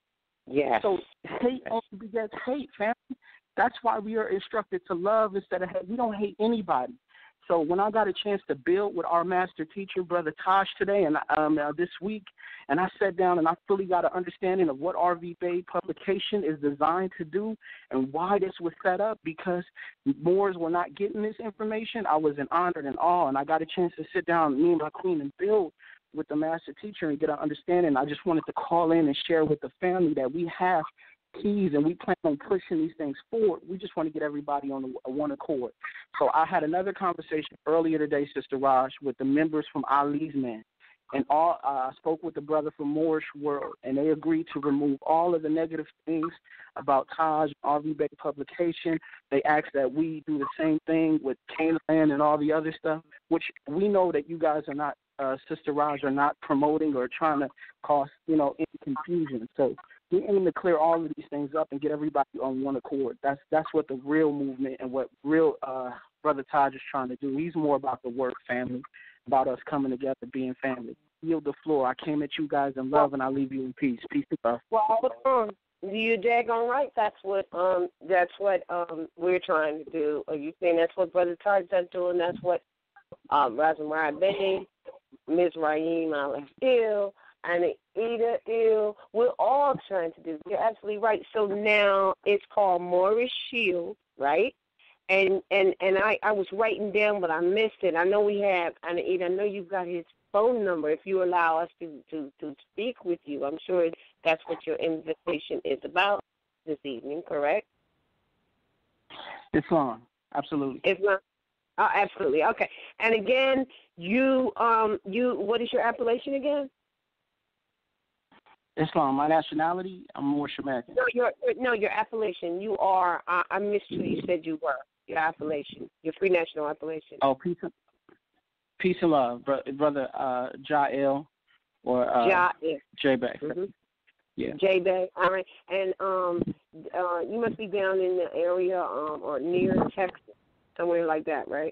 Yes. So hate only begets hate, family. That's why we are instructed to love instead of hate. We don't hate anybody. So when I got a chance to build with our master teacher, Brother Taj, today and this week, and I sat down and I fully got an understanding of what RVBey publication is designed to do and why this was set up, because Moors were not getting this information. I was in honor and awe, and I got a chance to sit down, me and my queen, and build with the master teacher and get an understanding. I just wanted to call in and share with the family that we have keys and we plan on pushing these things forward. We just want to get everybody on one accord. So I had another conversation earlier today, Sister Raj, with the members from Ali's Men. And I spoke with the brother from Moorish World, and they agreed to remove all of the negative things about Taj, RVBey publication. They asked that we do the same thing with Canaan and all the other stuff, which we know that you guys are not, Sister Raj, are not promoting or trying to cause, any confusion. So we aim to clear all of these things up and get everybody on one accord. That's what the real movement and what real Brother Taj is trying to do. He's more about the work, family, about us coming together, being family. Yield the floor. I came at you guys in love, and I leave you in peace. Peace to God. Well, you're daggone right. That's what we're trying to do. Are you saying that's what Brother Taj is doing? That's what RVBey, Ms. Raheem Al-Ill, and Ida Ill, we're all trying to do. You're absolutely right. So now it's called Moorish Shield, right? And I was writing down, but I missed it. I know we have, and Ida, I know you've got his phone number. If you allow us to speak with you, I'm sure that's what your invitation is about this evening, correct? Islam, absolutely. Islam. Oh, absolutely. Okay. And again, you what is your appellation again? Islam. My nationality, I'm Moorish American. No, your appellation. You are. I missed who you said you were. Your appellation. Your free national appellation. Oh, peace and love, brother Jael or RVBey. Mm-hmm. Yeah. RVBey. All right. And you must be down in the area or near Texas, somewhere like that, right?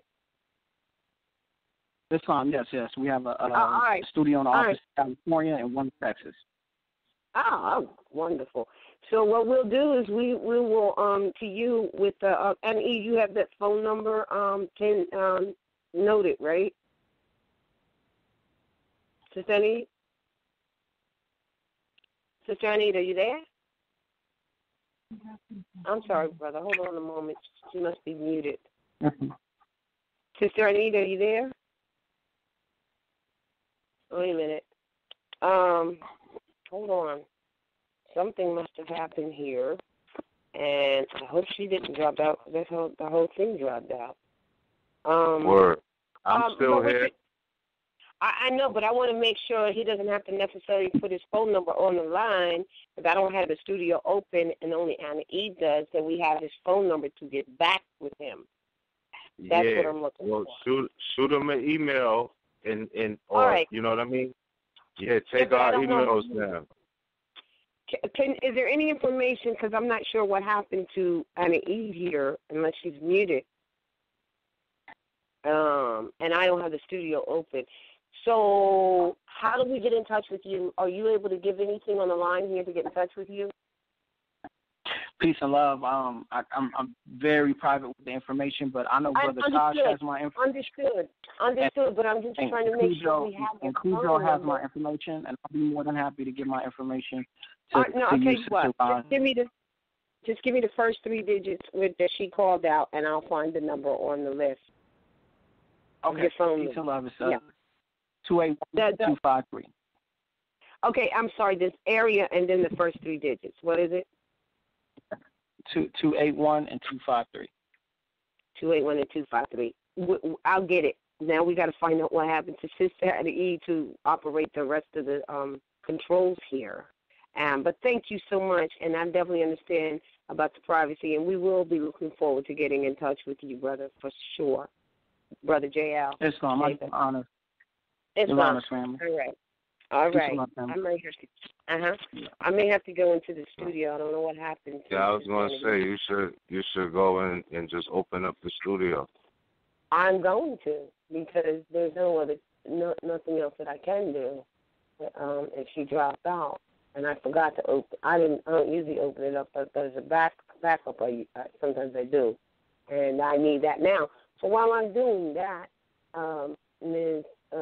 Islam, yes. We have a studio in the office in California and one in Texas. Oh, wonderful. So what we'll do is we will to you with the and you have that phone number noted, right? Sister Anita, are you there? I'm sorry, brother. Hold on a moment. She must be muted. Mm-hmm. Sister Anita, are you there? Wait a minute. Hold on. Something must have happened here, and I hope she didn't drop out. The whole thing dropped out. Word. I'm still here. I know, but I want to make sure he doesn't have to necessarily put his phone number on the line, because I don't have the studio open and only Anna E does, so we have his phone number to get back with him. That's what I'm looking for. Shoot him an email or right. You know what I mean? Yeah, take our emails now. Is there any information, because I'm not sure what happened to Anna E here, unless she's muted, and I don't have the studio open. So how do we get in touch with you? Are you able to give anything on the line here to get in touch with you? Peace and love. I'm very private with the information, but I know Brother Tosh has my information. Understood. But I'm just trying to make sure we have and Cujo has my information, and I'll be more than happy to give my information to I'll tell you what. Just give me the first 3 digits that she called out, and I'll find the number on the list. Okay. Your phone Peace and love. It's 281-253. Okay, I'm sorry. This area and then the first 3 digits. What is it? 281 and 253. 281 and 253. I'll get it. Now we got to find out what happened to Sister Anna E to operate the rest of the controls here. But thank you so much, and I definitely understand about the privacy, and we will be looking forward to getting in touch with you, brother, for sure. Brother JL. It's my honor. It's my honor, family. All right. I may have to go into the studio. I don't know what happened. I was going to say you should go in and just open up the studio. I'm going to, because there's nothing else that I can do. If she dropped out, and I forgot to open. I don't usually open it up, but there's a backup. Sometimes I do, and I need that now. So while I'm doing that, Ms.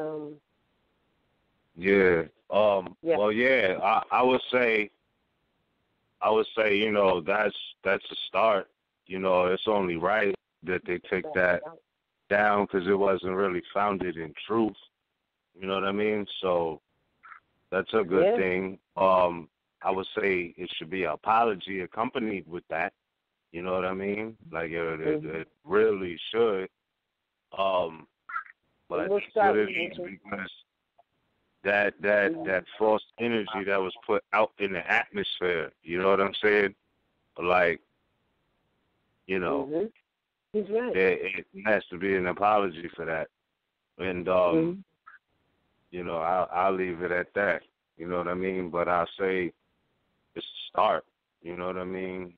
Well, yeah. I would say, you know, that's a start. You know, it's only right that they take that down, because it wasn't really founded in truth. You know what I mean? So that's a good thing. I would say it should be an apology accompanied with that. You know what I mean? Like it really should. But because that false energy that was put out in the atmosphere, you know what I'm saying? Like, you know, He's right. It has to be an apology for that. And, you know, I'll leave it at that. You know what I mean? But I'll say it's a start. You know what I mean?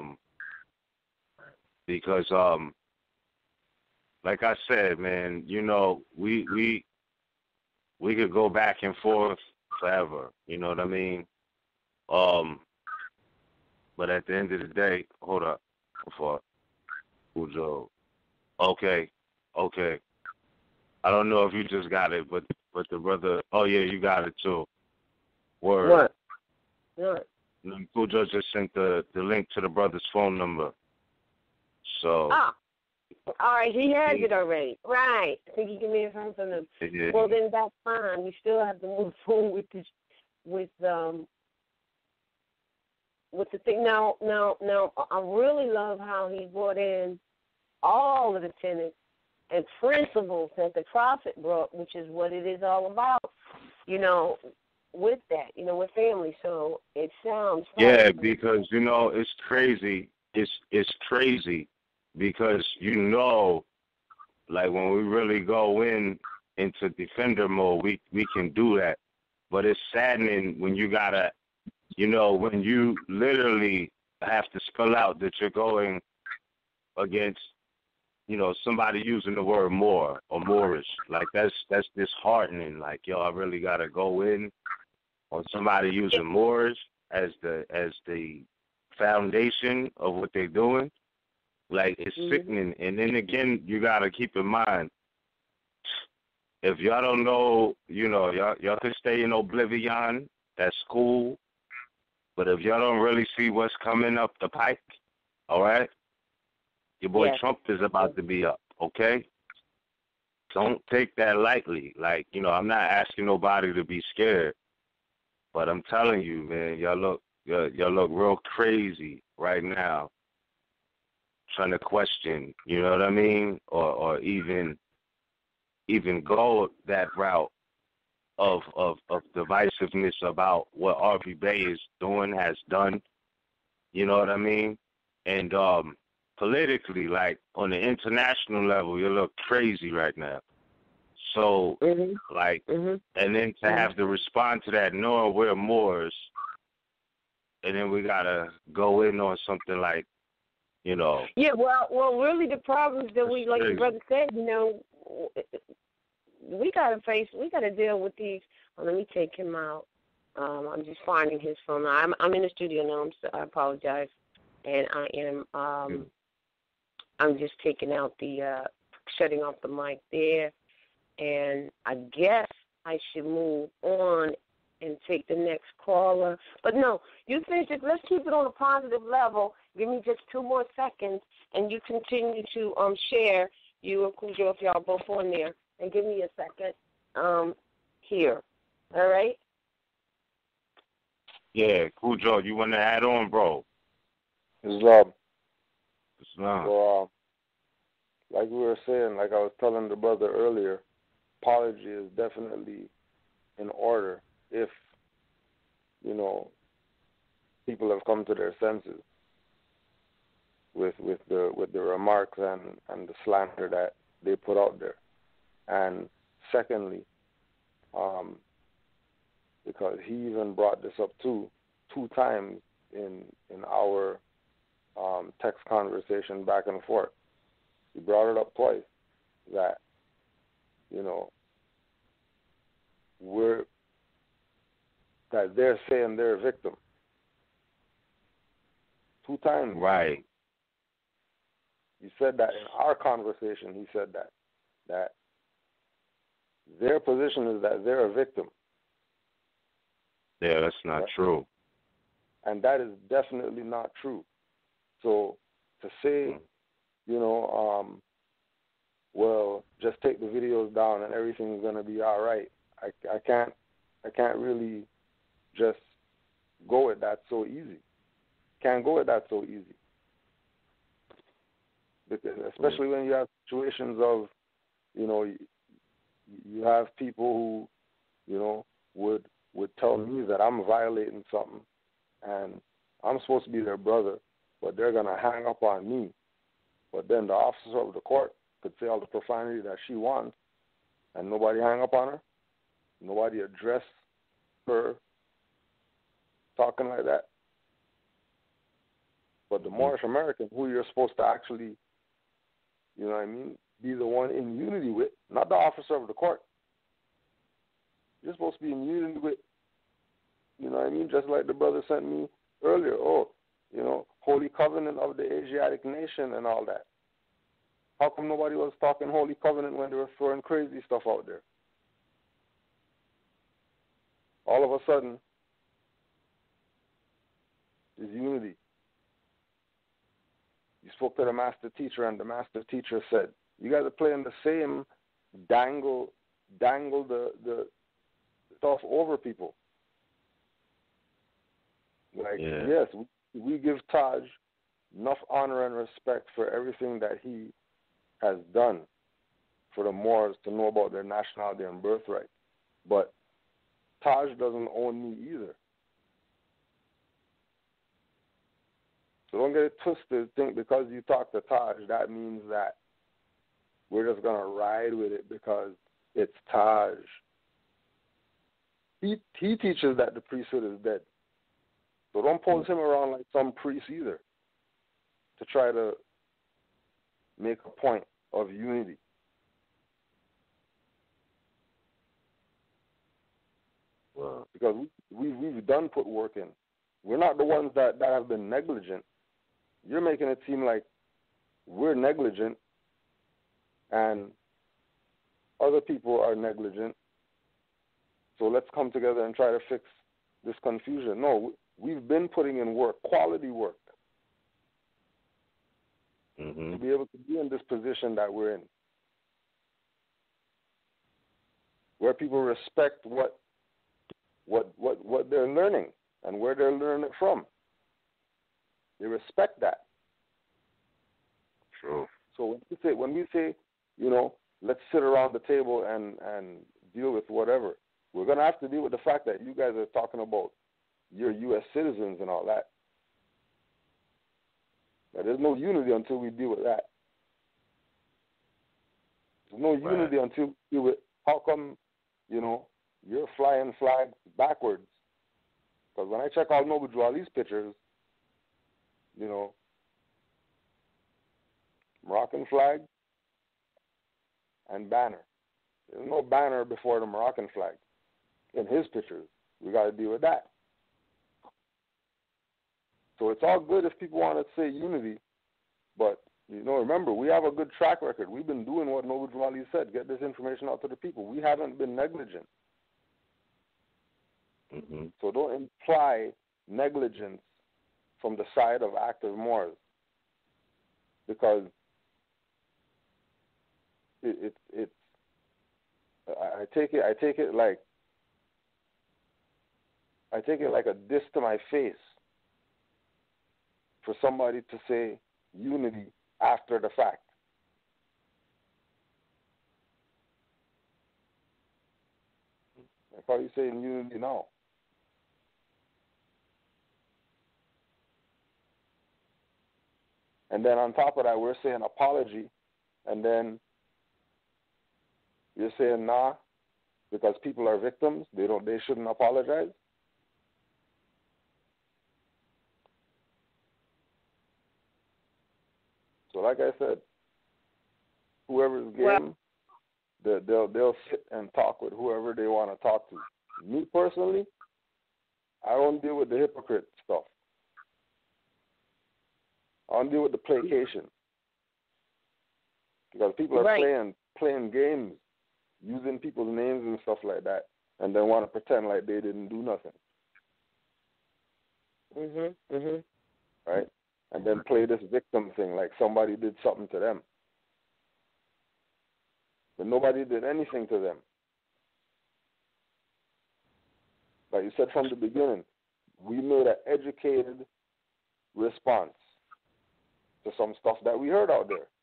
Because, like I said, man, you know, we could go back and forth forever. You know what I mean? But at the end of the day, hold up. Cujo. Okay. I don't know if you just got it, but the brother. Oh yeah, you got it too. Word. What? Cujo just sent the link to the brother's phone number. So. Ah. All right, he has it already. Right. I think he can be from them. Yeah. Well, then that's fine. We still have to move forward with the thing. Now, I really love how he brought in all of the tenets and principles that the prophet brought, which is what it is all about, you know, with that, you know, with family. So it sounds because, you know, it's crazy. It's crazy because, you know, like when we really go into defender mode, we can do that. But it's saddening when you gotta, you know, when you literally have to spell out that you're going against, you know, somebody using the word Moor or Moorish. Like that's disheartening. Like, yo, I really gotta go in on somebody using Moorish as the foundation of what they're doing. Like, it's sickening. And then again, you gotta keep in mind, if y'all don't know, you know, y'all can stay in oblivion. That's cool. But if y'all don't really see what's coming up the pike, all right, your boy Trump is about to be up, okay? don't take that lightly. Like, you know, I'm not asking nobody to be scared, but I'm telling you, man, y'all look real crazy right now, trying to question, you know what I mean, or even go that route of divisiveness about what RVBey is doing, has done, you know what I mean, and politically, like on the international level, you look crazy right now. So, and then to have to respond to that, knowing we're Moors, and then we gotta go in on something like, you know. Yeah, well, really, the problems that we, like your brother said, you know, we gotta deal with these. Well, let me take him out. I'm just finding his phone. I'm in the studio now. I apologize, and I am. I'm just taking out the shutting off the mic there, and I guess I should move on and take the next caller. But no, you finish it. Let's keep it on a positive level. Give me just 2 more seconds, and you continue to share. You and Cujo, if y'all both on there, and give me a second here. All right? Yeah, Cujo, you want to add on, bro? Islam. Islam. So, like we were saying, like I was telling the brother earlier, apology is definitely in order if, you know, people have come to their senses with the remarks and the slander that they put out there. And secondly, because he even brought this up two times in our text conversation back and forth. He brought it up twice that, you know, that they're saying they're a victim. 2 times. Right. He said that in our conversation. He said that their position is that they're a victim. Yeah, that's not true. And that is definitely not true. So to say, you know, well, just take the videos down and everything's gonna be all right. I can't really just go with that so easy. Can't go with that so easy. Because especially when you have situations of, you know, you have people who, you know, would tell me that I'm violating something and I'm supposed to be their brother, but they're going to hang up on me. But then the officer of the court could say all the profanity that she wants and nobody hang up on her. Nobody address her talking like that. But the Moorish American, who you're supposed to actually, you know what I mean, be the one in unity with, not the officer of the court. You're supposed to be in unity with, you know what I mean, just like the brother sent me earlier. Oh, you know, Holy Covenant of the Asiatic nation and all that. How come nobody was talking Holy Covenant when they were throwing crazy stuff out there? All of a sudden, there's unity. You spoke to the master teacher, and the master teacher said, you guys are playing the same dangle the stuff over people. Like, yes, we give Taj enough honor and respect for everything that he has done for the Moors to know about their nationality and birthright. But Taj doesn't own me either. So don't get it twisted. Think because you talk to Taj, that means that we're just going to ride with it because it's Taj. He teaches that the priesthood is dead. So don't pose him around like some priest either to try to make a point of unity. Wow. Because we've done put work in. We're not the ones that have been negligent. You're making it seem like we're negligent and other people are negligent. So let's come together and try to fix this confusion. No, we've been putting in work, quality work, to be able to be in this position that we're in. where people respect what they're learning and where they're learning it from. They respect that. True. So when we say, let's sit around the table and deal with whatever, we're going to have to deal with the fact that you guys are talking about your U.S. citizens and all that. Now, there's no unity until we deal with that. There's no unity until we deal with how come, you're flying flags backwards. Because when I check out Noble Drew Ali's pictures, Moroccan flag and banner. There's no banner before the Moroccan flag in his pictures. We got to deal with that. So it's all good if people want to say unity, but remember, we have a good track record. We've been doing what Noble Drew Ali said: get this information out to the people. We haven't been negligent. Mm-hmm. So don't imply negligence from the side of active Moors, because I take it like a diss to my face for somebody to say unity after the fact. That's how you say unity now. And then on top of that, we're saying apology, and then you're saying nah, because people are victims, they shouldn't apologize. So like I said, whoever's game, they'll sit and talk with whoever they want to talk to. Me personally, I don't deal with the hypocrite stuff. I don't deal with the placation, because people are playing games, using people's names and stuff like that, and then want to pretend like they didn't do nothing. Right? And then play this victim thing like somebody did something to them. But nobody did anything to them. Like you said from the beginning, we made an educated response to some stuff that we heard out there.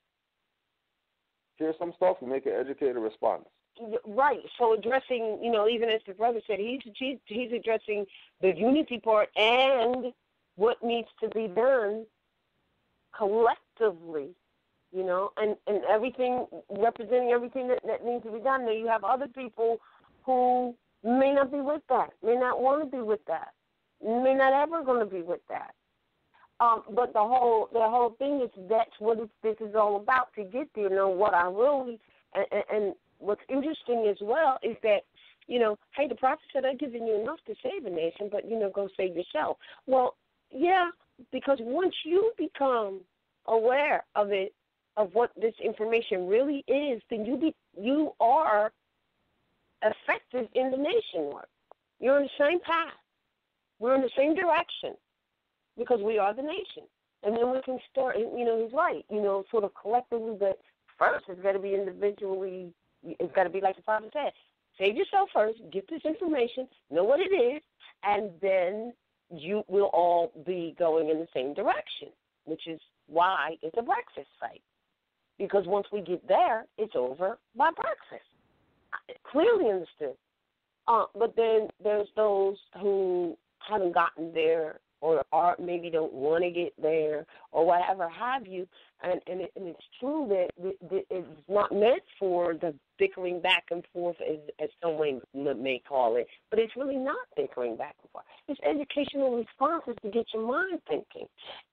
Hear some stuff, we make an educated response. Right. So addressing, even as the brother said, he's addressing the unity part and what needs to be done collectively, and everything, representing everything that needs to be done. Now you have other people who may not be with that, may not want to be with that, may not ever going to be with that. But the whole thing is that's what this is all about, to get there. What I really and what's interesting as well is that, hey, the prophet said, I've given you enough to save a nation, but go save yourself. Well, yeah, because once you become aware of it, of what this information really is, then you are effective in the nation work. You're in the same path. We're in the same direction, because we are the nation. And then we can start, he's right, sort of collectively, but first it's got to be individually, it's got to be like the prophet said, save yourself first, get this information, know what it is, and then you will all be going in the same direction, which is why it's a breakfast site. Because once we get there, it's over by breakfast. Clearly understood. But then there's those who haven't gotten there, or maybe don't want to get there, or whatever have you, and it's true that it's not meant for the bickering back and forth, as someone may call it, but it's really not bickering back and forth. It's educational responses to get your mind thinking.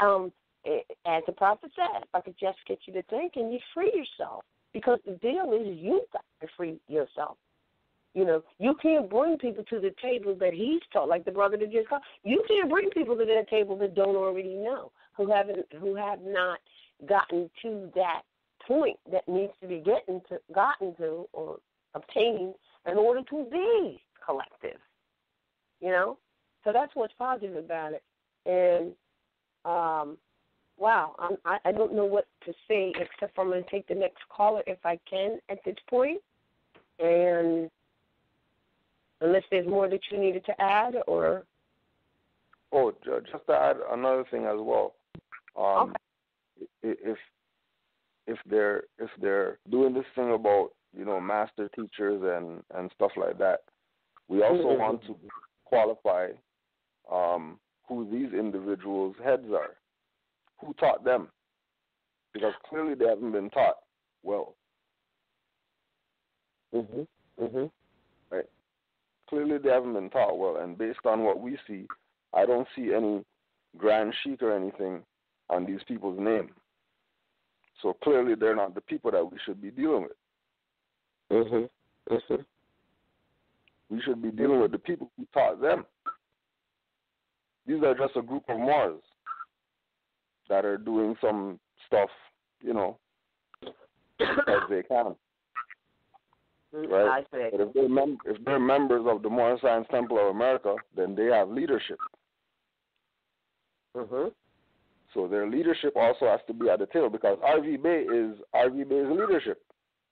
As the prophet said, if I could just get you to think, and you free yourself, because the deal is you got to free yourself. You can't bring people to the table that he's taught, like the brother that just called. You can't bring people to that table that don't already know, who have not gotten to that point that needs to be gotten to or obtained in order to be collective. So that's what's positive about it. And wow, I don't know what to say except for I'm going to take the next caller if I can at this point. And Unless there's more that you needed to add, or? Oh, just to add another thing as well. Okay. If they're doing this thing about, you know, master teachers and stuff like that, we also want to qualify who these individuals' heads are, who taught them, because clearly they haven't been taught well. Right. Clearly they haven't been taught well, and based on what we see, I don't see any grand sheik or anything on these people's name. So clearly they're not the people that we should be dealing with. We should be dealing with the people who taught them. These are just a group of Moors that are doing some stuff, you know, as they can. Right? But if they're members of the Moorish Science Temple of America, then they have leadership. So their leadership also has to be at the table, because RVBey is leadership.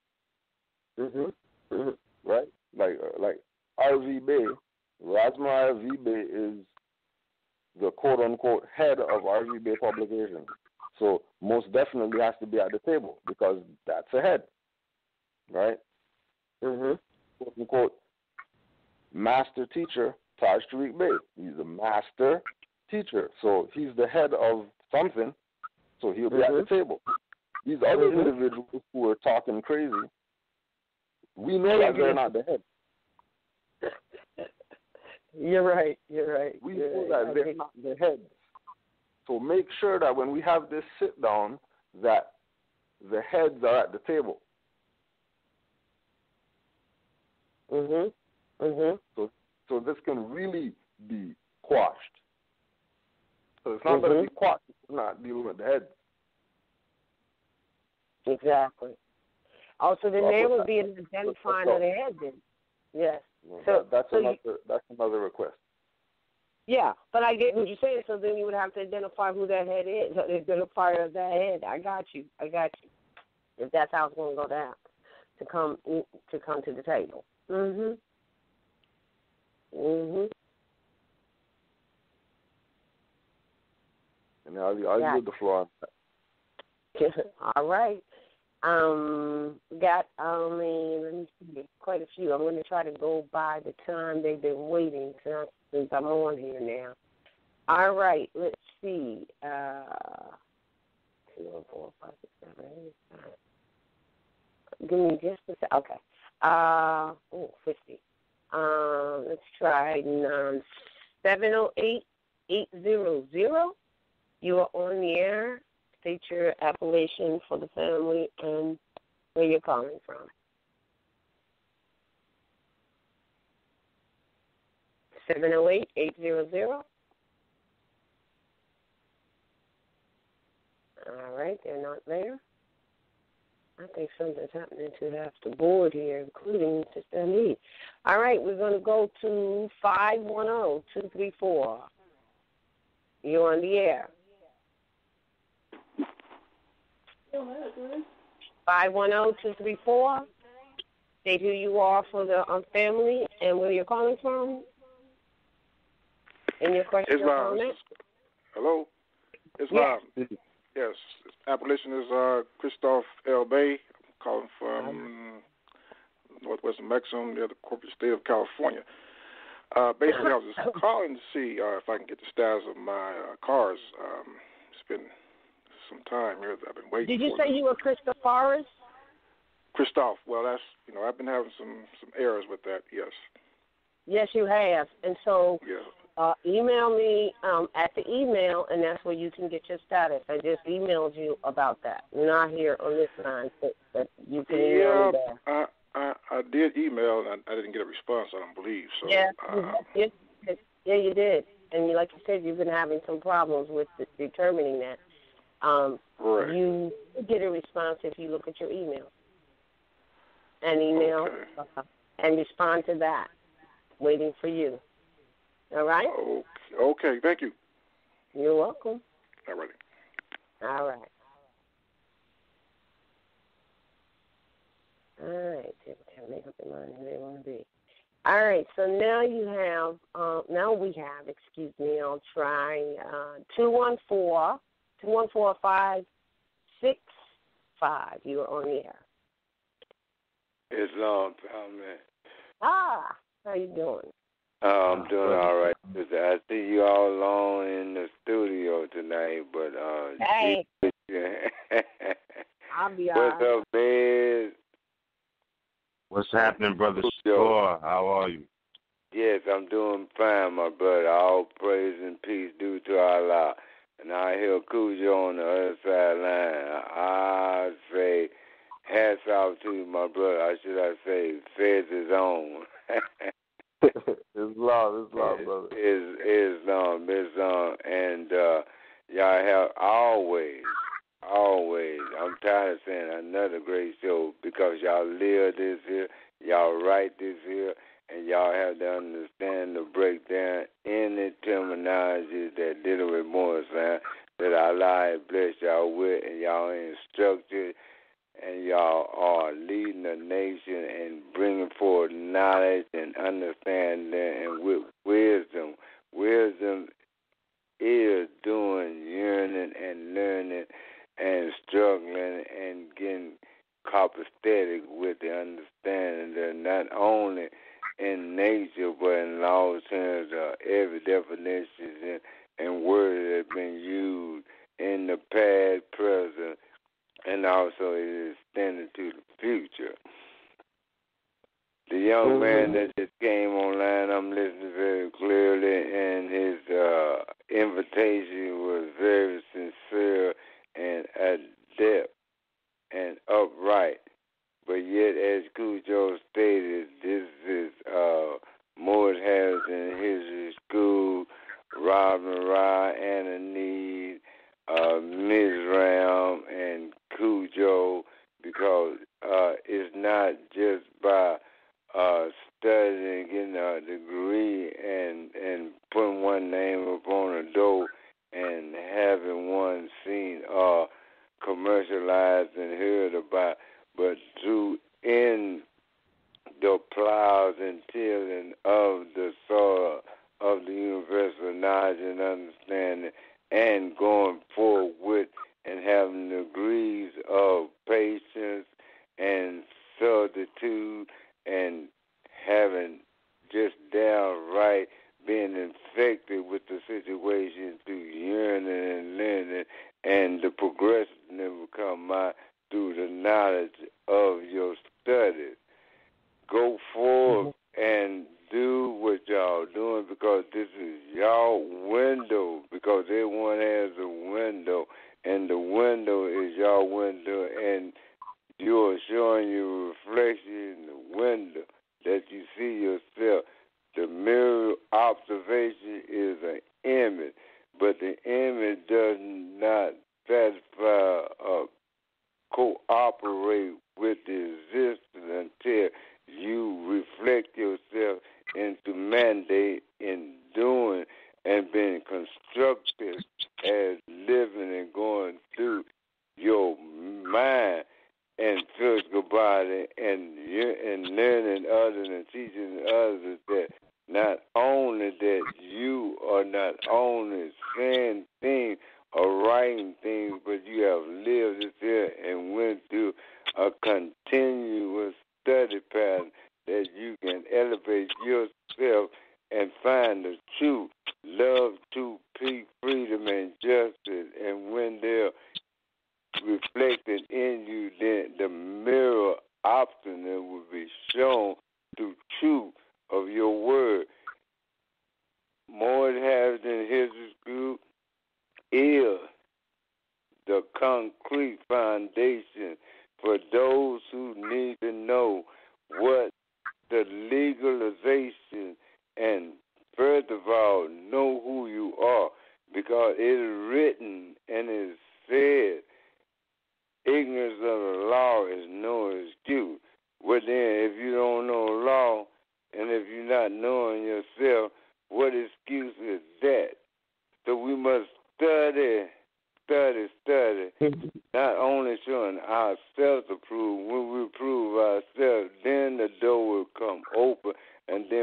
Right? Like RVBey, Rasmar RVBey is the quote-unquote head of RVBey publication. So most definitely has to be at the table, because that's a head. Right? Quote-unquote master teacher, Taj Tariq Bey. He's a master teacher. So he's the head of something, so he'll be at the table. These other individuals who are talking crazy, we know that they're not the head. You're right. We know that they're not the heads. So make sure that when we have this sit down, that the heads are at the table. So this can really be quashed. So it's not going to be quashed if we're not dealing with the heads. Exactly. Oh, so then there would be an identifying of the head then. Yes. So that's another request. Yeah, but I get what you're saying. So then you would have to identify who that head is, the identifier of that head. I got you. If that's how it's going to go down, to come to the table. And I'll yield the floor. All right. Got let me see, quite a few. I'm going to try to go by the time they've been waiting since I'm on here now. All right, let's see. 2, 4, 5, 6, 7, 8, 9. Give me just a second. Okay. 50. Let's try 708-800. You are on the air. State your appellation for the family and where you're calling from. (708-800). All right, they're not there. I think something's happening to half the board here, including Sister Lee. All right, we're going to go to 510-234. You're on the air. 510-234. State who you are for the family and where you're calling from. And your question or comment. Hello. Islam. Yes. Yes. Appellation is Christoph L. Bey. I'm calling from northwestern Mexico, near the corporate state of California. Basically, I was just calling to see if I can get the status of my cars. It's been some time here that I've been waiting. Did you say you were Christoph? Christoph. Well, that's I've been having some errors with that. Yes. Yes, you have, and so yeah. Email me at the email, and that's where you can get your status. I just emailed you about that. You're not here on this line, but you can email me there. I did email, and I didn't get a response, I don't believe. So, yeah, you did. And like you said, you've been having some problems with determining that. Right. You get a response if you look at your email. And email and respond to that. Waiting for you. All right? Okay, thank you. You're welcome. All right. All right. All right. Make up their mind who they want to be. All right, so now you have, I'll try 214-565. You are on the air. It's long time, man. How you doing? I'm doing all right. I see you all alone in the studio tonight, but hey, I'll be all right. What's up, Biz? What's happening, Brother Store? How are you? Yes, I'm doing fine, my brother. All praise and peace due to Allah. And I hear Cujo on the other sideline. I say, hats off to you, my brother. Or should I say, feds is on. It's love, brother. It's on. And y'all have always, I'm tired of saying another great show because y'all live this here, y'all write this here, and y'all have to understand to break down any terminology that dealing with Moor sign that Allah has blessed y'all with, and y'all instructed, and y'all are leading the nation and bringing forth knowledge and understanding and with wisdom. Wisdom is doing yearning and learning and struggling and getting copacetic with the understanding that not only in nature but in law terms of every definition and words that have been used in the past, present, and also it is extended to the future. The young man that just came online, I'm listening very clearly, and his invitation was very sincere and adept and upright. But yet, as Cujo stated, this is Moor Harrison History School, Robin Rye, Anna Need, Ms. Ram, and Cujo, because it's not just by studying, getting a degree, and putting one name upon a door and having one seen commercialized and heard about, but through in the plows and tilling of the soil of the universal knowledge and understanding, and going forward with and having degrees of patience and certitude and having just downright being infected with the situation through yearning and learning, and the progression that will come out through the knowledge of your studies. Go forth and do what y'all doing, because this is y'all window, because everyone has a window, and the window is y'all window, and you're showing your reflection in the window that you see yourself. The mirror observation is an image, but the image does not satisfy or cooperate with the existence until you reflect yourself into mandate in doing and being constructive as living and going through your mind and physical body and learning others and teaching others that not only that you are not only saying things or writing things, but you have lived this here and went through a continuous study pattern that you can elevate yourself and find the truth, love, truth, peace, freedom, and justice. And when they're reflected in you, then the mirror obstinate will be shown through truth of your word. Moor Harrison History School is the concrete foundation for those who need to know what the legalization, and first of all, know who you are, because it is written and it is said, ignorance of the law is no excuse. Well, then, if you don't know law, and if you're not knowing yourself, what excuse is that? So we must study, not only showing ourselves approved. When we prove ourselves, then the door will come open, and then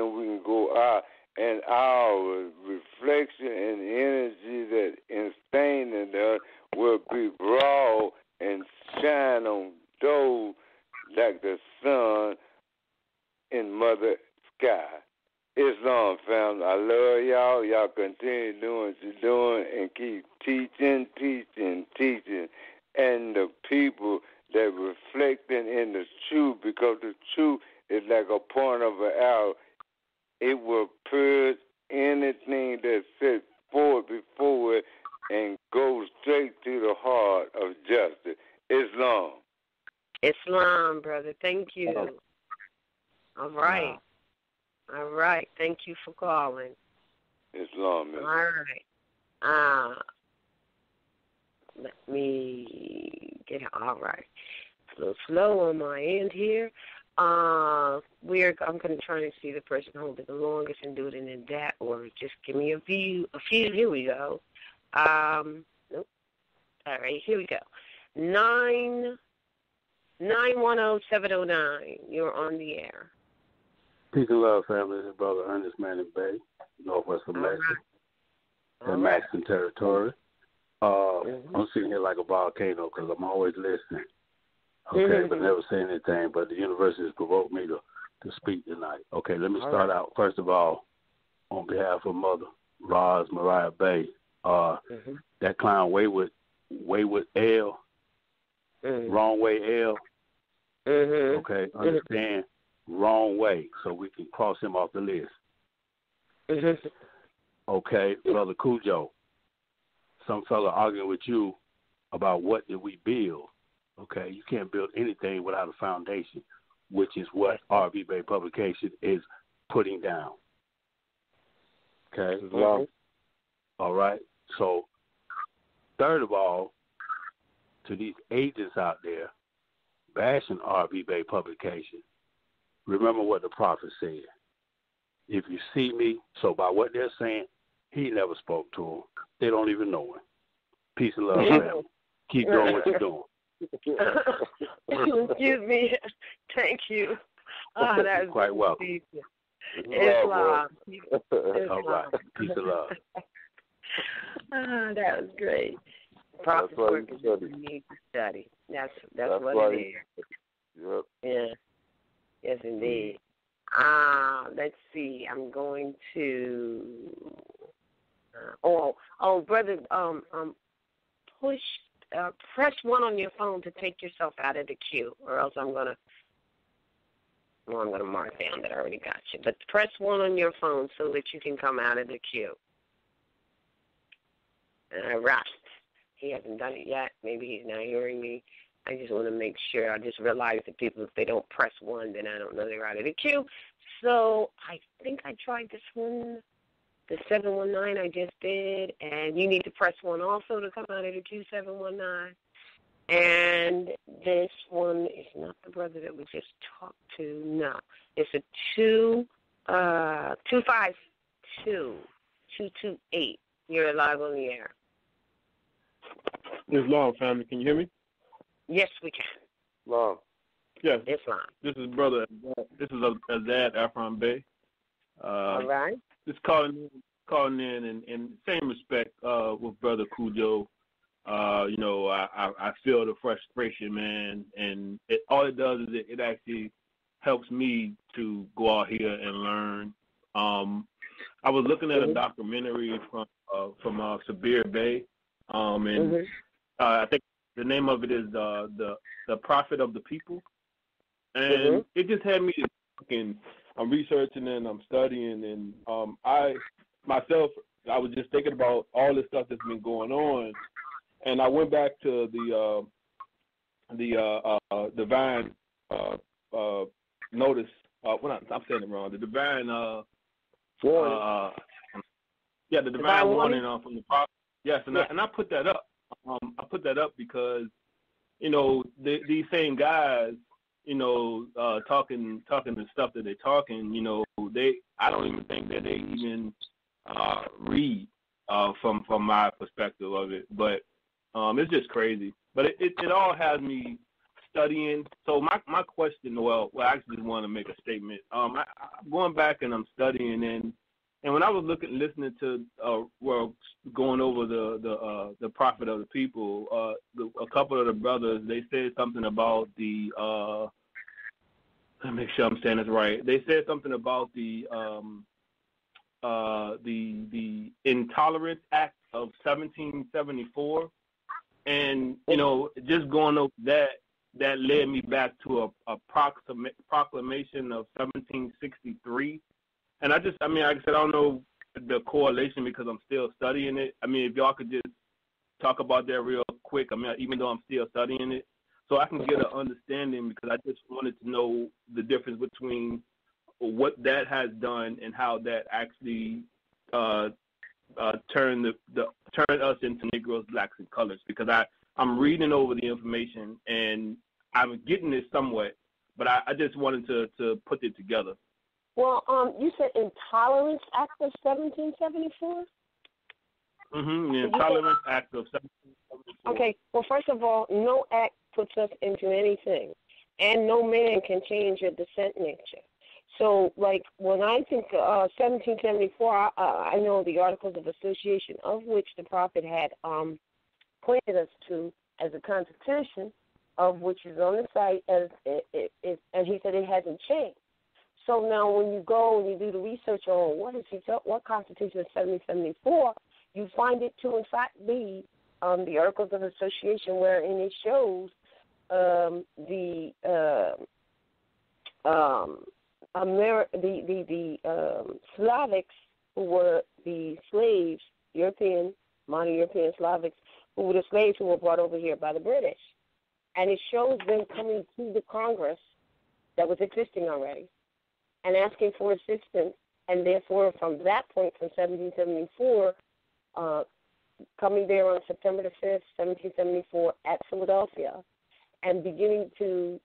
power, reflection, and energy that instinct in us will be broad and shine on those like the sun in Mother Sky. Islam family, I love y'all. Y'all continue doing what you're doing and keep teaching. And the people that reflecting in the truth, because the truth is like a point of an arrow. It will purge anything that's set forward before it and go straight to the heart of justice. Islam. Islam, brother. Thank you. All right. Wow. All right. Thank you for calling. Islam. All right. Let me get it. All right. A little slow on my end here. I'm going to try and see the person holding the longest and do it in that order. Just give me a few. Here we go. Nope. All right, here we go. 910-709. You're on the air. Peace and love, family. This is Brother Ernest Manning Bay, Northwest of Mexico, and Mexican territory. I'm sitting here like a volcano because I'm always listening. Okay, but never say anything. But the university has provoked me to speak tonight. Okay, let me start out. First of all, on behalf of Mother Roz Mariah Bay, that clown Wayward L, wrong way L. Okay, understand, wrong way, so we can cross him off the list. Okay, Brother Cujo, some fella arguing with you about what did we build. Okay, you can't build anything without a foundation, which is what RVBey publication is putting down. Okay? All right. So, third of all, to these agents out there bashing RVBey publication, remember what the prophet said. If you see me, so by what they're saying, he never spoke to them. They don't even know him. Peace and love, family. Keep doing what you're doing. Excuse me. Thank you. Oh, that was quite welcome. Islam. All right. Peace and love. That was great. Prophet's work is what we need to study. That's what it is. Yep. Yeah. Yes, indeed. Let's see. I'm going to. Brother. Press 1 on your phone to take yourself out of the queue, or else I'm gonna mark down that I already got you. But press 1 on your phone so that you can come out of the queue. All right. He hasn't done it yet. Maybe he's not hearing me. I just want to make sure. I just realized that people, if they don't press 1, then I don't know they're out of the queue. So I think I tried this one. The 719 I just did, and you need to press 1 also to come out of the queue, 719. And this one is not the brother that we just talked to. No, it's a 252-228. You're live on the air. Islam family, can you hear me? Yes, we can. Islam. Yes. Islam. This is brother. This is Azad Afram Bey. All right. Just calling in and same respect with Brother Cujo. I feel the frustration, man, and all it does is it actually helps me to go out here and learn. I was looking at a documentary from Sabir Bey, and I think the name of it is the Prophet of the People, and it just had me looking. I'm researching and I'm studying, and I was just thinking about all the stuff that's been going on, and I went back to the divine notice. I'm saying it wrong. The divine warning. The divine warning from the prophet. Yes, and I put that up. I put that up because these same guys. Talking the stuff that they're talking, I don't even think that they even read from my perspective of it. But it's just crazy. But it all has me studying. So my question, I actually just want to make a statement. I'm going back and I'm studying, and And when I was listening to, going over the prophet of the people, a couple of the brothers, they said something about the, let me make sure I'm saying this right. They said something about the Intolerance Act of 1774, and just going over that led me back to a proclamation of 1763. And like I said, I don't know the correlation because I'm still studying it. I mean, if y'all could just talk about that real quick. I mean, even though I'm still studying it, so I can get an understanding, because I just wanted to know the difference between what that has done and how that actually turned us into Negroes, blacks, and colors. Because I'm reading over the information and I'm getting it somewhat, but I just wanted to put it together. Well, you said Intolerance Act of 1774? Mm-hmm, the Intolerance Act of 1774. Okay, well, first of all, no act puts us into anything, and no man can change your descent nature. So, like, when I think 1774, I know the Articles of Association, of which the Prophet had pointed us to as a constitution, of which is on the site, and he said it hasn't changed. So now when you go and you do the research on what Constitution is 1774, you find it to, in fact, be the Articles of Association, wherein it shows the Slavics, who were the slaves, modern European Slavics, who were the slaves who were brought over here by the British. And it shows them coming to the Congress that was existing already and asking for assistance. And therefore, from that point, from 1774, coming there on September the 5th, 1774, at Philadelphia, and beginning to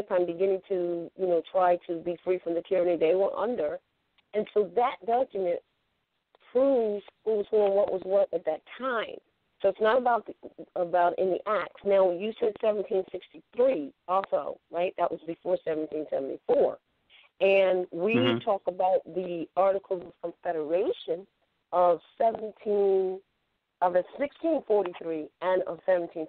try to be free from the tyranny they were under. And so that document proves who was who and what was what at that time. So it's not about any acts. Now, you said 1763 also, right? That was before 1774. And we talk about the Articles of Confederation of 1643 and of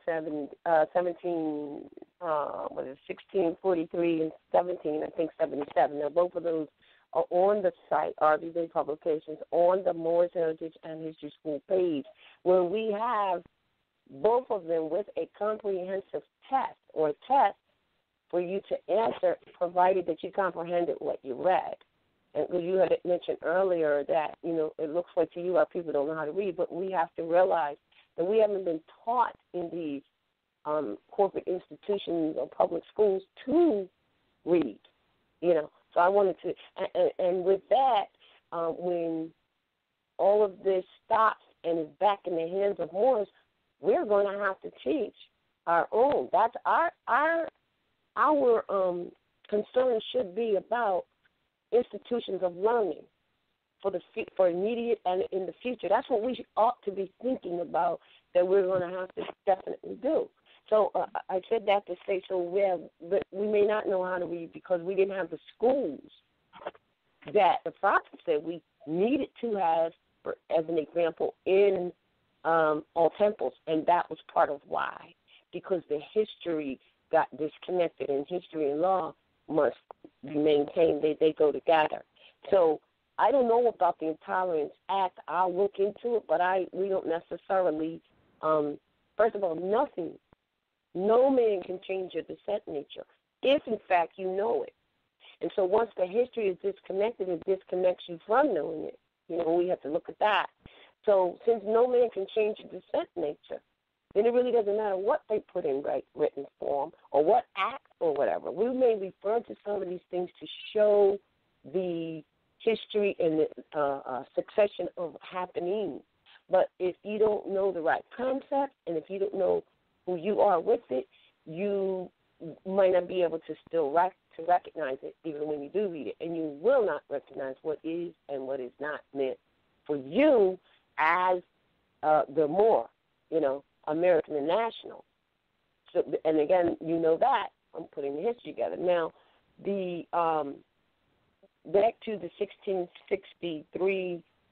1643 and 17, I think 77. Now, both of those are on the site, RVBey Publications, on the Moorish Heritage and History School page, where we have both of them with a comprehensive test, or a test for you to answer, provided that you comprehended what you read. And you had mentioned earlier that, it looks like to you our people don't know how to read, but we have to realize that we haven't been taught in these corporate institutions or public schools to read, So I wanted to, and with that, when all of this stops and is back in the hands of Moors, we're going to have to teach our own. That's our concern should be about institutions of learning for immediate and in the future. That's what we ought to be thinking about, that we're going to have to definitely do. So I said that to say, but we may not know how to read because we didn't have the schools that the Prophet said we needed to have, as an example, in all temples, and that was part of why, because the history got disconnected, and history and law must be maintained. They go together. So I don't know about the Intolerance Act. I'll look into it, but we don't necessarily, first of all, no man can change your descent nature if, in fact, you know it. And so once the history is disconnected, it disconnects you from knowing it. We have to look at that. So since no man can change your descent nature, then it really doesn't matter what they put in written form or what act or whatever. We may refer to some of these things to show the history and the succession of happenings. But if you don't know the right concept, and if you don't know who you are with it, you might not be able to still recognize it even when you do read it. And you will not recognize what is and what is not meant for you as the Moor, American and national. So, and again, that. I'm putting the history together. Now, the back to the 1663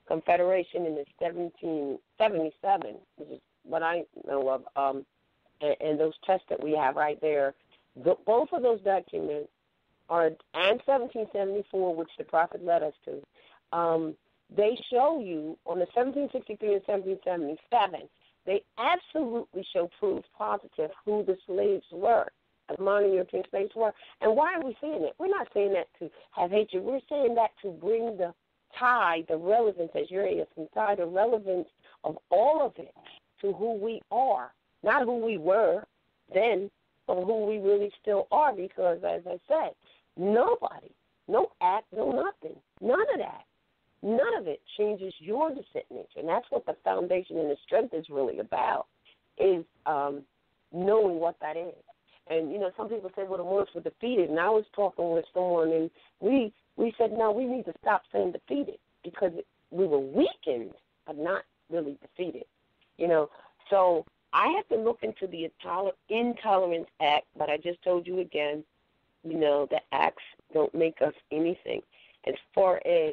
Confederation in 1777, which is what I know of, and those tests that we have right there, both of those documents are, and 1774, which the Prophet led us to, they show you on the 1763 and 1777, they absolutely show proof positive who the slaves were, as modern European slaves were. And why are we saying it? We're not saying that to have hatred. We're saying that to bring the tie, the relevance, as you're asking, tie the relevance of all of it to who we are, not who we were then, but who we really still are, because, as I said, nobody, no act, no nothing, none of that, none of it changes your descent nature. And that's what the foundation and the strength is really about, is knowing what that is. And, some people say, well, the Moors were defeated. And I was talking with someone, and we said, no, we need to stop saying defeated, because we were weakened, but not really defeated. So I have to look into the Intolerance Act, but I just told you again, the acts don't make us anything. As far as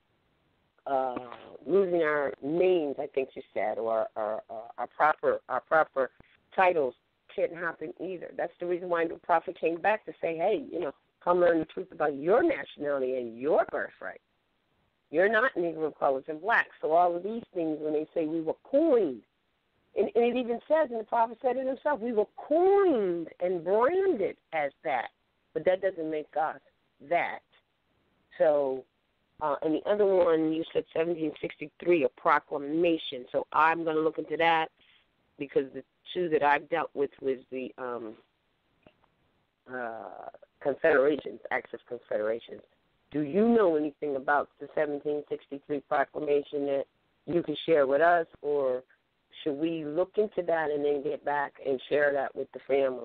losing our names, I think you said, or our proper titles, can't happen either. That's the reason why the Prophet came back to say, hey, come learn the truth about your nationality and your birthright. You're not Negro, colors, and black. So all of these things, when they say we were coined, and it even says, and the Prophet said it himself, we were coined and branded as that. But that doesn't make us that. So, and the other one, you said 1763, a proclamation. So I'm going to look into that, because the two that I've dealt with was the confederations, acts of confederations. Do you know anything about the 1763 proclamation that you can share with us, or should we look into that and then get back and share that with the family?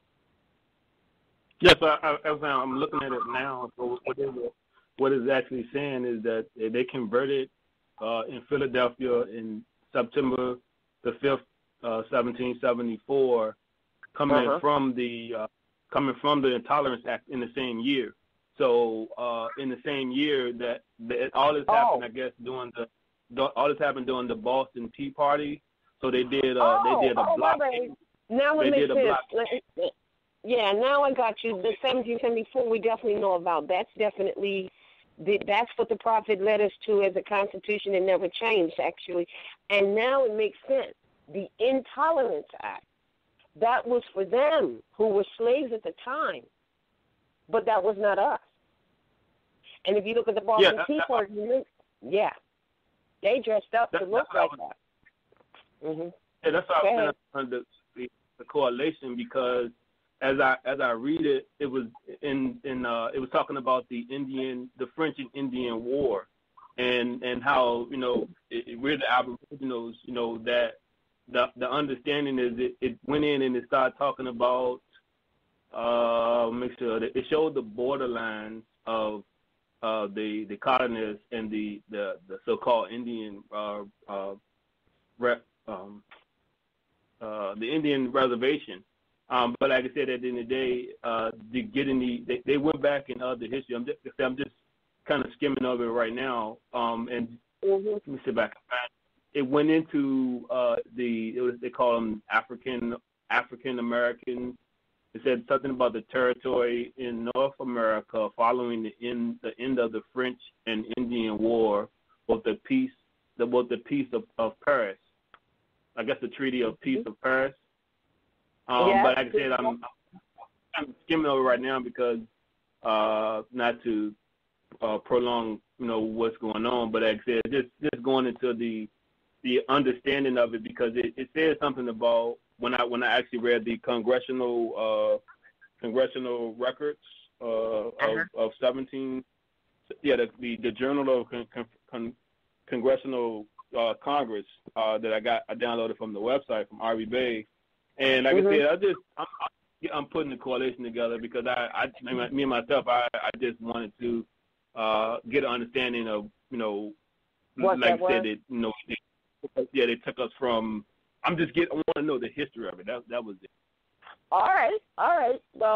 Yes, I'm looking at it now. So what it's actually saying is that they converted in Philadelphia in September the 5th, 1774, coming from the Intolerance Act in the same year. So in the same year that all this happened, I guess, during the Boston Tea Party. So they did a block. Now it makes sense. Yeah, now I got you. The 1774 we definitely know about. That's what the Prophet led us to as a constitution. It never changed, actually. And now it makes sense. The Intolerance Act, that was for them who were slaves at the time, but that was not us. And if you look at the Boston Tea Party, they dressed up to look like that. Mm-hmm. Yeah, that's why I was the correlation, because as I read it, it was it was talking about the French and Indian War, and how we're the Aboriginals, that the understanding is it went in and it started talking about make sure that it showed the borderlines of the colonists and the so-called Indian the Indian reservation. But like I said, at the end of the day, they went back in other history. I'm just kind of skimming over it right now. And let me sit back and find it. It went into they call them African Americans. It said something about the territory in North America following the end of the French and Indian War, both the peace of Paris. I guess the Treaty of Peace of Paris. But like I said, I'm skimming over right now because not to prolong what's going on. But like I said, just going into the understanding of it, because it says something about when I actually read the congressional records of 17, the Journal of Congressional Congress that I downloaded from the website from RVBey, and like I said, I'm putting the correlation together because me and myself, I just wanted to get an understanding of like I said, they took us from. I want to know the history of it. That was it. All right. Well,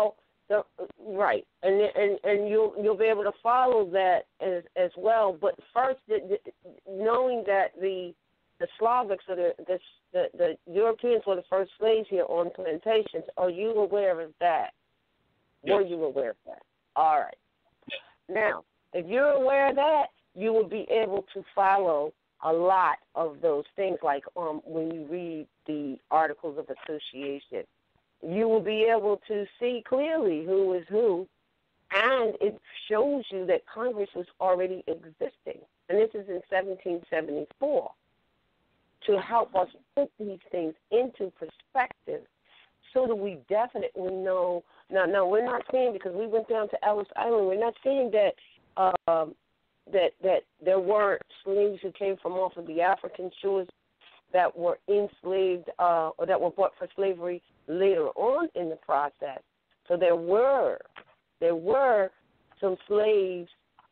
So, right, and you'll be able to follow that as well. But first, knowing that the Slavics or the Europeans were the first slaves here on plantations, are you aware of that? Yes. Were you aware of that? All right. Now, if you're aware of that, you will be able to follow a lot of those things, like when you read the Articles of Association. You will be able to see clearly who is who, and it shows you that Congress was already existing. And this is in 1774, to help us put these things into perspective so that we definitely know. Now, we're not saying, because we went down to Ellis Island, we're not saying that that there weren't slaves who came from off of the African shores that were enslaved or that were bought for slavery later on in the process. So there were some slaves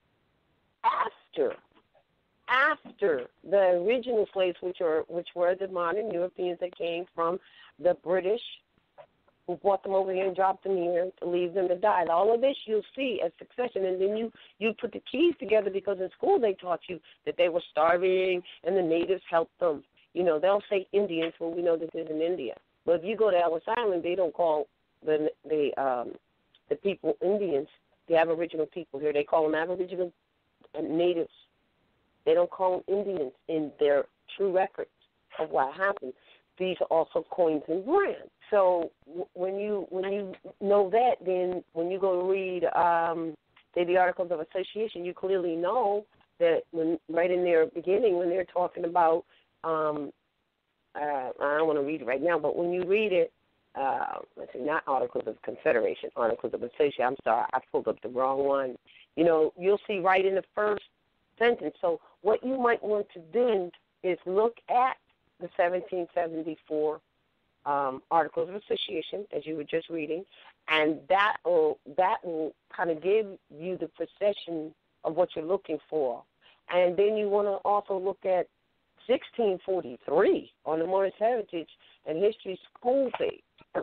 after the original slaves, which were the modern Europeans that came from the British, who brought them over here and dropped them here to leave them to die. All of this you'll see as succession, and then you put the keys together, because in school they taught you that they were starving and the natives helped them. You know, they'll say Indians, well, we know this is in India. But if you go to Ellis Island, they don't call the people Indians, the Aboriginal people here. They call them Aboriginal natives. They don't call them Indians in their true records of what happened. These are also coins and brands. So when you know that, then when you go to read the Articles of Association, you clearly know that when right in their beginning, when they're talking about I don't want to read it right now, but when you read it, let's see, not Articles of Confederation, Articles of Association. I'm sorry, I pulled up the wrong one. You know, you'll see right in the first sentence. So what you might want to do is look at the 1774 Articles of Association, as you were just reading, and that will kind of give you the procession of what you're looking for. And then you want to also look at 1643 on the Moorish Heritage and History School page.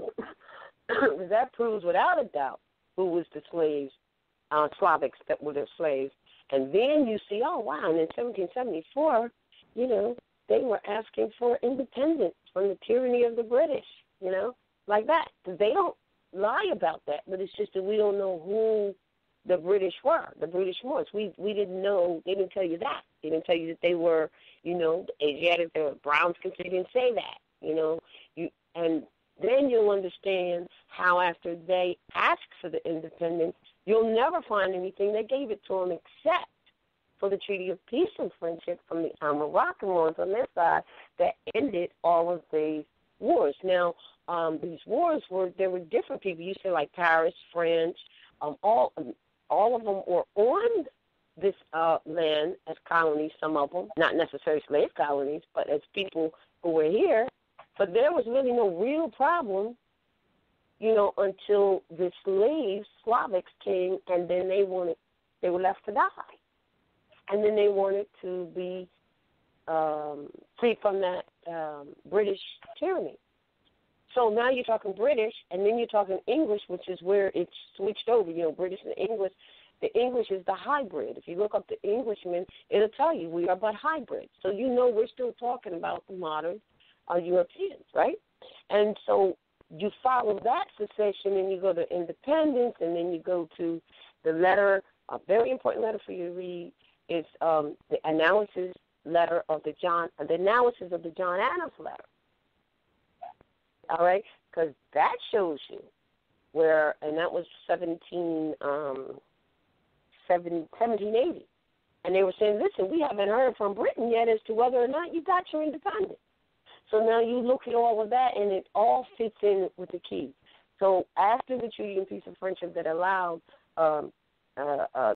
That proves without a doubt who was the slaves, Slavics that were the slaves. And then you see, oh, wow, and in 1774, you know, they were asking for independence from the tyranny of the British, you know, like that. They don't lie about that, but it's just that we don't know who the British were, the British Moors. We didn't know. They didn't tell you that. They didn't tell you that they were, you know, Asiatic. They were brown skin. They didn't say that, you know. And then you'll understand how after they asked for the independence, you'll never find anything that gave it to them except for the Treaty of Peace and Friendship from the Moroccan ones on their side that ended all of these wars. Now, these wars were different people. You say like Paris, France, all of them were on this land as colonies, some of them, not necessarily slave colonies, but as people who were here. But there was really no real problem, you know, until the slaves, Slavics, came, and then they were left to die. And then they wanted to be free from that British tyranny. So now you're talking British, and then you're talking English, which is where it's switched over, you know, British and English. The English is the hybrid. If you look up the Englishman, it'll tell you we are but hybrids. So you know we're still talking about the modern Europeans, right? And so you follow that secession, and you go to independence, and then you go to the letter, a very important letter for you to read, is the analysis letter of the John Adams letter. All right, because that shows you where, and that was 1780, and they were saying, listen, we haven't heard from Britain yet as to whether or not you got your independence. So now you look at all of that, and it all fits in with the key. So after the Treaty of Peace and Friendship that allowed